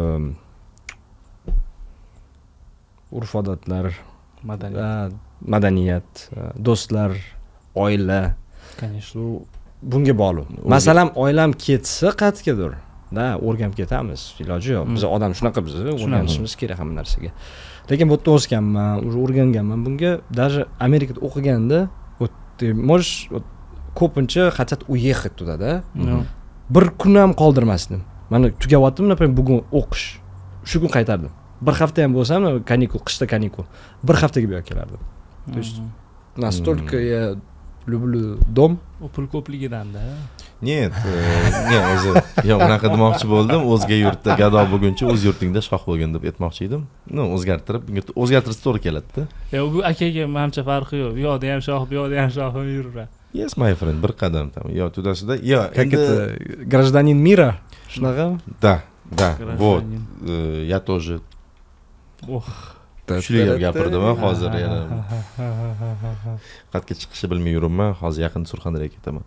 urf-odatlar, Madaniyat. madaniyat, do'stlar, oila. Конечно. Bunga bog'liq. Masalan, oilam ketsa qayergadir, da, o'rganib ketamiz. Iloji yo'q. Biz odam shunaqa biz o'rganishimiz kerak hamma narsaga. Lekin bu yerda o'sganman, уже o'rganganman. Bunga даже Amerikada o'qiganda, ты можешь ko'pincha хотят уехать туда, да? Bir kun ham qoldirmasdim. Mana tugatyaptim, например, bugun o'qish. Shu kun qaytardim. Bir hafta ham bo'lsam, kanikul, qishda kanikul. Bir haftaga bu yoqqa kelardim. То есть настолько я люблю дом. U pul ko'pligidan-da. Нет, ne, o'zi, yo, unaqa demoqchi bo'ldim, o'zga yurtda gado bo'lguncha o'z yurtingda shoh bo'lgin deb aytmoqchi edim. No, o'zgartirib, o'zgartirsa to'g'ri keladi-da. Yo, bu akaga menimcha farqi yo'q. Bu yoqda ham shoh, bu yoqda ham shoh yuraveradi. Yes, my friend, bir qadam tam. Yo, tudasida, yo, Как это гражданин мира? Shunaqa? Да, да, вот. Я тоже. Oh. Kuchli gapirdim hozir yana. Qatga chiqishi bilmay yuribman, hozir yaqin Surxondaryoga ketaman.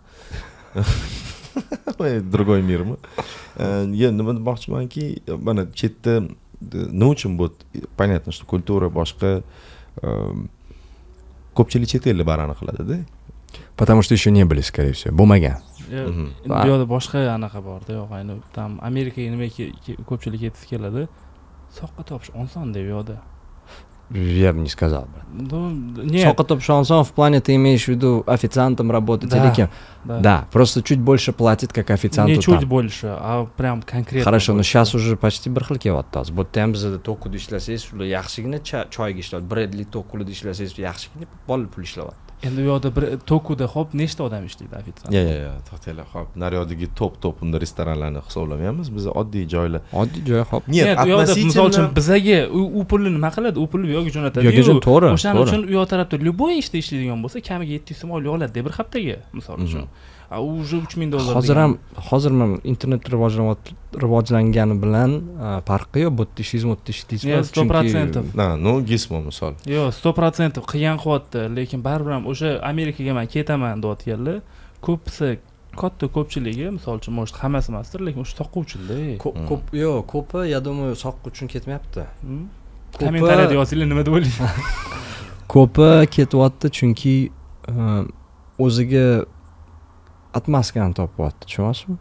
Другой мирmi? Я nima demoqchimanki, mana chetda nima uchun bu понятно, что kultura boshqa ko'pchilik chet elda barani qiladi-da. Потому что еще не были, скорее всего. Bo'lmagan. Bu yoqda boshqa anaqa bor-da, yo'q, ayni tam Amerikaga nima ko'pchilik ketib keladi? Soqqa topish oson-da bu yoqda. Я бы не сказал. Ну, нет. Сока топ шансон в плане ты имеешь в виду официантом работать да, или кем? Да. Да, просто чуть больше платит, как официанту Не чуть там. больше, а прям конкретно. Хорошо, больше. Но сейчас уже почти bir xil kelyapti hozir. Bu yerda ham bizda to'kida ishlasangiz, ular yaxshigina choyga ishlaydi. Bredli to'kida ishlasangiz, yaxshigina bol pul ishlayapti. Endi u yoqda bir to'kuda hop nechta odam ishlaydi ofitsiant? Ya, ya, ya, to'xtanglar, hop. Naryodagi top-top unda restoranlarni hisoblamayapmiz. Biz oddiy joylar. Oddiy joy hop. Нет, u yoqda misol uchun bizaga u pulni nima qiladi? U pulni bu yoqqa jo'natadi. Yo'q, to'g'ri. O'shaning uchun u yoq tarafda любой ishda ishlaydigan bo'lsa, kamiga yetti yuz so'm oylik oladi bir haftaga, misol uchun. A u уже uch ming dollar. Hozir ham, hozir ham internet rivojlangani bilan farqi yo'q. Bu yerda ishlaysiz, bu yerda ishlaysiz. sto процентов. Ha, no, gismo misol. Yo'q, sto процентов qilgan qilyapti, lekin baribir ham o'sha Amerikaga men ketaman deyotganlar, ko'pisi katta ko'pchiligi, misol uchun, может, hammasi emasdir, lekin o'sha soqqa uchun-da. Ko'p, yo'q, ko'pi, я думаю, soqqa uchun ketmayapti. Kommentariyada yozinglar, nima deb o'ylaysiz? Ko'pi ketyapti chunki o'ziga atmoskani topyapti, tushunyapsizmi?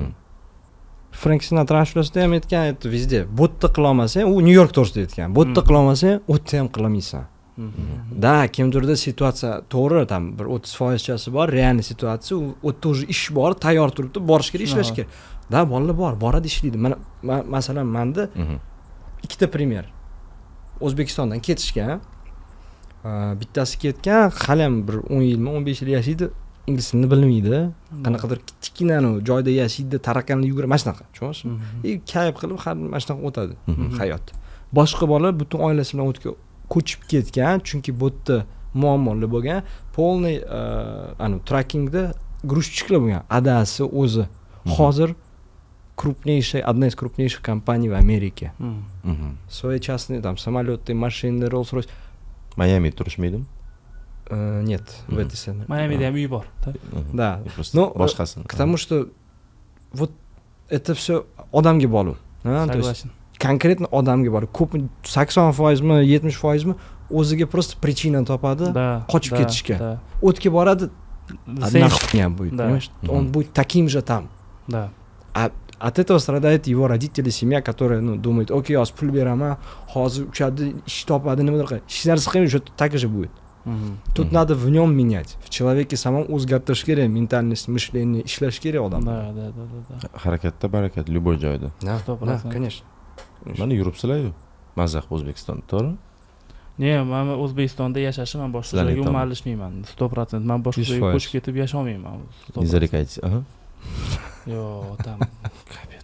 Frank Sinatra ashulosida ham aytgan, aytdi, vезде. Bu yerda qila olmasang, u Nyu-York to'g'risida aytgan. Bu yerda qila olmasang, u yerda ham qilmaysan. Da, kimdirda situatsiya to'g'ri, tam bir o'ttiz foizchasi bor, real situatsiya, u yerda уже ish bor, tayyor turibdi, borish kerak, ishlash kerak. Da, bolalar bor, boradi ishlaydi. Mana masalan, menda ikkita primer. O'zbekistondan ketishgan. Bittasi ketgan, hali ham bir o'n yilmi, o'n besh yil yashaydi, ingliz tilini bilmaydi. Qanaqadir kichkina joyda yashaydi, tarakanli yugurib, mana shunaqa, tushunyapsizmi? И kayf qilib, har mana shunaqa o'tadi hayot. Boshqa bola butun oilasi bilan o'tga ko'chib ketgan, chunki bu yerda muammolar bo'lgan, полный ana trackingda грузчиклар bo'lgan. Adasi o'zi hozir крупнейшая, одна из крупнейших компаний в Америке. Свои частные там самолеты, машины, Rolls-Royce. Майами turishmaydimi? Нет, в этой стране. Майамида ham uy bor. Да. Ну, boshqasi. К тому, что вот это все odamga bog'liq. То есть конкретно odamga bog'liq. Ko'p sakson foizmi, yetmish foizmi o'ziga просто причина topadi, qochib ketishga. O'tga boradi, нахуй будет, понимаешь? Он будет таким же там. Да. А от этого страдают его родители, семья, которая, ну, думает, окей, hozir pul beraman, hozir uchadi, ish topadi, nimadir qiladi. Hech narsa qilmay, o'sha так же будет. Тут надо в нем менять. В человеке самом o'zgartirish kerak, ментальность, мышление, ishlash kerak odam. Да, да, да, да. Harakatda barakat, любой joyda. Да, конечно. Mana yuribsizlar-ku. Mazza O'zbekistonda, to'g'ri? Ne, men O'zbekistonda yashashim, men boshqa joyga yo'nalishmayman. sto процентов. Men boshqa joyga ko'chib ketib yasholmayman. Не зарекайтесь, ага. Yo'q, там капец.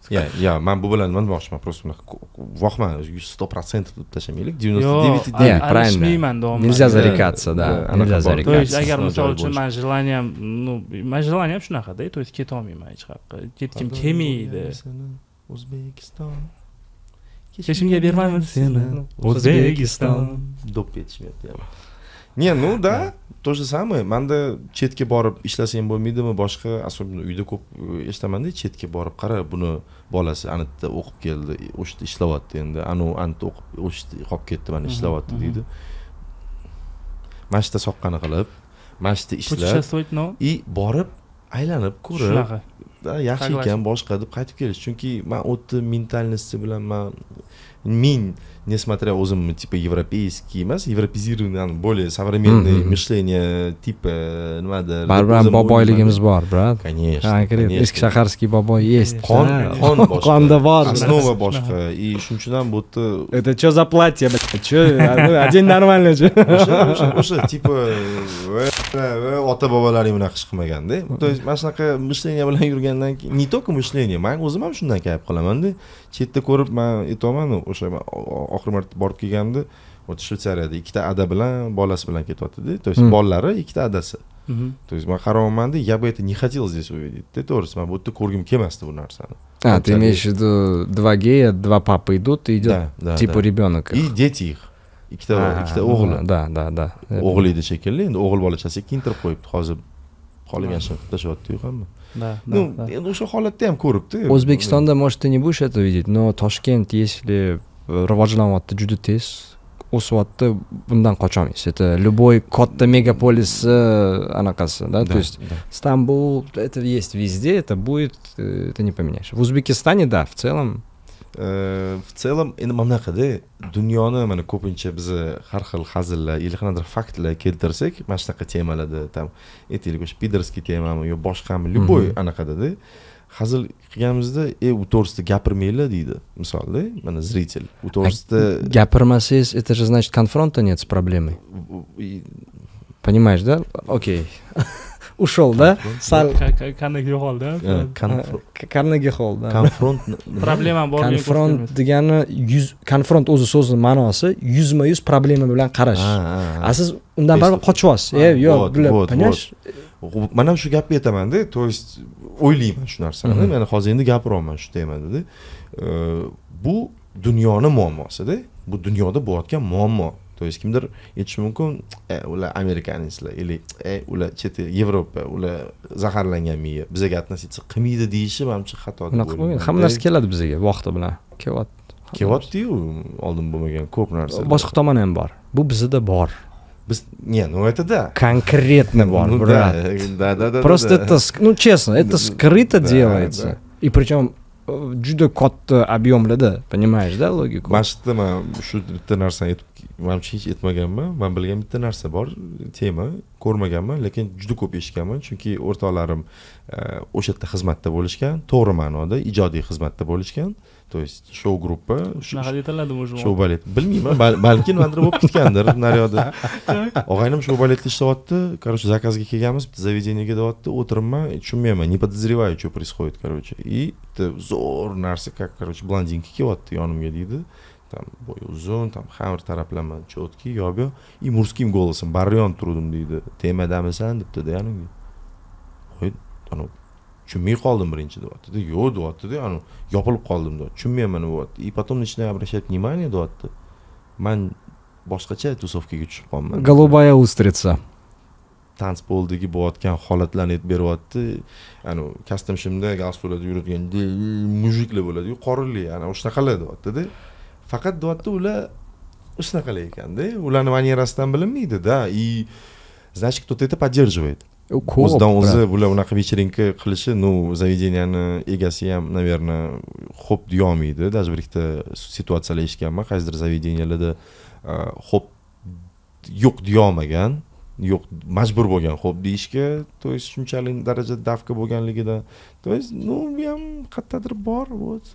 Ya, ya, men bu bilan nima demoqchiman, просто bunaqa vohman сто процентов deb tashlamaylik. девяносто девять и девять. Alishmayman davom. Нельзя зарекаться, да. Nельзя То есть зарекаться. agar misol uchun men желанием, ну, men желанием shunaqa-da, то есть keta olmayman hech qayerga. Ketgim kelmaydi. O'zbekiston. Kechimga bermayman seni. O'zbekiston. Dop yetishmayapti. Не, ну да, то же самое. Manda chetga borib ishlasang bo'lmaydimi, boshqa, особенно uyda ko'p eshitaman-da, chetga borib qara, buni bolasi anitda o'qib keldi, o'shda ishlayapti endi, anu anitda o'qib, o'shda qolib ketdi, mana ishlayapti deydi. Mashta soqqani qilib, mashta ishlab, и borib aylanib ko'rib, shunaqa. Yaxshi ekan, boshqa deb qaytib kelish. Chunki men o'tni mentalnosti bilan men men несмотря o'zimni типа европейский emas, европезированный, более современное мышление типа nimadir. Baribir boboyligimiz bor, brat. Конечно. Konkret eski shaharskiy boboy есть. Qon, qon boshqa. Qonda bor. Основа boshqa. И shuning uchun ham bu yerda Это что за платье, блядь? Что? Одень нормально же. O'sha, o'sha типа ota bobolaring bunaqa ish qilmaganda. То есть mana shunaqa мышление bilan yurgandan keyin, не только мышление, men o'zim ham shundan kayf qilaman-da. Chetda ko'rib men aytaman, o'sha oxirgi marta borib kelganimda, o'sha Shvetsariyada ikkita ada bilan bolasi bilan ketyapti-da. То есть bolalari ikkita adasi. То есть men qarayapman-da, я бы это не хотел здесь увидеть. To'g'risi, men bu yerda ko'rgim kelmasdi bu narsani. А, ты имеешь в виду два гея, два папы идут, и идет типа ребенок. И дети их. Ikkita ikkita o'g'li. Да, да, да. O'g'li edi shekilli, endi o'g'il bolachasi kiyintirib qo'yibdi. Hozir qolgan ishni qilib tashyapti-yu hamma. Да, ну, да. endi o'sha holatda ham ko'ribdi. O'zbekistonda, может, ты не будешь это видеть, но Toshkent, если rivojlanyapti juda tez, o'syapti, bundan qocholmaysiz. Это любой katta megapolis anaqasi, да, то есть Стамбул, это есть везде, это будет, это не поменяешь. В Узбекистане, да, в целом в целом endi mana qada dunyoni mana ko'pincha biz har xil hazillar, или qanaqadir faktlar keltirsak, mana shunaqa temalarda tam aytaylik, o'sha piderskiy temami yo boshqami, любой anaqada-da hazil qilganimizda, "Ey, u to'g'risida gapirmanglar" deydi. Misolda, mana zritel, u to'g'risida gapirmasangiz, это же значит конфронта нет с проблемой. Понимаешь, да? Окей. Ушел, да? Сал Carnegie Hall, да? Carnegie Hall, да. Konfront Problema bor. Konfront degani yuz, konfront o'zi so'zning ma'nosi yuzma-yuz problema bilan qarash. A siz undan baribir qochyapsiz. E, yo'q, bular, понимаешь? Men ham shu gapni aytaman-da, то есть o'ylayman shu narsani. Men hozir endi gapiryapman shu temada-da. Bu dunyoning muammosi-da. Bu dunyoda bo'layotgan muammo. То есть kimdir aytishi mumkin, ular amerikanistlar, или ular chet Yevropa, ular zaharlangan miya, bizga atnasiya qilmaydi deyishi menimcha xato deb o'ylayman. Hamma narsa keladi bizga vaqti bilan. Kelyapti. Kelyapti-yu, oldin bo'lmagan ko'p narsa. Boshqa tomoni ham bor. Bu bizda bor. Biz, не, ну это да. Конкретно бор, ну, брат. Да, да, да. Просто да, это, ну честно, это скрыто да, делается. Да. И причем juda katta объемlarda, понимаешь, да, logiku? Mashqda men shu bitta narsani aytib, menimcha hech aytmaganman. Men bilgan bitta narsa bor, tema, ko'rmaganman, lekin juda ko'p eshitganman, chunki o'rtoqlarim o'sha yerda xizmatda bo'lishgan, to'g'ri ma'noda ijodiy xizmatda bo'lishgan. То есть show gruppa, shunaqa deyiladi o'sha. Show balet. Bilmayman, balki nimadir bo'lib ketgandir naryoqda. Og'aynim show baletda ishlayapti. Короче, zakazga kelganmiz, bitta zavedeniyaga deyapti, o'tiribman, tushunmayman, не подозреваю, что происходит, короче. И zo'r narsa, как, короче, blondinka kelyapti yonimga deydi. Там bo'yi uzun, там xamir taraflama, cho'tki, yo'q-yo'q. И мужским голосом baryon turdim deydi. Temadamisan debdi-da yanimga. Voy, ana tushunmay qoldim birinchi deyapti. Yo'q deyapti-da, ana yopilib qoldim deyapti. Tushunmayman deyapti. И потом начинаю обращать внимание deyapti. Men boshqacha tusovkaga tushib qolman. Голубая устрица. Tantspoldagi bo'layotgan holatlarni aytib beryapti. Ana custom shimda galstulada yuradigan mujiklar bo'ladi-yu, qorinli, ana o'shanaqalar deyapti-da. Faqat deyapti, ular o'shanaqalar ekan-da. Ularning manierasidan bilinmaydi-da. И значит, кто-то это поддерживает. O'zidan o'zi bular unaqa вечеринка qilishi, ну, zavedeniyani egasi ham, наверное, xo'p deyolmaydi. Даже bir ikkita situatsiyalar eshitganman, qaysidir zavedeniyalarda xo'p yo'q deyolmagan, yo'q majbur bo'lgan xo'p deyishga, то есть shunchalik darajada davka bo'lganligidan, то есть, ну, bu ham qayerdadir bor, вот.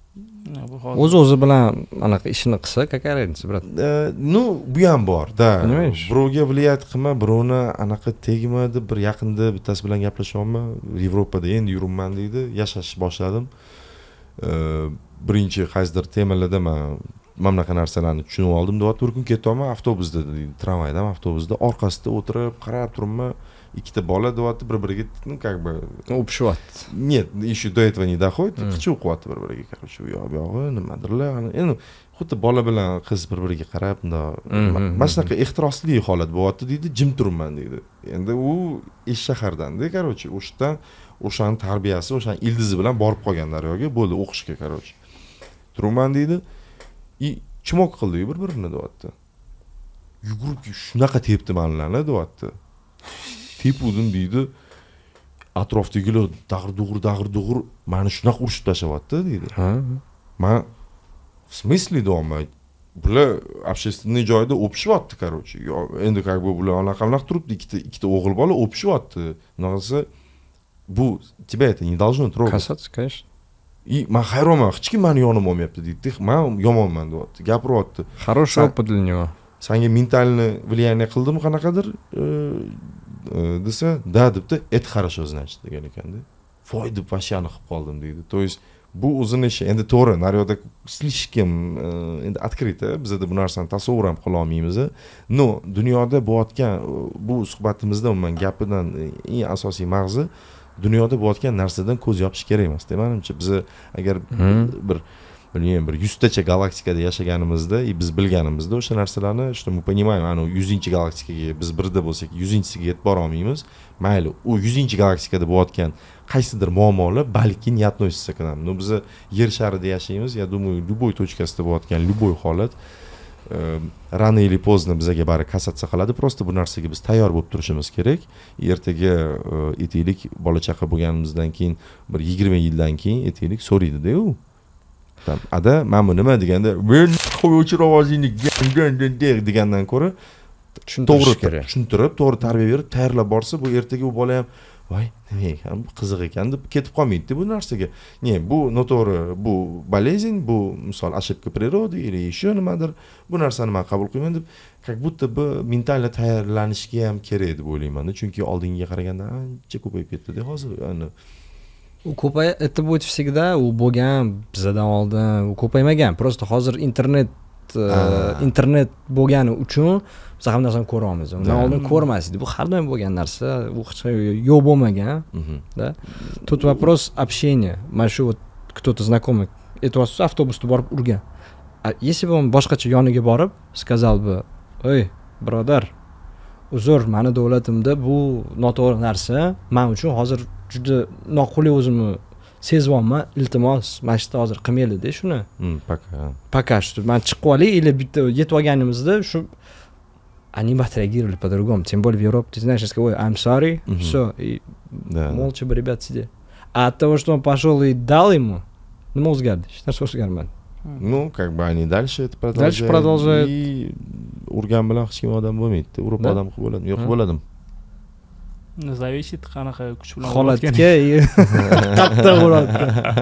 O'z-o'zi bilan anaqa ishini qilsa, какая разница, брат? Ну, bu ham bor, да. Birovga viloyat qilma, birovni anaqa tegma deb bir yaqinda bittasi bilan gaplashyapman. Yevropada endi yuribman deydi, yashash boshladim. birinchi qaysidir temalarda man mana bunaqa narsalarni tushunib oldim deyapti. Bir kun ketyapman avtobusda deydi, tramvayda, avtobusda orqasida o'tirib qarab turibman, ikkita bola deyapti bir-biriga, ну как бы o'pishyapti. Нет, еще до этого не доходит. Qichib qo'yapti bir-biriga, короче, u yoq bu yog'i nimadirlar. Endi xuddi bola bilan qiz bir-biriga qarab, bunday mana shunaqa ehtirosli holat bo'lyapti deydi, jim turibman deydi. Endi u ish shahardan-da, короче, o'shdan o'shaning tarbiyasi, o'shaning ildizi bilan borib qolgan daryoga, bo'ldi o'qishga, короче. Turibman deydi. И chimoq qildi bir-birini deyapti. Yugurib shunaqa tepdi menlarni deyapti. Tepuvdim deydi. Atrofdagilar dag'ir-dug'ur, dag'ir-dug'ur meni shunaqa urishib tashlayapti deydi. Ha. Men в смысле deyman? Bular общественный joyda o'pishyapti, короче. Endi как бы bular anaqa-anaqa turibdi, ikkita ikkita o'g'il bola o'pishyapti. Naqsa bu тебя это не должно трогать. Касаться, конечно. И man hayronman, hech kim meni yonim olmayapti deydi. Men yomonman deyapti. Gapiryapti. Хороший опыт для него. Senga mentalni влияние qildimi qanaqadir desa, da debdi, это хорошо значит degan ekanda. Voy deb vashani qilib qoldim deydi. То есть bu o'zini ishi. Endi to'g'ri, naryoqda слишком endi открыто, bizda bu narsani tasavvur ham qila olmaymiz. No, dunyoda bo'layotgan bu suhbatimizda umuman gapidan eng asosiy mag'zi dunyoda bo'layotgan narsadan ko'z yopish kerak emas. Menimcha biz agar bir bilmayman bir yuztacha galaktikada yashaganimizda, biz bilganimizda o'sha narsalarni, что мы понимаем, ana yuzinchi galaktikaga biz birda bo'lsak, yuzinchisiga yetib bora olmaymiz. Mayli, u yuzinchi galaktikada bo'layotgan qaysidir muammolar balki не относится к нам. Но biz yer sharida yashaymiz, я думаю, любой точкасida bo'layotgan любой holat rano или поздно bizga bari kasatsa qiladi. Просто bu narsaga biz tayyor bo'lib turishimiz kerak. Ertaga aytaylik, bola chaqa bo'lganimizdan keyin bir yigirma yildan keyin aytaylik so'raydi-da u. Ada men bu nima deganda, men qo'yuvchi ovozingni degandan ko'ra tushuntirish kerak. Tushuntirib, to'g'ri tarbiya berib, tayyorlab borsa, bu ertaga u bola ham voy, nima ekan, bu qiziq ekan deb ketib qolmaydi bu narsaga. Ne, bu noto'g'ri, bu болезнь, bu misol ошибка природы или еще nimadir. Bu narsani men qabul qilmayman deb, как будто bu mental tayyorlanishga ham kerak deb o'ylayman. Chunki oldingiga qaraganda ancha ko'payib ketdi-da hozir. Ya'ni u ko'pay, это будет всегда, u bo'lgan bizdan oldin, u ko'paymagan. Просто hozir internet internet bo'lgani uchun biz ham narsani ko'ramiz. Undan oldin ko'rmas edi. Bu har doim bo'lgan narsa, u hech yo'q bo'lmagan. Да. Тут вопрос общения. Mana shu кто-то знакомый aytibsiz, avtobusda borib urgan. Если бы он boshqacha yoniga borib, сказал бы, "Ey, birodar, uzr, meni davlatimda bu noto'g'ri narsa, men uchun hozir juda noqulay o'zimni sezyapman, iltimos, mana shu hozir qilmaylik-da shuni." Пока. Пока что men chiqib olay, или bitta yetib olganimizda shu они бы отреагировали по-другому. Тем более в Европе, ты знаешь, если ой, I'm sorry, все, и молча бы ребят сидели. А от того, что он пошел и дал ему, ну, o'zgardi, hech narsa o'zgarmadi. Ну, как бы они дальше это продолжают. Дальше продолжают. И urgan bilan hech kim odam bo'lmaydi. Urib odam qilib bo'ladimi? Yo'q bo'ladimi? Зависит qanaqa kuch bilan holatga qattiq uradi.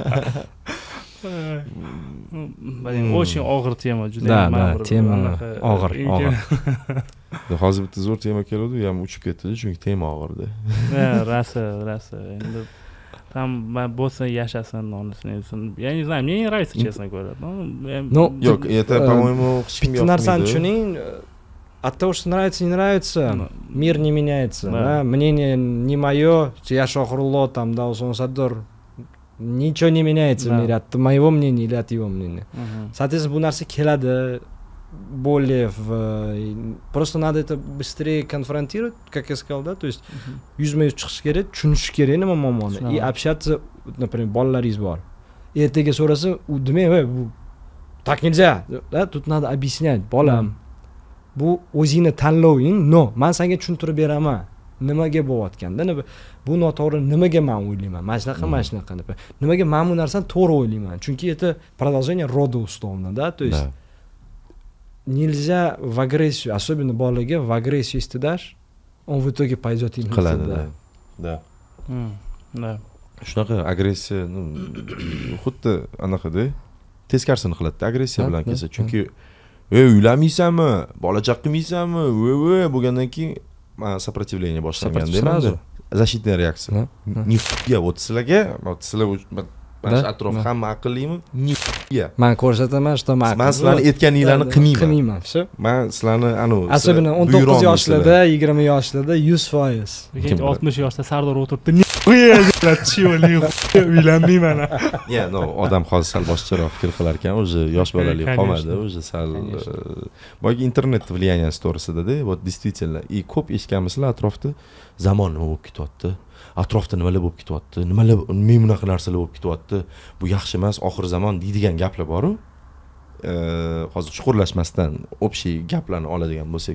Блин, очень og'ir tema, juda ham og'ir. Tema og'ir, og'ir. Hozir bitta zo'r tema keldi, u ham uchib ketdi, chunki tema og'irdi. Ha, rasa, rasa. Endi там bo'lsa yashasin, nonisini. Я не знаю, мне не нравится, честно говоря. Ну, yo'q, это, по-моему, hech kim yo'q. Narsani tushuning, от того, что нравится, не нравится, мир не меняется. Да. Мнение не мое, я Шохрулло, там, да, Усман Саддор, ничего не меняется да. в мире от моего мнения или от его мнения. Uh-huh. Соответственно, bu narsa keladi, более в... Просто надо это быстрее конфронтировать, как я сказал, да, то есть yuzma yuz chiqish kerak, tushunish kerak nima muammoni. И общаться, например, bolalaringiz bor. Ertaga so'rasa, u demaydi, bu так нельзя, да, тут надо объяснять, bolam. Bu o'zingni tanloving, no, men senga tushuntirib beraman. Nimaga bo'layotganda, bu noto'g'ri, nimaga men o'ylayman? Mana shunaqa, mana shunaqa deb. Nimaga men bu narsani to'g'ri o'ylayman? Chunki это продолжение рода условно, да, то есть нельзя в агрессию, особенно bolaga в агрессию если ты дашь, он в итоге пойдет и qiladi, да. Да. Да. Shunaqa agressiya, xuddi anaqada teskarisini qiladi, agressiya bilan kelsa. Chunki ey, uylanmaysanmi? Bola chaqa qilmaysanmi? Voy, bo'lgandan keyin сопротивление boshlanganda, защитная реакция. Nifga, вот sizlarga, вот sizlar mana shu atrof hamma aqllimi? Niya. Men ko'rsataman, что men men sizlarni aytganinglarni qilmayman. Qilmayman, shu. Men sizlarni anu Особенно o'n to'qqiz yoshlarda, yigirma yoshlarda yuz foiz. Lekin oltmish yoshda Sardor o'tiribdi. Uylanmayman. Ya, no, odam hozir sal boshqaroq fikr qilar ekan, o'zi yosh bolalik qolmadi, o'zi sal boyagi internet влиянияsi to'g'risida-da, вот действительно, и ko'p eshitganmisizlar atrofda zamon nima bo'lib ketyapti? Atrofda nimalar bo'lib ketyapti? Nimalar men bunaqa narsalar bo'lib ketyapti? Bu yaxshi emas, oxir zamon deydigan gaplar bor-ku. Hozir chuqurlashmasdan общий gaplarni oladigan bo'lsak,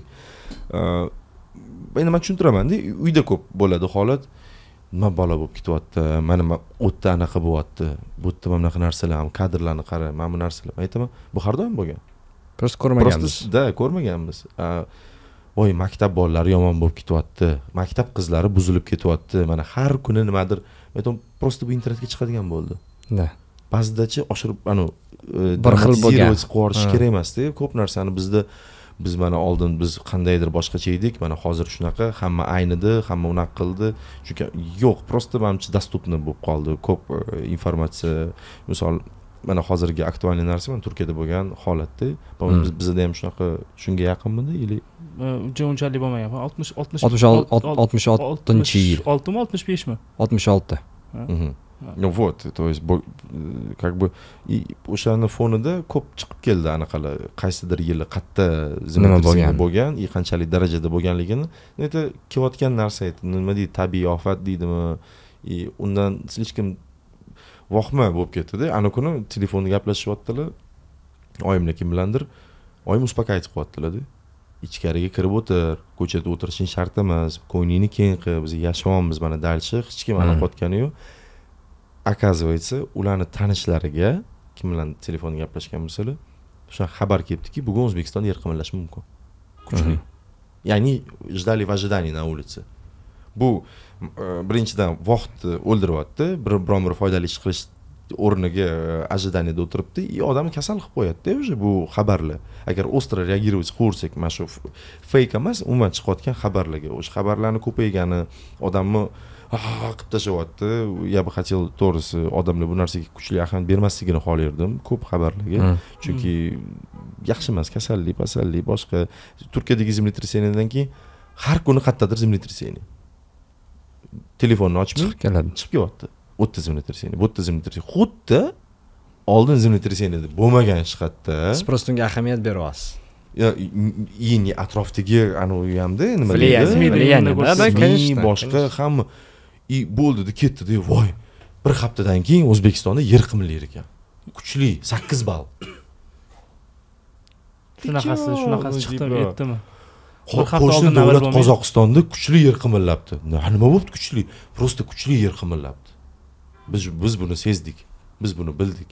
endi men tushuntiraman-da, uyda ko'p bo'ladi holat. Nima bola bo'lib ketyapti? Mana o'tda anaqa bo'lyapti. Bu yerda mana bunaqa narsalar, ham kadrlarni qara, mana bu narsalar. Aytaman, bu har doim bo'lgan. Просто ko'rmaganmiz. Da, ko'rmaganmiz. Voy, maktab bolalari yomon bo'lib ketyapti. Maktab qizlari buzilib ketyapti. Mana har kuni nimadir, aytaman, просто bu internetga chiqadigan bo'ldi. Da. Ba'zidachi oshirib, anu bir xil bo'lgan. Qorish kerak emas-da. Ko'p narsani bizda biz mana oldin biz qandaydir boshqacha edik, mana hozir shunaqa, hamma aynidi, hamma unaqa qildi. Chunki yo'q, просто menimcha доступный bo'lib qoldi. Ko'p informatsiya, misol mana hozirgi aktualniy narsa mana Turkiyada bo'lgan holatda, biz bizda ham shunaqa shunga yaqinmidi, или uncha unchalik bo'lmagan. oltmish oltmish oltmish oltinchi yil. oltimi oltmish beshmi? oltmish olti. Ну вот, то есть как бы o'shani fonida ko'p chiqib keldi anaqalar, qaysidir yili qatta zemlyotrasение bo'lgan, и qanchalik darajada bo'lganligini, это kelayotgan narsa edi. Nima deydi, tabiiy ofat deydimi? И undan hech kim vohma bo'lib ketdi-da. Ana kuni telefonda gaplashyaptilar. Oyimlar kim bilandir, oyim uspokayib qo'yaptilar-da. Ichkariga kirib o'tir, ko'chada o'tirishing shart emas, ko'nglingni keng qil, biz yashayapmiz, mana dalchi, hech kim aniq qotgani yo'q. Оказывается, ularni tanishlariga kim bilan telefonda gaplashgan bo'lsalar, o'sha xabar kelibdiki, bugun O'zbekistonda yer qimirlashi mumkin. Kuchli. Ya'ni ждали в ожидании на улице. Bu birinchidan vaqt o'ldiryapti, biron bir foydali ish qilish o'rniga ожиданиеda o'tiribdi, и odamni kasal qilib qo'yadi-da o'sha bu xabarlar. Agar ostro reagировать qilsak, mana shu fake emas, umuman chiqayotgan xabarlarga, o'sha xabarlarni ko'paygani, odamni qilib tashlayapti. Я бы хотел to'g'risi odamlar bu narsaga kuchli ahamiyat bermasligini xohlardim, ko'p xabarlarga. Chunki yaxshi emas, kasallik, kasallik, boshqa Turkiyadagi землетрясениеdan keyin har kuni qayerdadir землетрясение. Telefonni ochmay chiqib keladi. Chiqib kelyapti. o'ttiz землетрясение, o'ttiz землетрясение. Xuddi oldin землетрясениеda bo'lmagan shtatda. Siz просто unga ahamiyat beryapsiz. Ya, yeni atrofdagi anu hamda nima deydi? Влияние, конечно. Boshqa hamma и bo'ldi-da, ketdi-da, voy. Bir haftadan keyin O'zbekistonda yer qimirlar ekan. Kuchli, sakkiz ball. Shunaqasi, shunaqasi chiqdi, yetdimi? Qo'shni davlat Qozog'istonda kuchli yer qimirlabdi. Nima bo'ldi kuchli? Просто kuchli yer qimirlabdi. Biz biz buni sezdik. Biz buni bildik.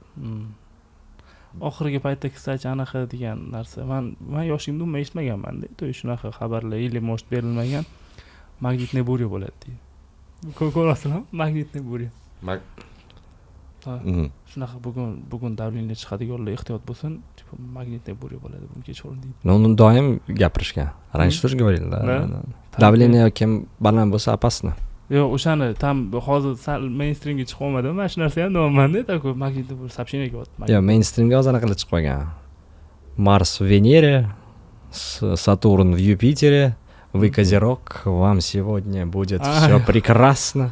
Oxirgi paytda kısaca anaqa degan narsa. Men men yoshimda umuman eshitmaganman-da. To shunaqa xabarlar или может berilmagan magnitniy burya bo'ladi deydi. Ko'rasizmi? Magnitniy burya. Mag Ha. Shunaqa bugun bugun davleniylar chiqadiganlar ehtiyot bo'lsin, tipo magnitniy burya bo'ladi, bunga kechqurun deydi. Но он доим gapirishgan. Раньше тоже говорили, да. Давление kim baland bo'lsa опасно. Yo'q, o'shani tam hozir sal mainstreamga chiqib olmadi. Men shu narsa ham deyapman-da, tako magnitniy burya сообщение kelyapti. Yo'q, mainstreamga hozir anaqa chiqib qolgan. Марс в Венере, Сатурн в Юпитере, вы Козерог, вам сегодня будет все прекрасно.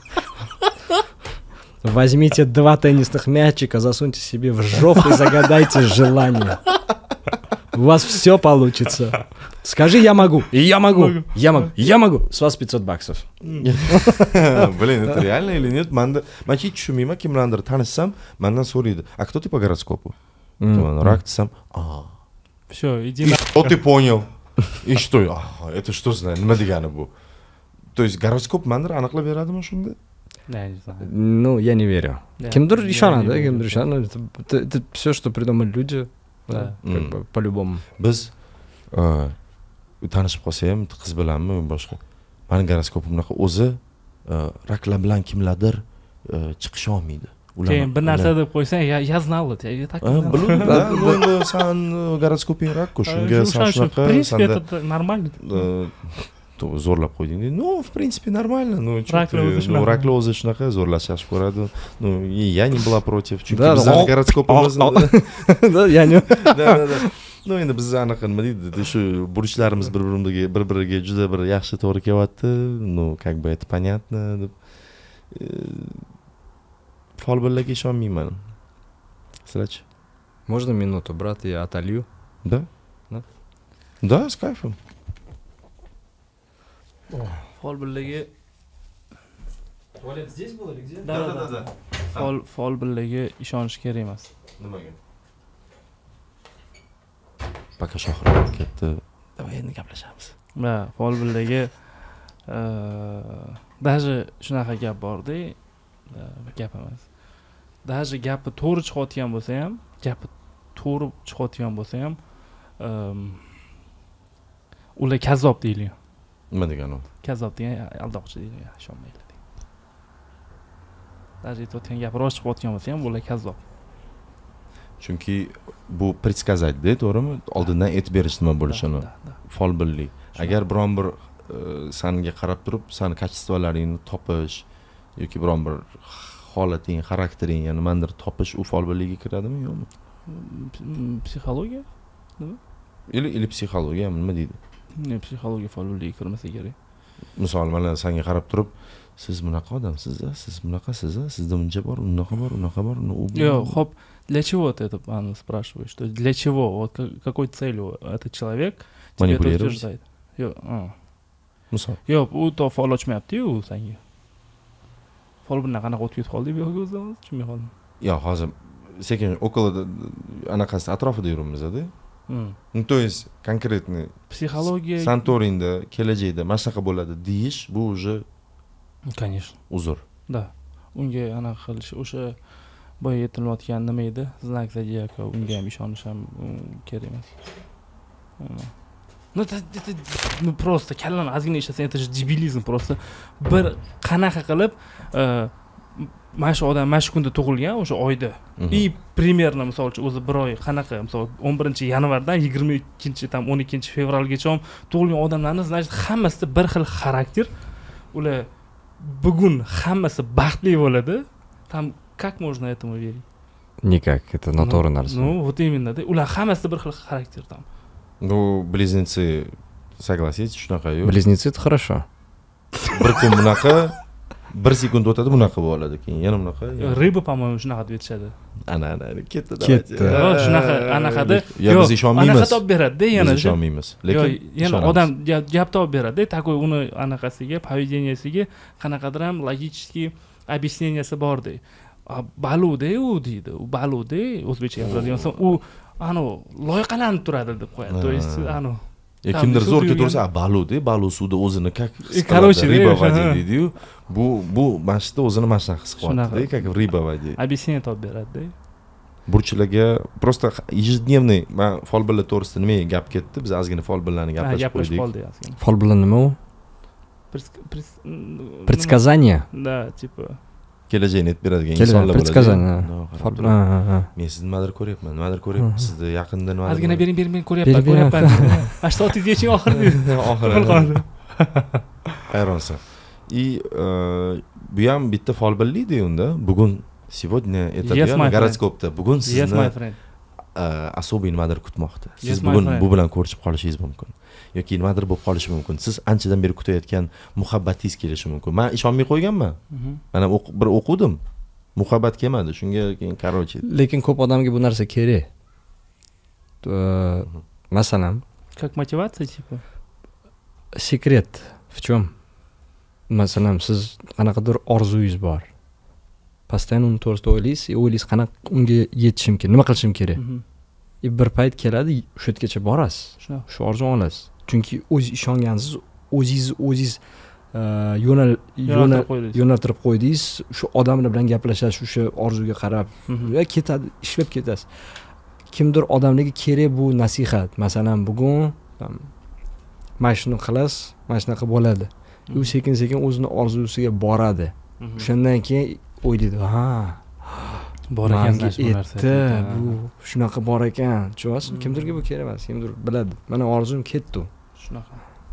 Возьмите два теннисных мячика, засуньте себе в жопу и загадайте желание. У вас все получится. Скажи, я могу, и я могу, я могу, я могу. С вас пятьсот баксов. Блин, это реально или нет? Манда, мачи чумима, kimlardir tanishsam, mendan so'raydi. А кто ты по гороскопу? Рак desam, а. Всё, иди на. Что ты понял? И что? Это что значит? Nima degani bu? То есть гороскоп mendir aniqlab beradimi shunda? Ну, я не верю. Kimdir ishonadi, kimdir ishonadi. Это все, что придумали люди, да, как бы по-любому. Biz tanishib qolsa ham qiz bilanmi boshqa. Meni goroskopim bunaqa o'zi raklar bilan kimlardir chiqisha olmaydi. Keyin bir narsa deb qo'ysang, я знал это, я так знал. Bo'ldi, san goroskoping rakku, shunga san shunaqa, в принципе, это нормально. zo'rlab qo'yding deydi. No, в принципе, нормально. Ну, ну, raklar o'zi shunaqa zo'rlash yaxshi ko'radi. Ну, я не была против. Chunki bizning goroskopimiz да, я не. Да, да, да. Ну, endi biz anaqa nima deydi, shu burchlarimiz bir-biriga bir-biriga juda bir yaxshi to'g'ri kelyapti. Ну, как бы это понятно deb. Folbinlarga ishonmayman. Sizlarchi? Можно минуту, брат, я отолью? Да? Да? Да, с кайфом. Folbinlarga Tualet здесь был или где? Да, да, да. Fol folbinlarga ishonish kerak emas. Nimaga? Пока shohrat ketdi. Давай endi gaplashamiz. Va folbinlarga даже shunaqa gap borda, gap emas. Даже gapi to'g'ri chiqayotgan bo'lsa ham, gapi to'g'ri chiqayotgan bo'lsa ham, ular kazzob deyilgan. Nima degani u? Kazzob degan aldoqchi deyilgan, ishonmaydi. Даже aytayotgan gap rost chiqayotgan bo'lsa ham, ular kazzob. Chunki bu предсказать-da, to'g'rimi? Oldindan aytib berish nima bo'lishini. Folbinlik. Agar biron bir sanga qarab turib, sani kачестволаringni topish yoki biron bir holating, xaraktering, ya'ni nimadir topish u folbinlikka kiradimi, yo'qmi? Psixologiya? Nima? Или или psixologiya nima deydi? Ne, psixologiya folbinlikka kirmasa kerak. Misol, mana senga qarab turib, siz bunaqa odamsiz-a, siz bunaqasiz, sizda buncha bor, unaqa bor, unaqa bor, u. Yo'q, xo'p, для чего ты это аны спрашиваешь? То есть для чего? Вот какой целью этот человек тебе это утверждает? Yo'q, а. Misol. Yo'q, u to fol ochmayapti-yu senga. Folbindan qanaqa o'tib ketib qoldik bu yo'q o'zimiz, tushunmay qoldim. Yo'q, hozir sekin okolo anaqasi atrofida yuribmiz-da. Ну, то есть конкретный psixologiya Santorinda kelajakda mana shunaqa bo'ladi deyish, bu уже конечно. uzr. Да. Unga anaqa qilish, o'sha boya aytilayotgan nima edi? Znak zodiaka, unga ham ishonish ham kerak emas. Ну, это это ну просто kallam ozgina ishlasa, это же дебилизм просто. Bir qanaqa qilib mana shu odam mana shu kunda tug'ilgan, o'sha oyda. И примерно misol uchun o'zi bir oy qanaqa, misol o'n birinchi yanvardan yigirma ikkinchi tam o'n ikkinchi fevralgacha ham tug'ilgan odamlarning, значит, hammasi bir xil xarakter. Ular bugun hammasi baxtli bo'ladi. Там как можно этому верить? Никак, это натура narsa. Ну, вот именно, да. Ular hammasi bir xil xarakter там. Ну, близнецы, согласитесь, shunaqa-yu. Близнецы это хорошо. Bir kun bunaqa, bir sekund o'tadi, bunaqa bo'ladi, keyin yana bunaqa. Riba, по-моему, shunaqa deb aytishadi. Ana, ana, ketdi, Ketdi. Yo'q, shunaqa anaqada. Yo'q, biz ishonmaymiz. Anaqa topib beradi-da, yana. Biz ishonmaymiz. Lekin yana odam gap topib beradi-da, takoy uni anaqasiga, поведенияsiga qanaqadir ham logический объясненияsi bor-da. Baluda u deydi. U baluda, o'zbekcha gapiradigan bo'lsa, u ano loyiqalanib turadi deb qo'yadi. То есть, ano kimdir zo'rga tursa, balu-da, balu suvda o'zini как короче, riba vadi deydi-yu. Bu bu mashqda o'zini mana shunaqa his qilyapti-da, как riba vadi. Объяснение topib beradi-da. Burchlarga просто ежедневный men folbinlar to'g'risida nimaga gap ketdi? Biz ozgina folbinlarni gaplashib qo'ydik. qoldik ozgina. Folbinlar nima u? Предсказание. Да, типа kelajakni aytib beradigan insonlar bo'ladi. Предсказание. Men sizni nimadir ko'ryapman, nimadir ko'ryapman. Sizni yaqinda nimadir. Ozgina bering, bering, men ko'ryapman, ko'ryapman. mana soatingiz oxirida. Oxirida. Hayronsan. И bu ham bitta folbinlikda unda. Bugun сегодня это goroskopda bugun sizni особый nimadir kutmoqda. Siz bugun bu bilan ko'rishib qolishingiz mumkin. Yoki nimadir bo'lib qolishi mumkin. Siz anchadan beri kutayotgan muhabbatingiz kelishi mumkin. Men ishonmay qo'yganman. Mana bir o'qidim. Muhabbat kelmadi. Shunga keyin короче. Lekin ko'p odamga bu narsa kerak. Masalan, как мотивация типа. Секрет в чем? Masalan, siz qanaqadir orzungiz bor. Постоянно uni to'g'risida o'ylaysiz, o'ylaysiz qanaqa unga yetishim kerak, nima qilishim kerak. И bir payt keladi, shu yergacha borasiz. Shu orzuni olasiz. Chunki o'z ishongansiz, o'zingizni o'zingiz yo'nal yo'naltirib qo'ydingiz, shu odamlar bilan gaplashasiz, o'sha orzuga qarab, va ketadi, ishlab ketasiz. Kimdir odamlarga kerak bu nasihat. Masalan, bugun mana shuni qilasiz, mana shunaqa bo'ladi. U sekin-sekin o'zini orzusiga boradi. O'shandan keyin o'ylaydi, ha, bor ekan bu narsa. Bu shunaqa bor ekan. Tushunasiz? Kimdirga bu kerak emas, kimdir biladi. Mana orzum ketdi. Shunaqa.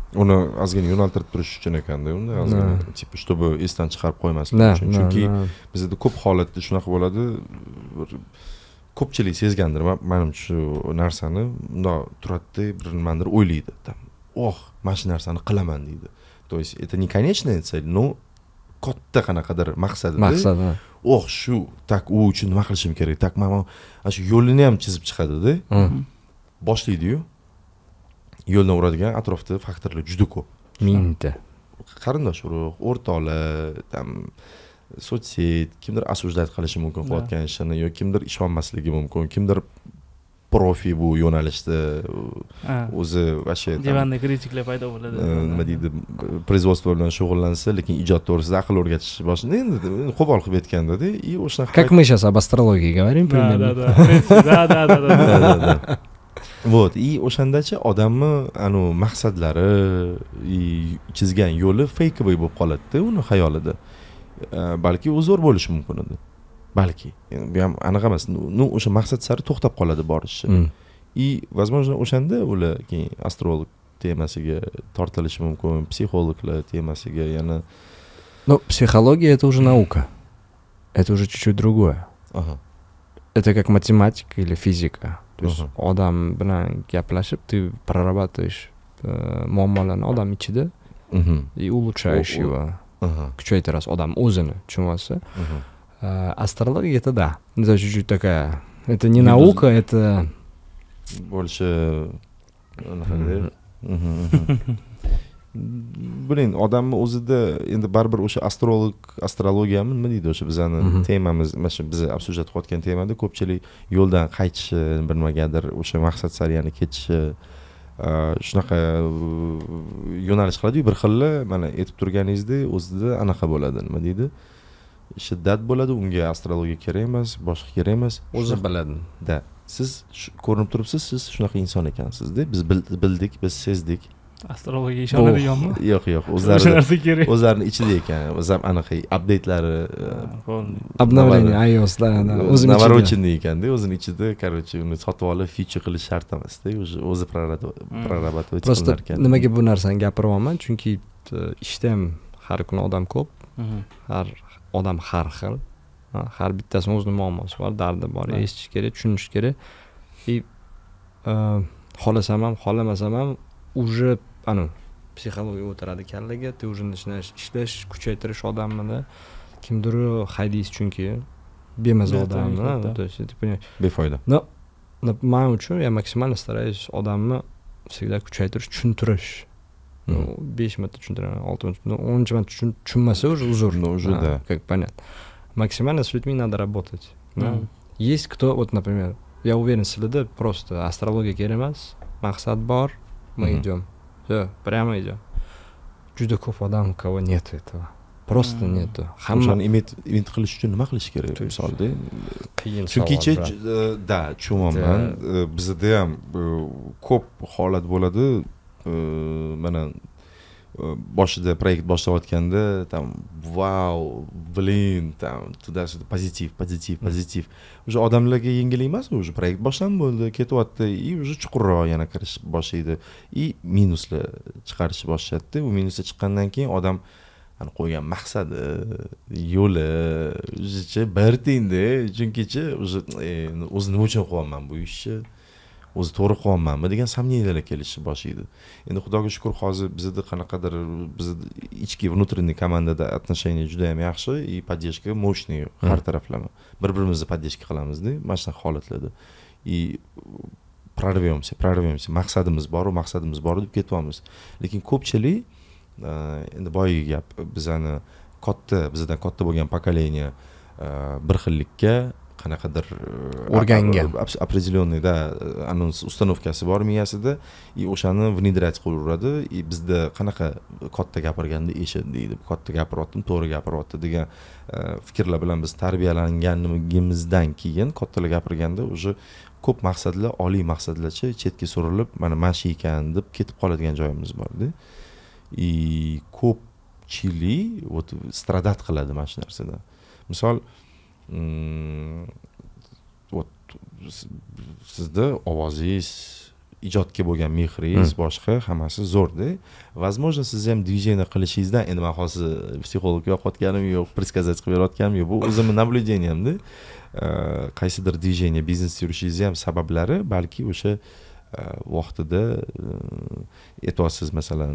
uni ozgina yo'naltirib turish uchun ekanda unda ozgina типа чтобы esdan chiqarib qo'ymaslik Да, uchun да, chunki да. bizda ko'p holatda shunaqa bo'ladi bir ko'pchilik sezgandir ma- manimcha shu narsani bundoq turadida bir nimadir o'ylaydi там oh mana shu narsani qilaman deydi то есть это не конечная цель но katta qanaqadir maqsad Maqsad, ha. oh shu tak u uchun nima qilishim kerak tak mana mana shu yo'lini ham chizib chiqadida Hmm. boshlaydiyu yo'ldan uradigan atrofda faktorlar juda ko'p Mingta. qarindosh urug' o'rtoqlar там sotsет kimdir осуждать qilishi mumkin qilayotgan ishini yoki kimdir ishonmasligi mumkin kimdir profi bu yo'nalishda o'zi вообще divanda kritiklar paydo bo'ladi nima deydi производство bilan shug'ullansa lekin ijod to'g'risida aql o'rgatish boshida endi qo'pol qilib aytganda и o'shanaqa Как мы сейчас об астрологии говорим да примерно. да да да да да да вот и o'shandachi odamni anu maqsadlari и chizgan yo'li feykovый bo'lib qoladida uni xayolida balki u zo'r bo'lishi mumkin edi balki bu ham aniq emas ну o'sha maqsad sari to'xtab qoladi borishi Hmm. и возможно o'shanda ular keyin astrolog temasiga tortilishi mumkin psixologlar temasiga yana Ну, психология — это уже наука. Это уже чуть-чуть другое. aha Это как математика или физика. То есть Ага. odam bilan gaplashib, ты прорабатываешь э, muammolarni odam ichida mhm и улучшаешь О- о- его. aha Kuchaytirasiz odam o'zini, tushunyapsiz? aha А астрология — это да. Это чуть-чуть такая... Это не Yulduz- наука, это... больше anaqa biling odamni o'zida endi baribir o'sha astrolog astrologiyami nima deydi o'sha bizani Mhm. temamiz mana shu biz обсуждать qilayotgan temada ko'pchilik yo'ldan qaytishi bir nimagadir o'sha maqsad sari yana ketishi uh, shunaqa uh, yo'nalish qiladiyu bir xilla mana aytib turganingizdek o'zida anaqa bo'ladi nima deydi shiddat bo'ladi unga astrologiya kerak emas boshqa kerak emas o'zi biladi da siz shu- ko'rinib turibsiz siz shunaqa inson ekansizda biz bil- bildik biz sezdik astrologiyaga ishonadiganmi yo'q yo'q o'sha o'zlari narsa kerak o'zlarini ichida ekan o'zi ham anaqa update'lari Обновление iOS, да, да. O'zini ichida. naвороченный ekanda o'zini ichida короче uni sotib olib feature qilish shart emasda уже o'zi prorabатывать Просто qilinar ekan nimaga bu narsani gapiryapman? Chunki e, ishda ham har kuni odam ko'p, Mhm. har odam har xil. Ha, har bittasini o'zini muammosi bor, dardi bor, Да. eshitish kerak, tushunish kerak. И e, xohlasam ham, xohlamasam ham уже anu psixologiya o'tiradi kallaga, ты уже начинаешь ishlash, kuchaytirish odamni kimdir haydaysiz chunki bemaza Да, odamni, да, да. то есть ты понимаешь. befoyda Но man uchun я максимально стараюсь odamni всегда kuchaytirish, tushuntirish. Ну, besh marta tushuntiraman, olti marta. Ну, o'ninchi marta tushun- tushunmasa уже uzr. Ну, уже А, да. Как понятно. Максимально с людьми надо работать. Да. Мгм. Есть кто, вот, например, я уверен, sizlarda просто астрология kerak emas, maqsad bor, мы Мгм. идем. Всё, прямо идем. Juda ko'p odam, у кого нет этого. Просто Мгм. нету. Hamma o'shani imit imit qilish uchun nima qilish kerak То есть misolda qiyin chunkichi savol, brat. da tushunyapman bizda ham e, ko'p holat bo'ladi e, mana e, boshida proyekt boshlayotganda там vau blin там tуда sюда pozitiv pozitiv pozitiv уже odamlarga yengil emas уже proyekt boshlanib bo'ldi ketyapti и уже chuqurroq yana kirish boshlaydi и minuslar chiqarishni boshlashadida u minusga chiqqandan keyin odam ani qo'ygan maqsadi yo'li o'zicha bir tiyinda chunkichi уже o'zi nima uchun qilyapman bu ishni o'zi to'g'ri qilyapmanmi degan сомнениялар kelishni boshlaydi endi xudoga shukur hozir bizda qanaqadir bizni ichki внутренний komandada отношения juda ham yaxshi и поддержка мощный har taraflama bir birimizni поддержка qilamizda mana shunaqa holatlarda и прорвемся прорвемся maqsadimiz bor u maqsadimiz bor deb ketyapmiz lekin ko'pchilik endi boyagi gap bizani katta bizdan katta bo'lgan pokolение bir xillikka qanaqadir O'rgangan. определенный да anons установкасы bor miyasida и o'shani внедрять qilaveradi и bizda qanaqa katta gapirganda eshit deydi katta gapiryaptimi to'g'ri gapiryapti degan fikrlar bilan biz tarbiyalanganligimizdan keyin kattalar gapirganda уже ko'p maqsadlar oliy maqsadlarcha chetga surilib mana mana shu ekan deb ketib qoladigan joyimiz borda и ko'pchilik вот stradat qiladi mana shu narsadan misol вот sizda ovozingiz ijodga bo'lgan mehringiz boshqa hammasi zo'rda. Возможно, siz ham движение qilishingizdan, endi men hozir psixologga yo'qotganim yo'q, предсказать qilib berayotganim yo'q. Bu o'zimning naблюдениемda qaysidir движение biznes yurishingiz ham sabablari balki o'sha vaqtida e'tiborsiz masalan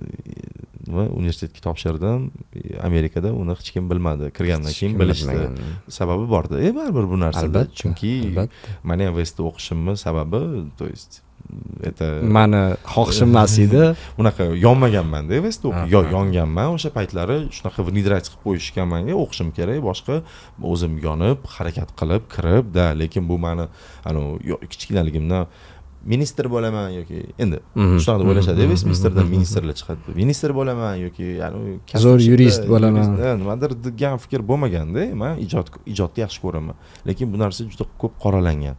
nima universitetga topshirdim, Amerikada uni hech kim bilmadi. Kirgandan keyin bilishdi. Sababi borda. E baribir bu narsada, chunki men ham Westda o'qishimning sababi, to есть это mani xohishim emas edi. Unaqa yonmaganman-da, Westda o'qib, yo yonganman. O'sha paytlari shunaqa внедрять qilib qo'yishgan menga, o'qishim kerak, boshqa o'zim yonib, harakat qilib, kirib, da, lekin bu meni ana kichkinaligimdan ministr bo'laman yoki endi shunaqa o'ylashadi, Westminsterdan ministrlar chiqadi. Ministr bo'laman yoki yani zo'r yurist bo'laman. Nimadir degan fikr bo'lmaganda, men ijod ijodni yaxshi ko'raman. Lekin bu narsa juda ko'p qoralangan.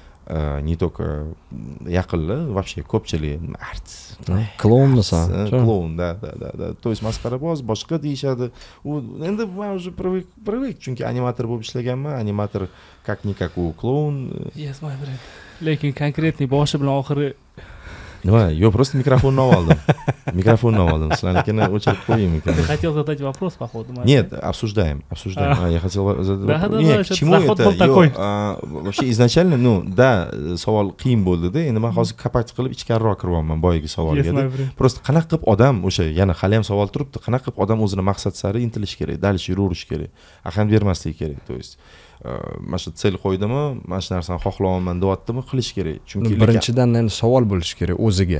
Не только yaqinlar, вообще ko'pchilik artist, klounmisan, kloun, да, да, да, да. То есть masxaraboz, boshqa deyishadi. U endi men уже привык, привык, chunki animator bo'lib ishlaganman, animator как никак u kloun. Yes, my friend. Lekin konkretniy boshi bilan oxiri nima? Yo, просто mikrofonni oldim. Mikrofonni oldim. Sizlarnikini o'chirib qo'ying. Хотел задать вопрос, походу. Нет, обсуждаем, обсуждаем. А, я хотел задать вопрос. Да, Нет, к чему это? Yo, вообще изначально, ну, да, savol qiyin bo'ldi-da. Endi men hozir kapak qilib ichkariroq kiryapman boyagi savolga. Просто qanaqa qilib odam o'sha, yana hali ham savol turibdi. Qanaqa qilib odam o'zini maqsad sari intilish kerak, dalish yuraverish kerak. Ahamiyat bermaslik kerak. То есть mana shu sel qo'ydimi, mana shu narsani xohlayapman deyaptimi, qilish kerak. Chunki birinchidan endi savol bo'lishi kerak o'ziga.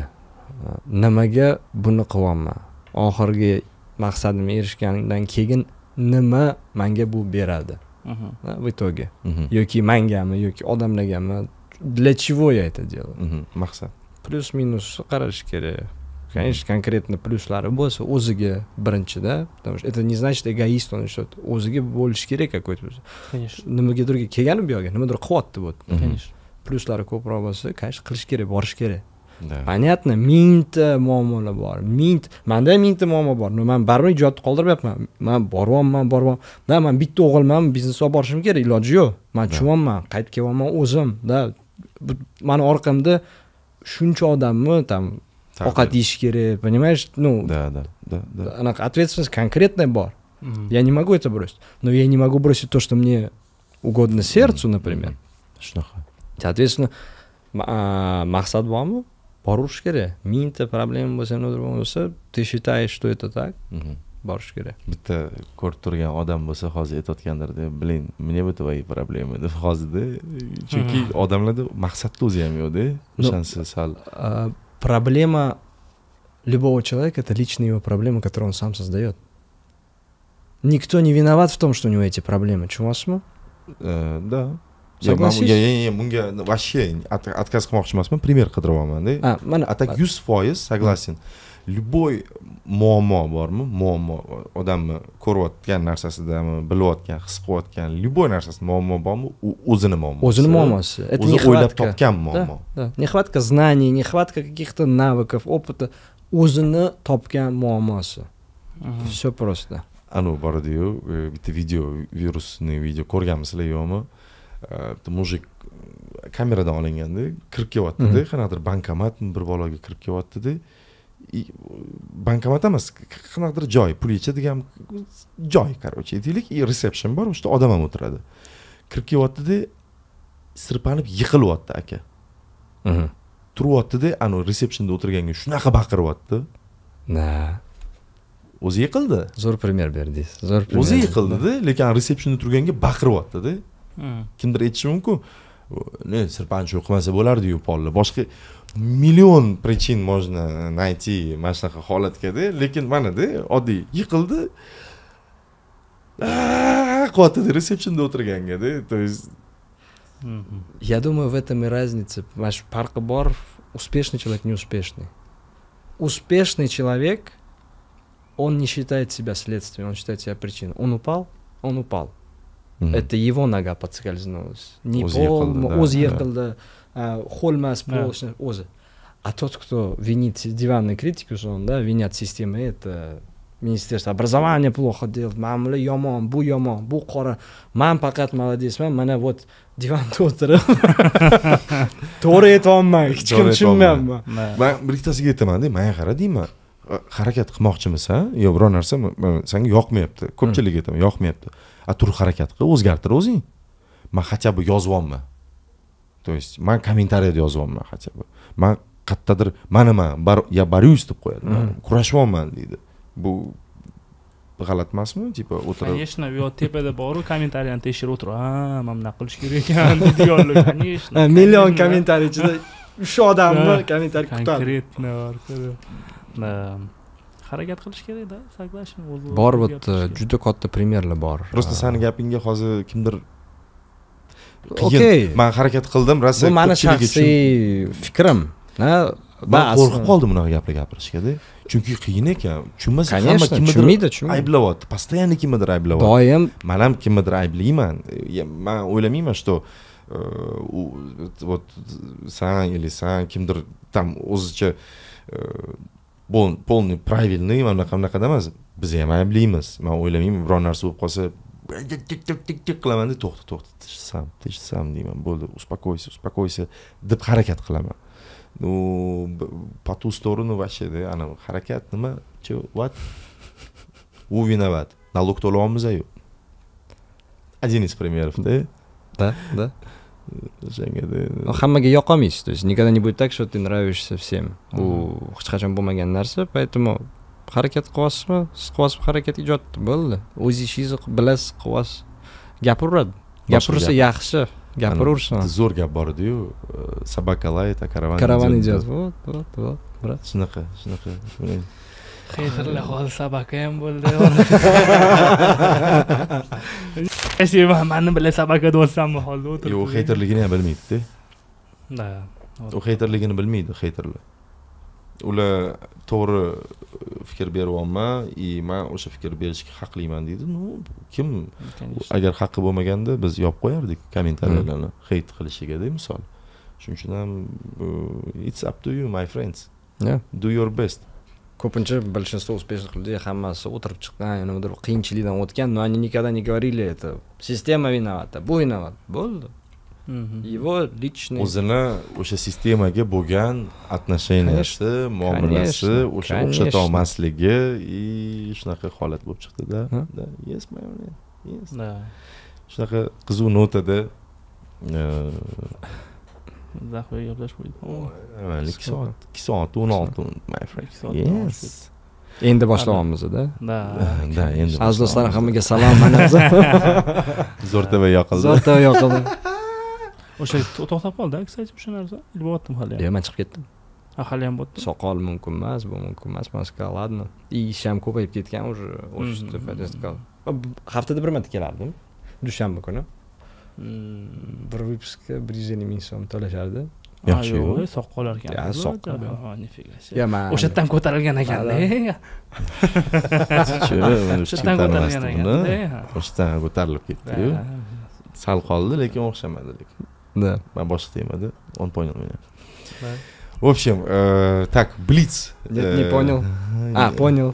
Nimaga buni qilyapman? Oxirgi maqsadimga erishgandan keyin nima menga bu beradi? В итоге. Yoki mengami, yoki odamlargami? Для чего я это делаю? Maqsad. Plus-minus qarash kerak. Конечно, конкретно plyuslari bo'lsa o'ziga birinchida, потому что это не значит эгоист, он что o'ziga bo'lish kerak какой-то. Конечно. Nimagadirga kelgani bu yoqqa, nimadir qilyapti bu. Конечно. Plyuslari ko'proq bo'lsa, конечно, qilish kerak, borish kerak. Да. Понятно, mingta muammolar bor. Ming, menda mingta muammo bor. Men baribir ijodni qoldiryapman. Men boryapman, boryapman. Da, men bitta o'g'ilman, biznes olib borishim kerak, iloji yo'q. Men tushunyapman, qaytib kelyapman o'zim. Da, meni orqamda shuncha odamni tam ovqat yeyish kerak, понимаешь? Ну, да, да, да, да. Anaqa ответственность конкретная бар. Я не могу это бросить. Но я не могу бросить то, что мне угодно сердцу, например. Shunaqa. Соответственно, maqsad bormi? Borish kerak. Mingta problema bo'lsa, nima bo'lsa, ты считаешь, что это так? Borish kerak. Bitta ko'rib turgan odam bo'lsa, hozir aytayotgandirda, "Блин, мне bu твои проблемы" deb hozirda, chunki odamlarda maqsadni o'zi ham yo'q-da. O'shansi sal проблема любого человека — это личная его проблема, которую он сам создает. Никто не виноват в том, что у него эти проблемы. Чувствуешь? Э, да. Согласись? Я я bunga вообще отказ qilmoqchi emasman, пример qidiryapman-da. А, mana a tak yuz foiz согласен. Любой muammo bormi? Muammo odamni ko'rayotgan narsasidami, bilayotgan, his qilayotgan, любой narsasida muammo bormi? U o'zini muammosi. O'zini muammosi. Это o'zi o'ylab нехватка. topgan muammo. Да, да. Нехватка знаний, нехватка каких-то навыков, опыта. O'zini topgan muammosi. Все просто. Anu bor edi-yu, bitta video, virusni video ko'rganmisizlar yo'qmi? Bitta mujik kameradan olinganda kirib kelyapti-da, qanaqadir bankomat bir bolaga kirib kelyapti-da. Bankomat emas, qanaqadir joy, pul yechadigan joy, короче, aytaylik, reception bor, o'sha odam ham o'tiradi. Kirib kelyapti-da, sirpanib yiqilyapti aka. Turyapti-da, anu receptionda o'tirganga shunaqa baqiryapti. Na. O'zi yiqildi. Zo'r primer berdingiz. Zo'r primer. O'zi yiqildi-da, lekin receptionda turganga baqiryapti-da. Kimdir aytishi mumkin, "Ne, sirpanchiq qilmasa bo'lardi-yu polni." Boshqa million prichin можно найти mana shunaqa holatga-da, lekin mana-da, oddiy yiqildi. Qo'ydi receptionda o'tirganga-da. То есть Я думаю, в этом и разница. Ваш farqi bor, успешный человек, неуспешный. Успешный человек, он не считает себя следствием, он считает себя причиной. Он упал, он упал. Это его нога подскользнулась. Не пол, o'zi yiqildi, xo'lmas pol, o'zi. А тот, кто винит диванный критик, он, да, винят системы, это ministerstvo образования плохо делает, ma'murlar yomon, bu yomon, bu qora. Men faqat молодецman, mana вот divanda o'tirib to'g'ri aytolmayman, hech kim tushunmayapman. Men bir ikkitasiga aytaman-da, menga qara deyman. Harakat qilmoqchimisan? Yo, biror narsa senga yoqmayapti. Ko'pchilik aytaman, yoqmayapti. A tur harakat qil, o'zgartir o'zing. Men хотя бы yozyapman. То есть, men kommentariyada yozyapman хотя бы. Men qayerdadir mana men я борюсь deb qo'yadi. Kurashyapman deydi. Bu g'alati emasmi? Tipo o'tirib. Конечно, yo tepada boru kommentariyani tekshirib o'tirib, "Ha, men nima qilish kerak ekan" deydiganlar. Конечно. Million kommentariy ichida uch odamni kommentariy kutadi. Konkretno bor. Harakat qilish kerak-da, saklashni o'zi. Bor bitta juda katta primerlar bor. Просто seni gapingga hozir kimdir Okey. Men harakat qildim, rosa bu meni shaxsiy fikrim. Ha, men qo'rqib qoldim bunaqa gaplar gapirishga-da. Chunki qiyin ekan. Tushunmasa hamma kimnidir kimnidir ayblayapti. Постоянно kimnidir ayblayapti. Doim men ham kimnidir ayblayman. Men o'ylamayman, что вот san или san kimdir там o'zicha полный правильный mana qanaqa emas. Biz ham ayblaymiz. Men o'ylamayman, biror narsa bo'lib qolsa tik-tik-tik qilaman deb to'xta to'xta tishsam tishsam deyman, bo'ldi, успокойся успокойся deb harakat qilaman. Ну по ту сторону вообще да, ana harakat nima? Che, what? U виноват. Налог to'layapmiz yo'q. Один из примеров, да? Да, да. Jangada. Hammaga yoqamaysiz. То есть никогда не будет так, что ты нравишься всем. Bu hech qachon bo'lmagan narsa, поэтому harakat qilasizmi? Siz qilasizmi harakat ijod bo'ldi. O'z ishingizni bilasiz, qilasiz. Gapiradi. Gapirsa yaxshi. Gapiraversin. Zo'r gap bor edi-yu, собака лает, а караван Karavan ijod. Вот, вот, вот. Brat. Shunaqa, shunaqa. Xeytirlar hozir sabaka ham bo'ldi. Eshik meni bilan sabakada o'tsammi hozir o'tirib. Yo'q, xeytirligini ham bilmaydi-da. Da. U xeytirligini bilmaydi, xeytirlar. Ular to'g'ri fikr beryapman, и men o'sha fikr berishga haqliman deydi. Ну, kim agar haqqi bo'lmaganda biz yopib qo'yardik kommentariyalarni hate qilishiga-da, misol. Shuning uchun ham it's up to you, my friends. Yeah. Do your best. Ko'pincha большинство успешных людей hammasi o'tirib chiqqan, nimadir qiyinchilikdan o'tgan, но они никогда не говорили это. Sistema vinovata, bu vinovat. Bo'ldi. Его личный o'zini o'sha sistemaga bo'lgan отношенияsi, muomalasi, o'sha o'xshata olmasligi и shunaqa holat bo'lib chiqdi-da. Yes, my man. Yes. Da. Shunaqa qizuv notada Zahva gaplash qo'ydi. ikki soat, ikki soat o'n olti, my friend. Yes. endi boshlayapmiz-da. Da. Da, endi. Aziz do'stlar, hammaga salom, mana Zo'rtava yoqildi. Zo'rtava yoqildi. O'sha to'xtab qoldi, kстати, o'sha narsa. Ilbotim hali. Yo'q, men chiqib ketdim. Ha, hali ham bo'tdi. Soqol mumkin emas, bu mumkin emas, maska, ladno. Ish ham ko'payib ketgan, уже o'shda foydasiz. Haftada bir marta kelardim. Dushanba kuni. Bir выпуска bir yuz ellik ming so'm to'lashardi. Yaxshi yo'q. Soqollar ekan. Ya, soqol. Ha, nifiga. Ya, men o'sha yerdan ko'tarilgan ekan-da. O'sha yerdan ko'tarilgan ekan-da. O'sha yerdan ko'tarilib ketdi-yu. Sal qoldi, lekin o'xshamadi lekin. Да. Men boshqa temada, он понял меня. В общем, э, так, блиц. Нет, не понял. А, понял.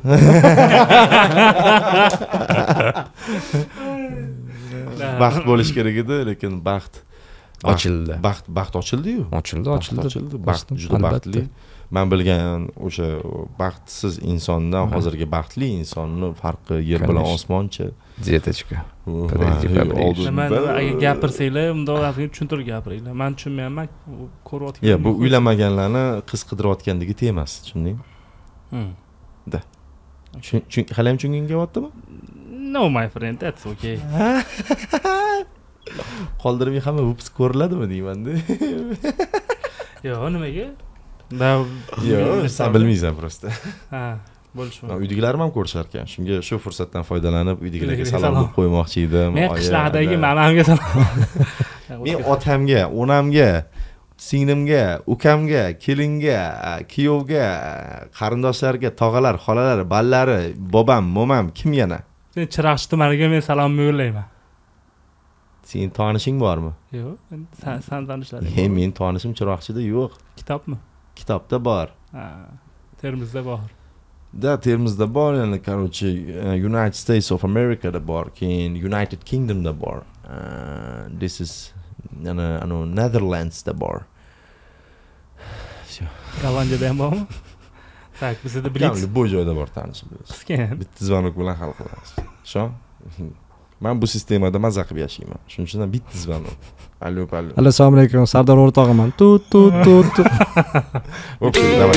Baxt bo'lish kerak edi, lekin baxt ochildi. Baxt, baxt ochildi-yu. Ochildi, ochildi. Ochildi. Baxt juda baxtli. Men bilgan o'sha baxtsiz insondan hozirgi baxtli insonni farqi yer bilan osmoncha. Dietechka. Man agar gapirsanglar, bundoq tushuntirib gapiringlar. Men tushunmayapman, ko'rayotgan. Ya, bu uylanmaganlarni qiz qidirayotgandagi emas, tushundingmi? Hmm. Da. Chunki hali ham tushunging kelyaptimi? No, my friend, that's okay. Qoldirmay hamma выпуск ko'riladimi deyman-da. Yo'q, nimaga? Da, yo'q, sen bilmaysan просто. Ha, bo'lishi mumkin. Uydagilarim ham ko'rishar ekan. Shunga shu fursatdan foydalanib uydagilarga salom deb qo'ymoqchi edim. Men qishloqdagi manamga salom. Men otamga, onamga, singlimga, ukamga, kelinga, kuyovga, qarindoshlarga, tog'alar, xolalar, ballari, bobam, momam, kim yana? Sen Chiroqchi tumaniga men salomni yo'llayman. Sening tanishing bormi? Yo'q, sen sen tanishlaring. He, men tanishim Chiroqchida yo'q. Kitobmi? Kitobda bor. Ha, Termizda bor. da Termizda bor, ya'ni короче United States of America'da bor, keyin United Kingdom'da bor. This is yana ano Netherlands'da bor. Gollandiyada ham bormi? Tak, bizda Kam Blitz. любой joyda bor tanishimiz. Qiskan. Bitta zvonok bilan hal qilamiz. Sho? Men bu sistemada maza qilib yashayman. Shuning uchun ham bitta zvonok. Allo, allo. Allo, assalomu alaykum. Sardor o'rtog'iman. Tut tut tut tut. Okey, давай.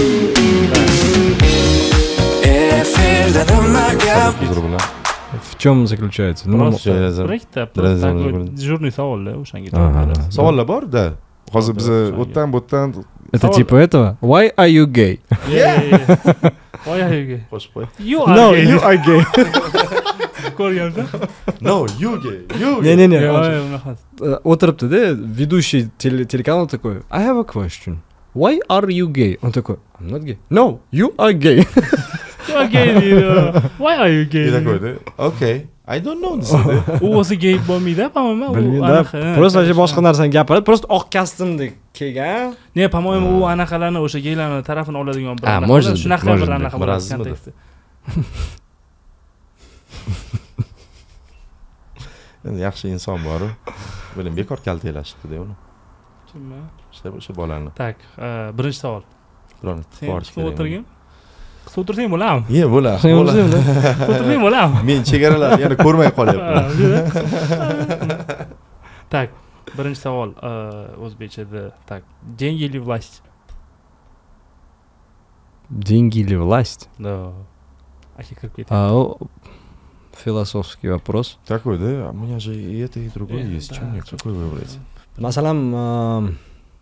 Efirda nima gap? Huzur bilan. В чем заключается? Ну, Просто Joyazim. bir ikkita Biroz просто zavq такой bo'ladi. dejurniy savollar o'shanga Aha. javob berasiz. Savollar bor-da. Hozir biz o'tdan bu o'tdan это Savol- типа этого. Why are you gay? Yeah. Why are you gay? qo'shib qo'y. You are No, gay. you are gay. Ko'rgansan? No, you gay. You Не, не, не. Yo'q, он- yo'q, unaqa. э, O'tiribdi-da, ведущий теле- телеканала такой. I have a question. Why are you gay? Он такой. I'm not gay. No, you are gay. You are gay deydi. Why are you gay? Ida deydi. qo'ydi. Okay. I don't know this edi. U o'zi gay bo'lmaydi, по-моему. u Bilmayman. anaqa- Просто вообще boshqa narsani gapiradi. Просто oq kostyumda kelgan. Ne, по-моему, u anaqalarni o'sha geylarni tarafini oladigan bir Ah, anaqa может bo'ladi. быть, Shunaqa может bir быть. anaqa bo'ladi Birazmidi? konteksti. Endi yaxshi inson bor-ku. Bilim bekor kaltaklashibdi-da uni. Kimmi? O'sha o'sha bolani. Tak, e, birinchi savol. Birovni Sen borish qisib o'tirgin. Qisib o'tirsang bo'ladimi? Ye, bo'la. Sen bo'la. o'zing bilan. Qisib o'tirsang bo'ladimi? Men chegaralarni yana ko'rmay qolyapman. Так, birinchi savol e, o'zbekchada. Tak, деньги или власть? Деньги или власть? Да. Aka kirib ketdi. А, о, философский вопрос. Такой-да, у меня же и это, и другое Э, есть. да, Чем мне какой выбрать? Masalan, эм,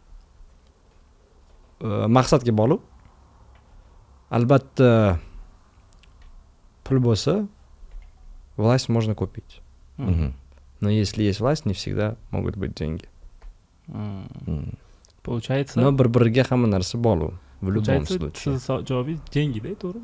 э, maqsadga bog'liq. Albatta pul bo'lsa, власть можно купить. Мгм. Но если есть власть, не всегда могут быть деньги. М, М. Получается, Но bir-biriga hamma narsa bog'liq. В любом получается, случае. siz sa- javobingiz деньги, да, to'g'rimi?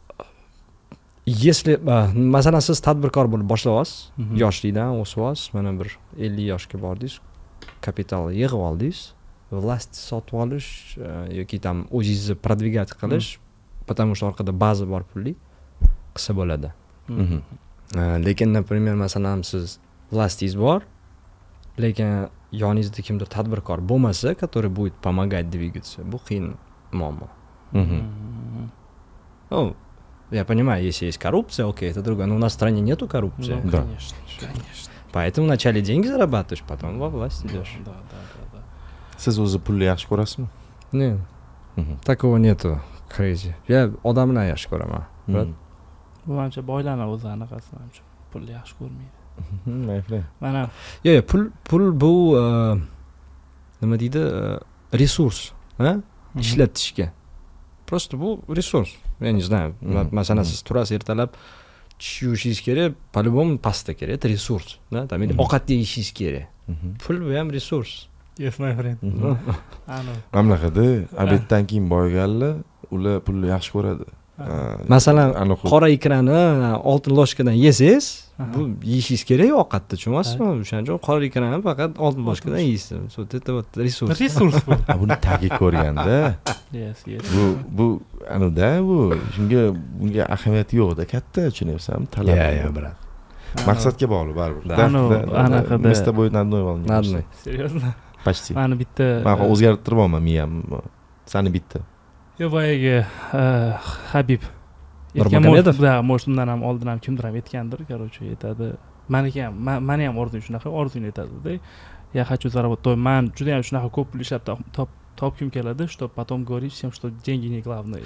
Если, а, masalan, siz tadbirkor bo'lib boshlayapsiz, Mhm. yoshlikdan o'syapsiz, mana bir ellik yoshga bordingiz, kapital yig'ib oldingiz, власть sotib olish e, yoki tam o'zingizni продвигать qilish, потому что orqada baza bor pulli qilsa bo'ladi. Мгм. E, Lekin, например, masalan, siz властьingiz bor, lekin yoningizda kimdir tadbirkor bo'lmasa, который будет помогать двигаться, bu qiyin muammo. Мгм. Ну, я понимаю, если есть коррупция, окей, это другое. Но у нас в стране нету коррупции. Ну, Да. конечно, конечно. Поэтому вначале деньги зарабатываешь, потом во власть идешь. Да, да, да, да. Siz o'zi pulni yaxshi ko'rasizmi? Не, Мгм. такого нету. Crazy. Я odamni yaxshi ko'raman. Мгм. Bu ancha boylarni o'zi anaqasi ancha pulni yaxshi ko'rmaydi. Мгм, mayli. Mana Yo'q, yo'q, pul pul bu e, nima deydi? e, Resurs, ha? Ishlatishga. Просто bu resurs. Я не знаю. Мгм. Masalan, Мгм. siz turasiz ertalab tish yuvishingiz kerak, по-любому pasta kerak. Это resurs, да? Там или Мгм. ovqat yeyishingiz kerak. Мгм. Pul bu ham resurs. Yes, my friend. Мгм. Ano. Mamlakatda obeddan keyin boyganlar ular pulni yaxshi ko'radi. Ha, Masalan, aniq- qora ekrani oltin loshkadan yesangiz, Aha. bu yeyishingiz kerak ovqatda, tushunasizmi? O'shaning uchun qora ekrani faqat oltin loshkadan yeysiz. So, это вот resurs. Resurs bu. Ha, buni tagi ko'rganda Yes, yes. bu bu anuda bu shunga bunga ahamiyati yo'qda katta, tushunyapsanmi? Talab. Ya, ya, brat. Maqsadga bog'liq baribir. Да. Anu, anaqada- Мы с тобой на одной волне. На одной. Серьезно? Почти. Mani bitta Men o'zgartiribman miyam. Sani bitta. yo boyagi eh, Habib Nurmagomedov? Да, может undan ham oldin ham kimdir ham aytgandir, короче, aytadi. Maniki ham, ma- mani ham orzum shunaqa, orzuyni aytadi-da. Я хочу заработать. Man juda ham shunaqa ko'p pul ishlab top- top- topgim keladi, чтобы потом говорить всем, что деньги не главное.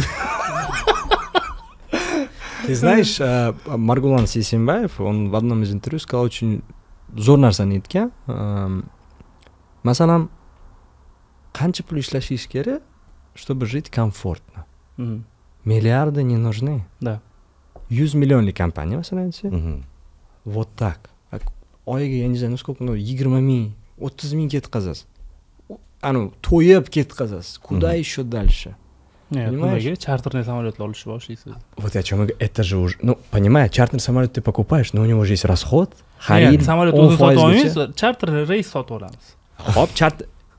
Ты знаешь, э, Маргулан Сейсенбаев, он в одном из интервью сказал очень zo'r narsani aytgan. Эм, Masalan, qancha pul ishlashingiz kerak, чтобы жить комфортно. Мгм. Миллиарды не нужны. Да. yuz millionlik kompaniya masalan aytsa, Mhm. вот так. А oyiga, я не знаю, ну сколько, ну yigirma ming, o'ttiz ming ketkazasiz. Anu to'yib ketkazasiz. Куда Мгм. еще дальше? Нет, Понимаешь? nimaga charterli samolyotlar olishni boshlaysiz? Вот я о чем говорю. Это же уже, ну, понимаешь, чартерный самолет ты покупаешь, но у него же есть расход. Нет, Xarid samolyot o'n o'zini sotib foizgacha. olmaymiz, charter reys sotib olamiz. Hop, chart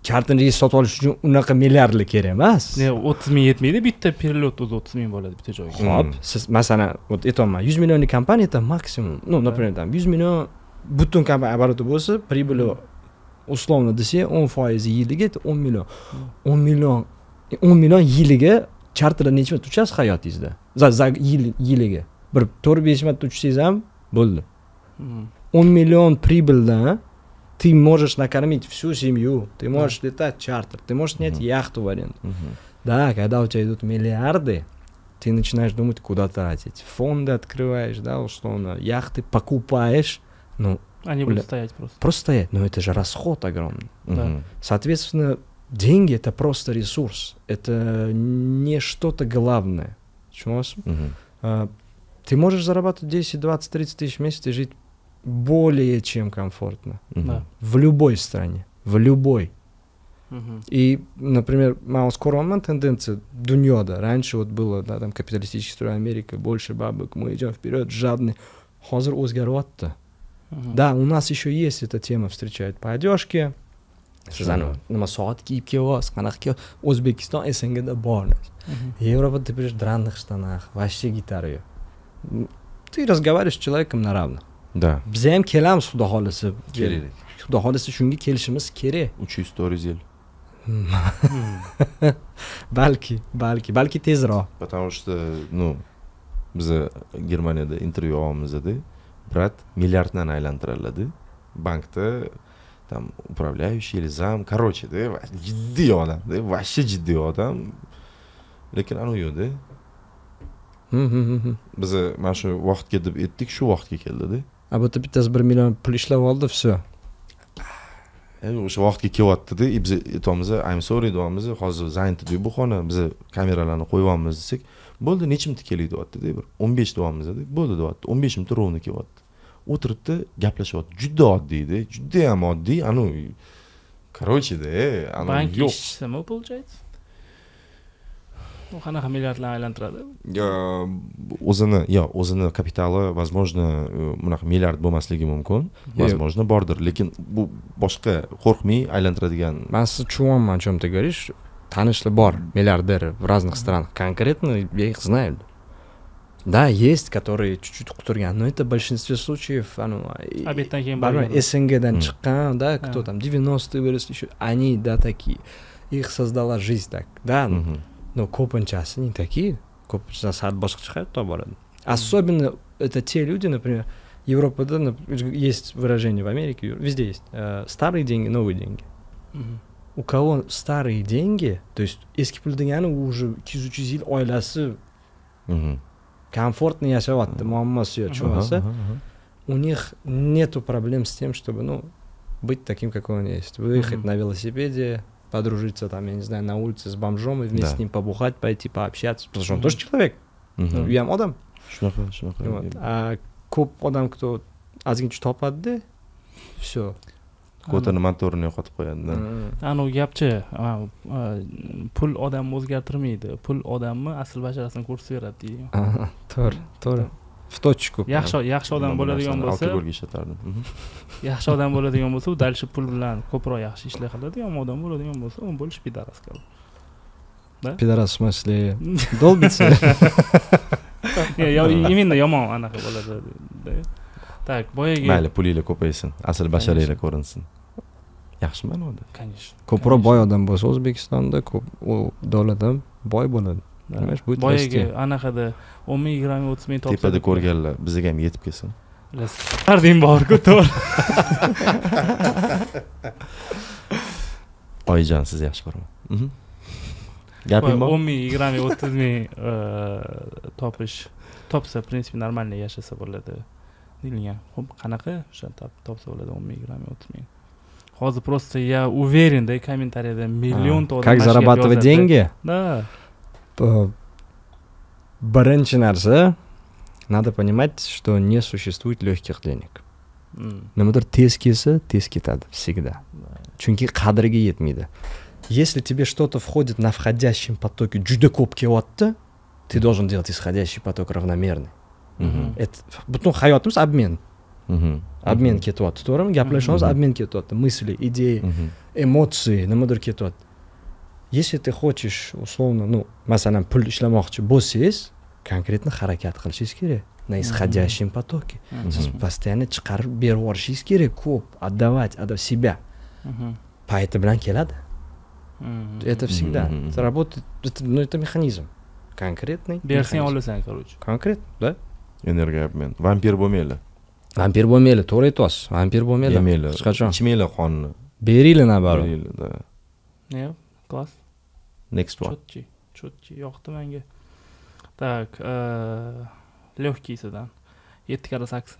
charter reys sotib olish uchun unaqa milliardlar kerak emas. Ne o'ttiz ming yetmaydi, bitta перелет o'zi o'ttiz ming bo'ladi bitta joyga. Xo'p, siz masalan, вот aytayapman, yuz millionlik kompaniya это максимум. Ну, например, там yuz million butun kompaniya обороты bo'lsa, прибыли условно desa o'n foiz yiliga o'n million. o'n million o'n million yiliga charterda necha marta uchasiz hayotingizda? Za yiliga. Bir to'rt besh marta uchsangiz ham bo'ldi. o'n million прибыльdan ты можешь накормить всю семью, ты можешь летать чартер, ты можешь снять яхту в аренду. Да, когда у тебя идут миллиарды, ты начинаешь думать, куда тратить. Фонды открываешь, да, условно, яхты покупаешь, ну... Они будут стоять просто. Просто стоять, но это же расход огромный. Да. Соответственно, деньги — это просто ресурс, это не что-то главное. Почему? А, ты можешь зарабатывать десять, двадцать, тридцать тысяч в месяц и жить более чем комфортно. Да. В любой стране. В любой. Мгм. И, например, мало скоро тенденция дуньода. Раньше вот было, да, там капиталистический строй Америка, больше бабок, мы идем вперед, жадные. Хозер o'zgaryapti. Мгм. Да, у нас еще есть эта тема, встречают по одежке. Sizlarni nima soat kiyib kelyapsiz, qanaqa kiyib, O'zbekiston эс эн гэda bor. Мгм. Европа ты придешь в драных штанах, вообще гитары. Ты разговариваешь с человеком на равных. Да. Biz ham kelamiz, xudo xolisa. Kerak. Xudo xolisa shunga kelishimiz kerak. uch yuz to'rt yuz yil. Balki, balki, balki tezroq. Потому что, ну, biz Germaniyada intervyu olamizda, brat milliarddan aylantiriladi. Bankda там управляющий или зам, короче, да, jiddiy odam, да, вообще jiddiy odam. Lekin anu yo'q, da. Biz mana shu vaqtga deb aytdik, shu vaqtga keldi-da. A bu bittasi bir million pul ishlab oldi, все. O'sha vaqtga kelyapti-da, biz aytamiz, I'm sorry deyapmiz, hozir zaynti bu xona, biz kameralarni qo'yamiz desak, bo'ldi, necha minut kelaydi deyapti-da, bir o'n besh deyapmiz-da, bo'ldi deyapti, o'n besh minut rovni kelyapti. O'tiribdi, gaplashyapti, juda oddiy-da, juda ham oddiy, anu короче-da, anu Bank yo'q. ishchimi получается? U qanaqa milliardlarni aylantiradi? O'zini, yo, o'zini kapitali, возможно, bunaqa milliard bo'lmasligi mumkin, возможно, bordir, lekin bu boshqa qo'rqmay aylantiradigan. Men sizni tushunyapman, о чем ты говоришь. Tanishlar bor, milliardеры в разных странах. Конкретно я их знаю. Да, есть, которые чуть-чуть уqtirgan, но это в большинстве случаев, ну, Обедdan keyin бармай, borgan. эс эн гэdan chiqqan, да, кто там девяностые выросли еще, они, да, такие. Их создала жизнь так, да. Но ko'pinchasi не такие. Ko'pinchasi sal boshqacha hayotda boradi. Особенно это те люди, например, Европада, есть выражение в Америке, везде есть, э, старые деньги, новые деньги. Мгм. У кого старые деньги, то есть eski pul degani уже ikki yuz uch yuz yil oilasi комфортно yashayapti, muammosi yo'q, tushunasiz? У них нету проблем с тем, чтобы, ну, быть таким, какой он есть. Выехать на велосипеде, подружиться там, я не знаю, на улице с бомжом и вместе Да. с ним побухать, пойти пообщаться, потому что он тоже человек. Ну, я odam. Shunaqa, shunaqa. Вот. А ko'p odam, кто ozgina topadi, все. Ko'tani motorini yo'qotib qo'yadi. Anu gapchi, a, a, pul odamni o'zgartirmaydi. Pul odamni asl basharasini ko'rsatib beradi deydi. To'g'ri, to'g'ri. В точку. Yaxshi, yaxshi odam bo'ladigan bo'lsa, alkogolga ishlatardim. yaxshi odam bo'ladigan bo'lsa, u dalshi pul bilan ko'proq yaxshi ishlar qiladi. Yomon odam bo'ladigan bo'lsa, u bo'lish pidaras qiladi. Пидорас в смысле долбится? Ya, yo, именно yomon anaqa bo'ladi. Так, boyaga. Mayli, pulinglar ko'paysin, asl basharanglar ko'rinsin. Yaxshi ma'noda. Конечно. Ko'proq boy odam bo'lsa O'zbekistonda, ko'p u davlat ham boy bo'ladi. Nimash bu boyaga anaqada o'n ming yigirma o'ttiz ming topsa. Tepada ko'rganlar bizga ham yetib kelsin. Qarding bor-ku, to'g'ri. Oyijon, siz yaxshi ko'raman. Gaping bor? o'n ming yigirma o'ttiz ming topish, topsa, в принципе, нормально yashasa bo'ladi. Deyilgan. Xo'p, qanaqa o'sha topsa bo'ladi o'n ming yigirma o'ttiz ming. Hozir просто я уверен, да, комментарiyada millionta odam. Как зарабатывать деньги? Да. Birinchi narsa, надо понимать, что не существует легких денег. Nimadir tez kelsa, tez ketadi всегда. Chunki qadriga yetmaydi. Если тебе что-то входит на входящем потоке juda ko'p kelyapti, ты должен делать исходящий поток равномерный. Это butun hayotimiz обмен. Обмен ketyapti, to'g'rimi? Gaplashamiz, обмен ketyapti. Мысли, идеи, эмоции, nimadir ketyapti. Если ты хочешь, условно, ну, masalan, pul ishlamoqchi bo'lsangiz, konkretно harakat qilishingiz kerak. На исходящем потоке. Siz постоянно chiqarib berib yuborishingiz kerak, ko'p, отдавать, отдавать себя. Payti bilan keladi. Это всегда. Это работает, это, ну, это механизм. Конкретный. Bersang olasan, короче. Конкретно, да? Energiya obmen. Vampir bo'lmayli. Vampir bo'lmayli, to'g'ri aytyapsiz. Vampir bo'lmayli. Yemayli. Hech qachon. Ichmayli qonni. Beringlar nabarot. Beringlar, да. Ne? Klass. Next one. Chotchi. Chotchi yoqdi menga. Так, легкийsidan. yetti karra sakkiz.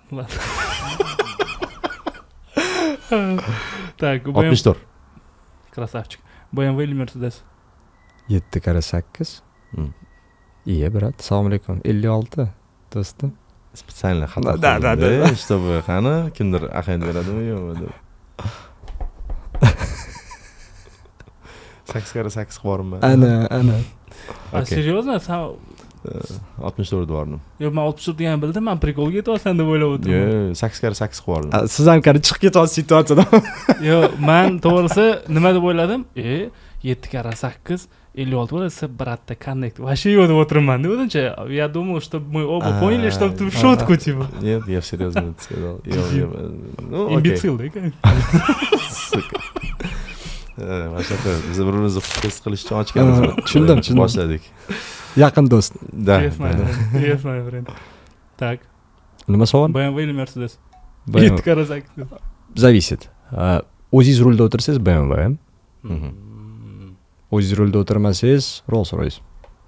Так, oltmish to'rt. Красавчик. бэ эм вэ или Mercedes? yetti karra sakkiz. Iya, brat. Assalomu alaykum. ellik olti do'stim. Специально xato. Да, да, да. Чтобы qani kimdir ahayt beradimi yo'qmi deb. sakkiz karra sakkiz bormi? Ana, ana. А серьезно? Sen oltmish to'rt bordim. Yo'q, men oltmish to'rt degan bildim, men prikolga aytyapsan deb o'ylab o'tirdim. Yo'q, sakkiz karra sakkiz bordim. Siz ham qani chiqib ketyapsiz situatsiyadan. Yo'q, men to'g'risi nima deb o'yladim? E, yetti karra sakkiz ellik olti bo'lsa, братта connect. Вообще yo'q deb o'tirman. O'zimcha, я думал, что мы оба поняли, что ты в шутку типа. Нет, я серьезно это сказал. Ну, имбецил, да? Сука. Mashaqa, biz bir-birimizni test qilish uchun ochganmiz. Tushundim, tushundim. Boshladik. Yaqin do'st. Да. Yes, my friend. Yes, my friend. Так. Nima savol? бэ эм вэ или Mercedes? бэ эм вэ. yetti karra sakkiz. Зависит. O'zingiz rulda o'tirsangiz бэ эм вэ. O'zingiz rulda o'tirmasangiz Rolls-Royce.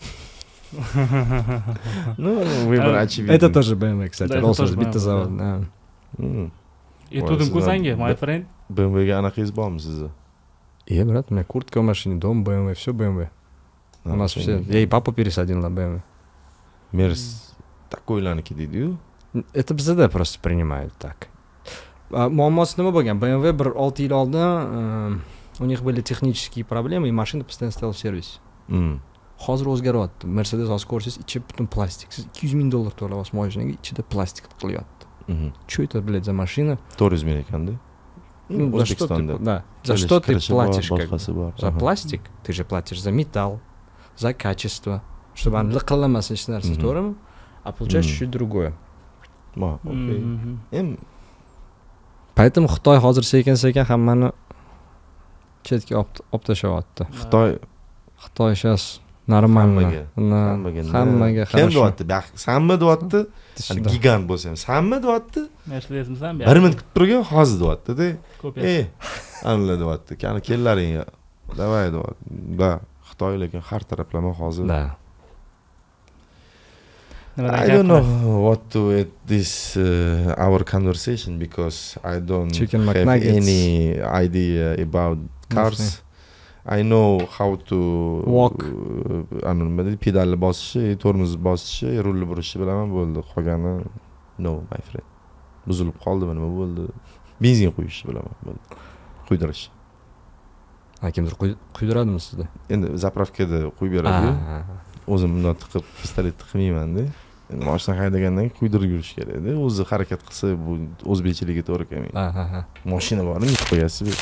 Ну, выбор очевиден. Это тоже бэ эм вэ, кстати. Да, это Rolls-Royce тоже bitta бэ эм вэ, zavod. да. Ha. Aytuvdim-ku senga, my friend. бэ эм вэ ga anaqangiz bormi sizni? Е, брат, у меня куртка в машине, дом бэ эм вэ, все бэ эм вэ. У нас все. Я и папу пересадил на бэ эм вэ. Mers такойlarniki deydi-yu. Это bizda просто принимают так. Muammosi nima bo'lgan? бэ эм вэ bir olti yil oldin у них были технические проблемы, и машина постоянно стояла в сервисе. Hozir o'zgaryapti. Mercedes hozir ko'rsangiz, ichi butun plastik. Siz ikki yuz ming dollar to'layapsiz mashinaga, ichida plastik qilyapti. Что это, блядь, за машина? to'rt yuz ming ekanda. Ну, за что ты, да. За что ты платишь? Как бы? За пластик? Ты же платишь за металл, за качество, чтобы он лакаламас hech narsa, to'g'rimi? А получаешь чуть другое. Ma, okey. Em Поэтому Xitoy hozir sekin-sekin hammani chetga olib tashlayapti. Xitoy Xitoy сейчас нормально. Hammaga. Hammaga Kim deyapti? Sanmi deyapti? Gigant bo'lsa ham sanmi deyapti? Mercedesmisan? Bir minut kutib turgan hozir deyapti-da. Kopiyasi. Ey, anla deyapti. Qani kellaring. Davay deyapti. Da, Xitoy lekin har taraflama hozir. Да. I don't know what to add this uh, our conversation because I don't Chicken have McNuggets. any idea about cars. I know how to Walk. Anilmadi, pedalni bosishi, tormoz bosishi, rulni burishni bilaman, bo'ldi. Qolgani no, my friend. Buzilib qoldimi, nima bo'ldi? Benzin quyishni bilaman, bo'ldi. Quydirish. Ha, kimdir quydiradimi sizda? Endi zapravkada quyib beradi. O'zim bundan tiqib, pistolet tiqmayman-da. Endi mashina haydagandan quydirib yurish kerak-da. O'zi harakat qilsa bu o'zbekchiligiga to'g'ri kelmaydi. Ha, ha, ha. Mashina bormi, qo'yasiz.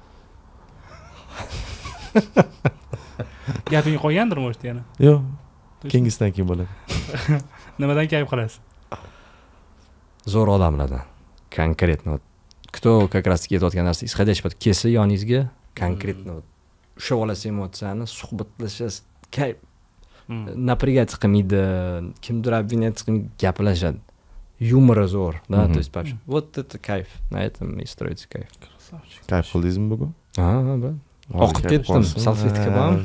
Gaping qolgandir может yana. Yo'q. Kengisidan keyin bo'ladi. Nimadan kayf qilasiz? Zo'r odamlardan. Конкретно. Кто как раз таки aytayotgan narsa исходящий под kelsa yoningizga конкретно ushlab olasiz emotsiyani, suhbatlashasiz, kayf. Напрягаться qilmaydi, kimdir обвинять qilmaydi, gaplashadi. Юмора zo'r, да, то есть вообще. Вот это кайф. На этом и строится кайф. Красавчик. Kayf qildingizmi bugun? Ha, да. Oqib ketdim, salfetka bormi?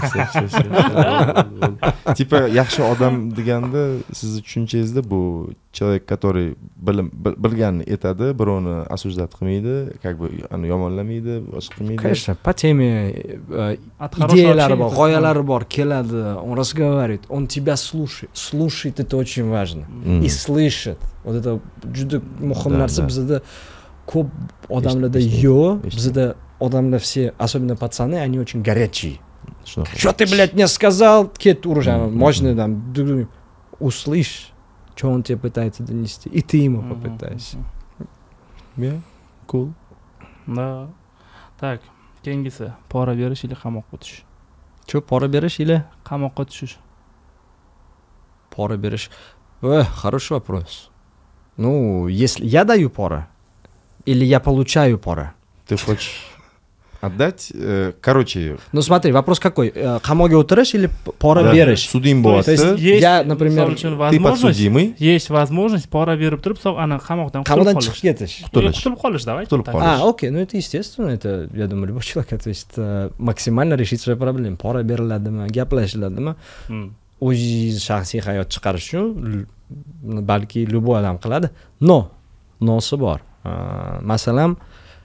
Tipa yaxshi odam deganda sizni tushunchangizdda bu человек, который bilim bilganini aytadi, birovni осуждать qilmaydi, как бы ani yomonlamaydi, boshqa qilmaydi. Конечно, по теме идеялari bor, g'oyalari bor, keladi, он разговаривает, он тебя слушает. Слушает это очень важно. И слышит. Вот это juda muhim narsa bizda ko'p odamlarda yo'q. Bizda odamlar все, особенно пацаны, они очень горячие. Что ты, блядь, мне сказал? Кет уже, можно там услышь, что он тебе пытается донести, и ты ему попытайся. Yeah, cool. Да. Так, keyingisi pora berish или qamoqqa tushish. Shu pora berish или Qamoqqa tushish. пора берешь? Эх, хороший вопрос. Ну, если я даю пора, или я получаю пора? Ты хочешь отдать? э, Короче, Ну, смотри, вопрос какой? Э, Qamoqga o'tirish или pora да, berish? судим То есть bo'lyapti. есть, я, например, misol uchun Ты возможность, подсудимый. есть возможность pora berib turib, so ana qamoqdan qutulib Qamoqdan qolish. chiqib ketish. Qutulish. Qutulib qolish, давай. Qutulib так. qolish. А, окей, ну это естественно, это, я думаю, любой человек ответит э, максимально решить свои проблемы. Pora beriladimi, gaplashiladimi? Hmm. O'zingiz shaxsiy hayot chiqarish uchun l- balki любой odam qiladi. No, nosi bor. Э, Masalan,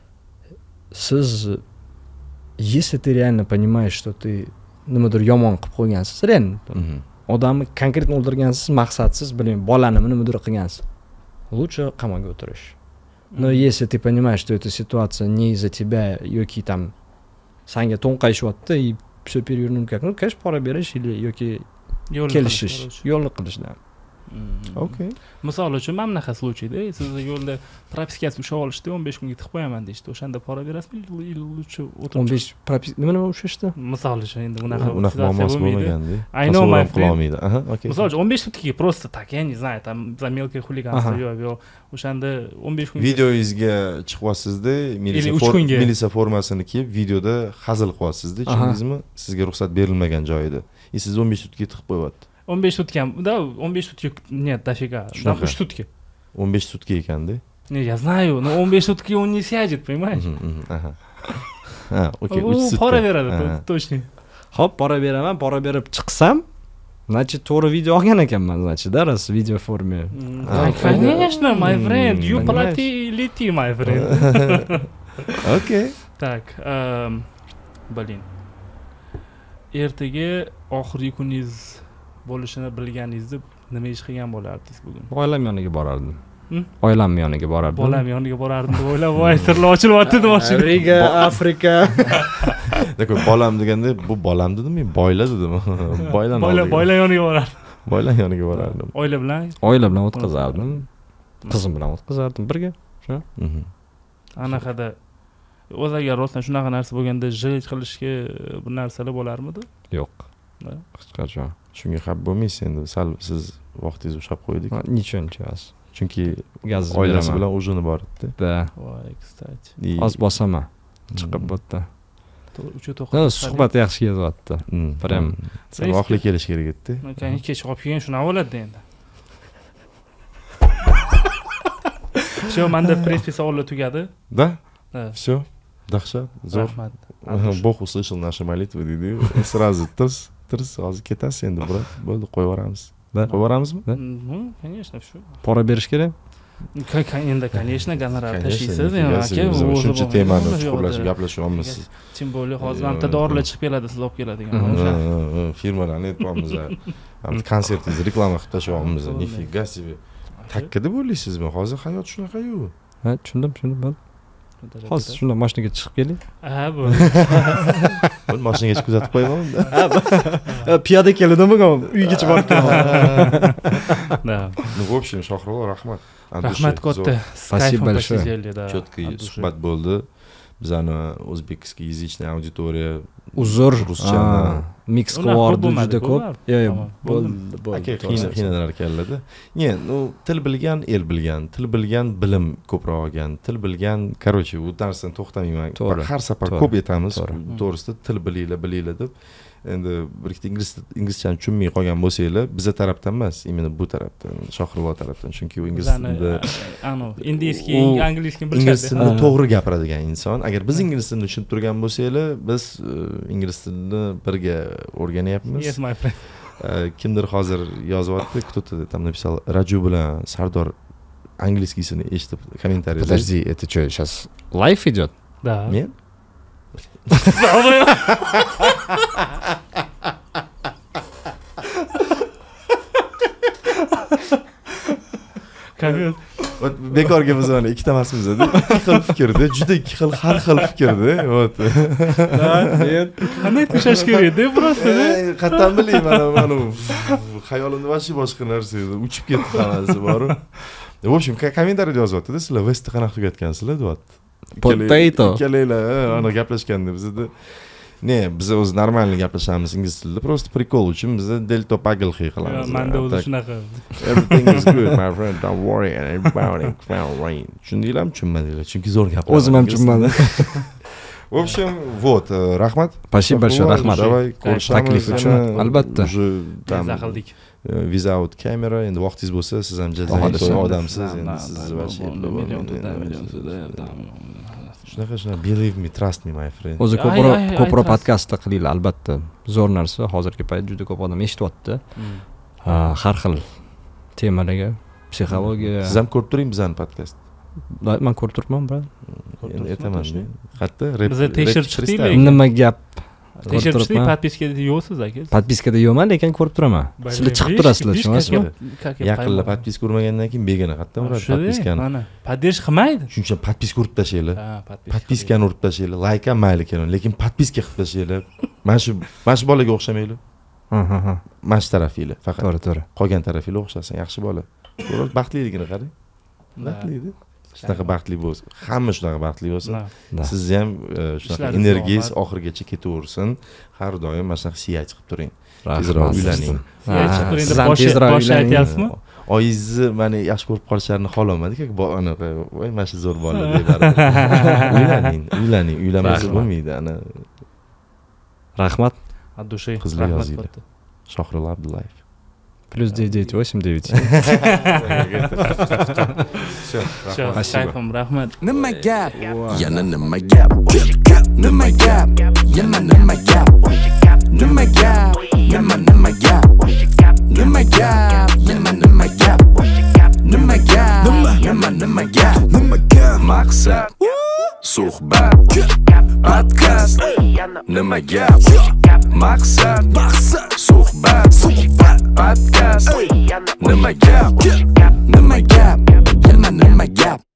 siz если ты реально понимаешь, что ты nimadir yomon qilib qo'ygansiz, реально Мгм. odamni konkretно o'ldirgansiz, maqsadsiz, bilmayman, bolani nimadir qilgansiz, лучше qamoqga o'tirish. Но если ты понимаешь, что эта ситуация не из-за тебя, yoki там sanga to'nqayishyapti и все перевернуть как, ну, конечно, pora berish или yoki Yo'lni kelishish, qilish. yo'lni qilishdan. Hmm. Okey. Misol uchun mana bunaqa случайda sizni yo'lda propiskasi ushlab olishdi, o'n besh kunga tiqib qo'yaman deyishdi. O'shanda pora berasizmi? Или lучше o'n o'tirib besh propis nima nima ushlashdi? Misol uchun endi bunaqa Unaqa situatsiya muammosi bo'lmaydi. bo'lmaganda. I know, my Tasavvur ham friend. qilolmaydi. Aha, okey. Misol uchun o'n besh sutkagi просто так, я не знаю, там за мелкое хулиганство, Aha. yo'q, yo'q. O'shanda o'n besh kunga Videoyizga chiqyapsizda, militsiya Или uch for- kunga. militsiya formasini kiyib, videoda hazil qilyapsizda, Aha. tushundingizmi? Sizga ruxsat berilmagan joyida. И siz o'n besh sutkaga tiqib qo'yapti. o'n besh sutka, да, o'n besh sutka нет, дофига. Там Shunaqa. uch sutки. o'n besh sutka ekanda. Не, я знаю, но o'n besh sutki он не сядет, понимаешь? Mhm, mhm, Aha. Ha, okey, U uch sutka. pora beradi, Aha. to- точно. Hop, pora beraman, pora berib chiqsam, значит, to'g'ri video olgan ekanman, значит, да, раз video forме. А, Да, конечно, my friend, you Понимаешь? плати, лети, my friend. Okey. Так, эм, блин. Ertaga oxirgi kuningiz bo'lishini bilganingizda nima ish qilgan bo'lardingiz bugun? Oilam yoniga borardim. Hm? Oilam yoniga borardim. Bolam yoniga borardim deb o'ylab, voy, sirlar ochilyapti deb boshim. Riga, Afrika. Dakor, bolam deganda bu bolam dedimmi? Boyla dedimi? Boylan Boylar, oldiga. boylar yoniga borardim. Boylan yoniga borardim. Oila bilan Oila bilan o'tkazardim. Qizim bilan o'tkazardim birga. Mhm. anaqada o'zi agar rostdan shunaqa narsa bo'lganda jig' qilishga bir narsalar bo'larmidi? Yo'q. Да. Hech qachon. Shunga xafa bo'lmaysiz endi. Sal siz vaqtingizni ushlab qo'ydik. Ничего, ничего. Chunki Gaz oilasi bilan ujini bor edi. Да. Voy, kstati. И- Oz bosaman. Chiqib bu yerda. uch to'qqiz. No, suhbat yaxshi ketyapti. Mm, Prям. mm. Sal oqli kelish kerak edi. Kan kech olib kelgan shunaqa bo'ladi endi. Shu menda принципе savollar tugadi. Да? Да. Все. Dahshat. Zo'r. Rahmat. Bog услышал наши молитвы deydi. Сразу tirs, tirs hozir ketasiz endi, brat. Bo'ldi, qo'yib yuboramiz. Да. Qo'yib yuboramizmi? Ну, конечно, все. Pora berish kerak. Endi, конечно, gonorar Конечно, tashlaysiz, nifig aka. siz biz o'zi shuncha bor. temani Yo'q, chuqurlashib yo'q. gaplashyapmiz. Tем более hozir Yo'q, bitta yo'q. dorilar chiqib keladi, siz olib keladigan. Ha, O'sha. ha, ha, firmalarni aytyapmiz. Ham konsertingizni reklama qilib tashyapmiz. Nifiga себе. Takka deb o'ylaysizmi? Hozir hayot shunaqa-yu. Ha, tushundim, tushundim. Bo'ldi. Hozir shunday mashinaga chiqib keling. Ha, bu. Bo'ldi, mashinaga kuzatib qo'yaman-da. Piyoda keldimi, uygacha borib kelaman. Да. Ну, в общем, Shohrullo, rahmat. Rahmat katta. Спасибо большое. Четкий suhbat bo'ldi. Bizani o'zbekskiязычный auditoriya Uzr, ruschani mix Ular qilyapti ko'p juda bo'lmadi, ko'p. ko'p. Yo'q, yo'q, Tamam, bo'ldi, bo'ldi. aka qiyin qiynalar ekanlarda. Не, ну, til bilgan el bilgan, til bilgan bilim ko'proq olgan, til bilgan, короче, bu darsdan to'xtamayman. To'g'ri, Har safar to'g'ri, ko'p aytamiz, to'g'ri. to'g'risida til bilinglar, bilinglar deb. Endi bir ikkita ingliz inglizchani tushunmay qolgan bo'lsanglar, biza tarafdan emas, именно bu tarafdan, Shohrullo tarafdan, chunki u ingliz tilida Ano, indiyskiy, U angliyskiy ingliz biladi. tilini to'g'ri gapiradigan inson. Agar biz ingliz tilini tushunib turgan bo'lsanglar, biz e, ingliz tilini birga o'rganyapmiz. Yes, my friend. E, Kimdir hozir yozyapti, кто-то там написал, Raju bilan Sardor angliyskisini eshitib kommentariy. Подожди, это что, сейчас лайв идет? Да. Men Капец. bekorga biz mana ikkita emasmiz-da. Ikki xil fikrda, juda ikki xil har xil fikrda. Вот. Men qanday tushash kerak-da просто. Qattan bilmayman, mana xayolimda vashi boshqa narsa edi. Uchib ketdi hammasi bor. В общем, kommentariyada yozyapti-da, sizlar Westni qanaqa tugatgansizlar, deyapti. Potato. Ikkalaylar, ana gaplashganda bizda ne, biz o'zi normalniy gaplashamiz ingliz tilida, просто prikol uchun biz delta pagelxi qilamiz. Menda o'zi shunaqa. Everything is good, my friend, don't worry about it. Tushundinglarmi, tushunmadinglar? Chunki zo'r gaplar. O'zim ham tushunmadim. В общем, вот, rahmat. Спасибо большое, rahmat. Давай, Taklif uchun albatta. Уже там qildik. without camera, endi vaqtingiz bo'lsa, siz ham jazoir odamsiz, endi siz vashi shunaqa shunaqa believe me, trust me, my friend. O'zi ko'proq ko'proq podkastda qilinglar, albatta. Zo'r narsa, hozirgi payt juda ko'p odam eshityapti. Har xil temalarga, psixologiya. Siz ham ko'rib turing bizning podkast. Men ko'rib turibman, bra. Endi aytaman. Qayerda? Biz tekshirib chiqdik. Nima gap? Tekshirib chiqdik, podpiskada yo'qsiz aka. Podpiskada yo'qman, lekin ko'rib turaman. Sizlar chiqib turasizlar, tushunasizmi? Yaqinlar podpiska urmagandan keyin begona qayerdan uradi podpiskani? Mana, poddesh qilmaydi. Shuning uchun podpiska urib tashlaylar. Ha, podpiska. Podpiskani urib tashlaylar. Like ham mayli keling, lekin podpiska qilib tashlaylar. Mana shu, mana shu bolaga o'xshamaylar. Ha, ha, ha. Mana shu tarafinglar faqat. To'g'ri, to'g'ri. Qolgan tarafinglar o'xshasin, yaxshi bola. Ko'rib, baxtliligini qarang. Baxtli. Shunaqa baxtli bo'lsin. Hamma shunaqa baxtli bo'lsin. Sizni ham shunaqa energiyangiz oxirigacha ketaversin. Har doim mana shunaqa siyaj qilib turing. Tezroq uylaning. Siz ham tezroq uylaning. Oyingizni meni yaxshi ko'rib qolishlarini xohlamadik, anaqa, voy, mana shu zo'r bola deb uylaning, uylaning, uylanmasa bo'lmaydi, ana. Rahmat. От души. Qizlar yozinglar. Shohrul Abdullayev. Плюс девять девять восемь девять. Все, спасибо. Rahmat. Nima gap? Yana nima gap? Nima gap? Yana nima gap? Nima gap? Nima nima gap? Nima gap? Yana nima gap? Nima gap? Nima nima gap? Nima gap? Maqsad, suhbat, podkast. Nima gap? Maqsad, suhbat, podkast. Nima gap? Nima gap? Yana nima gap?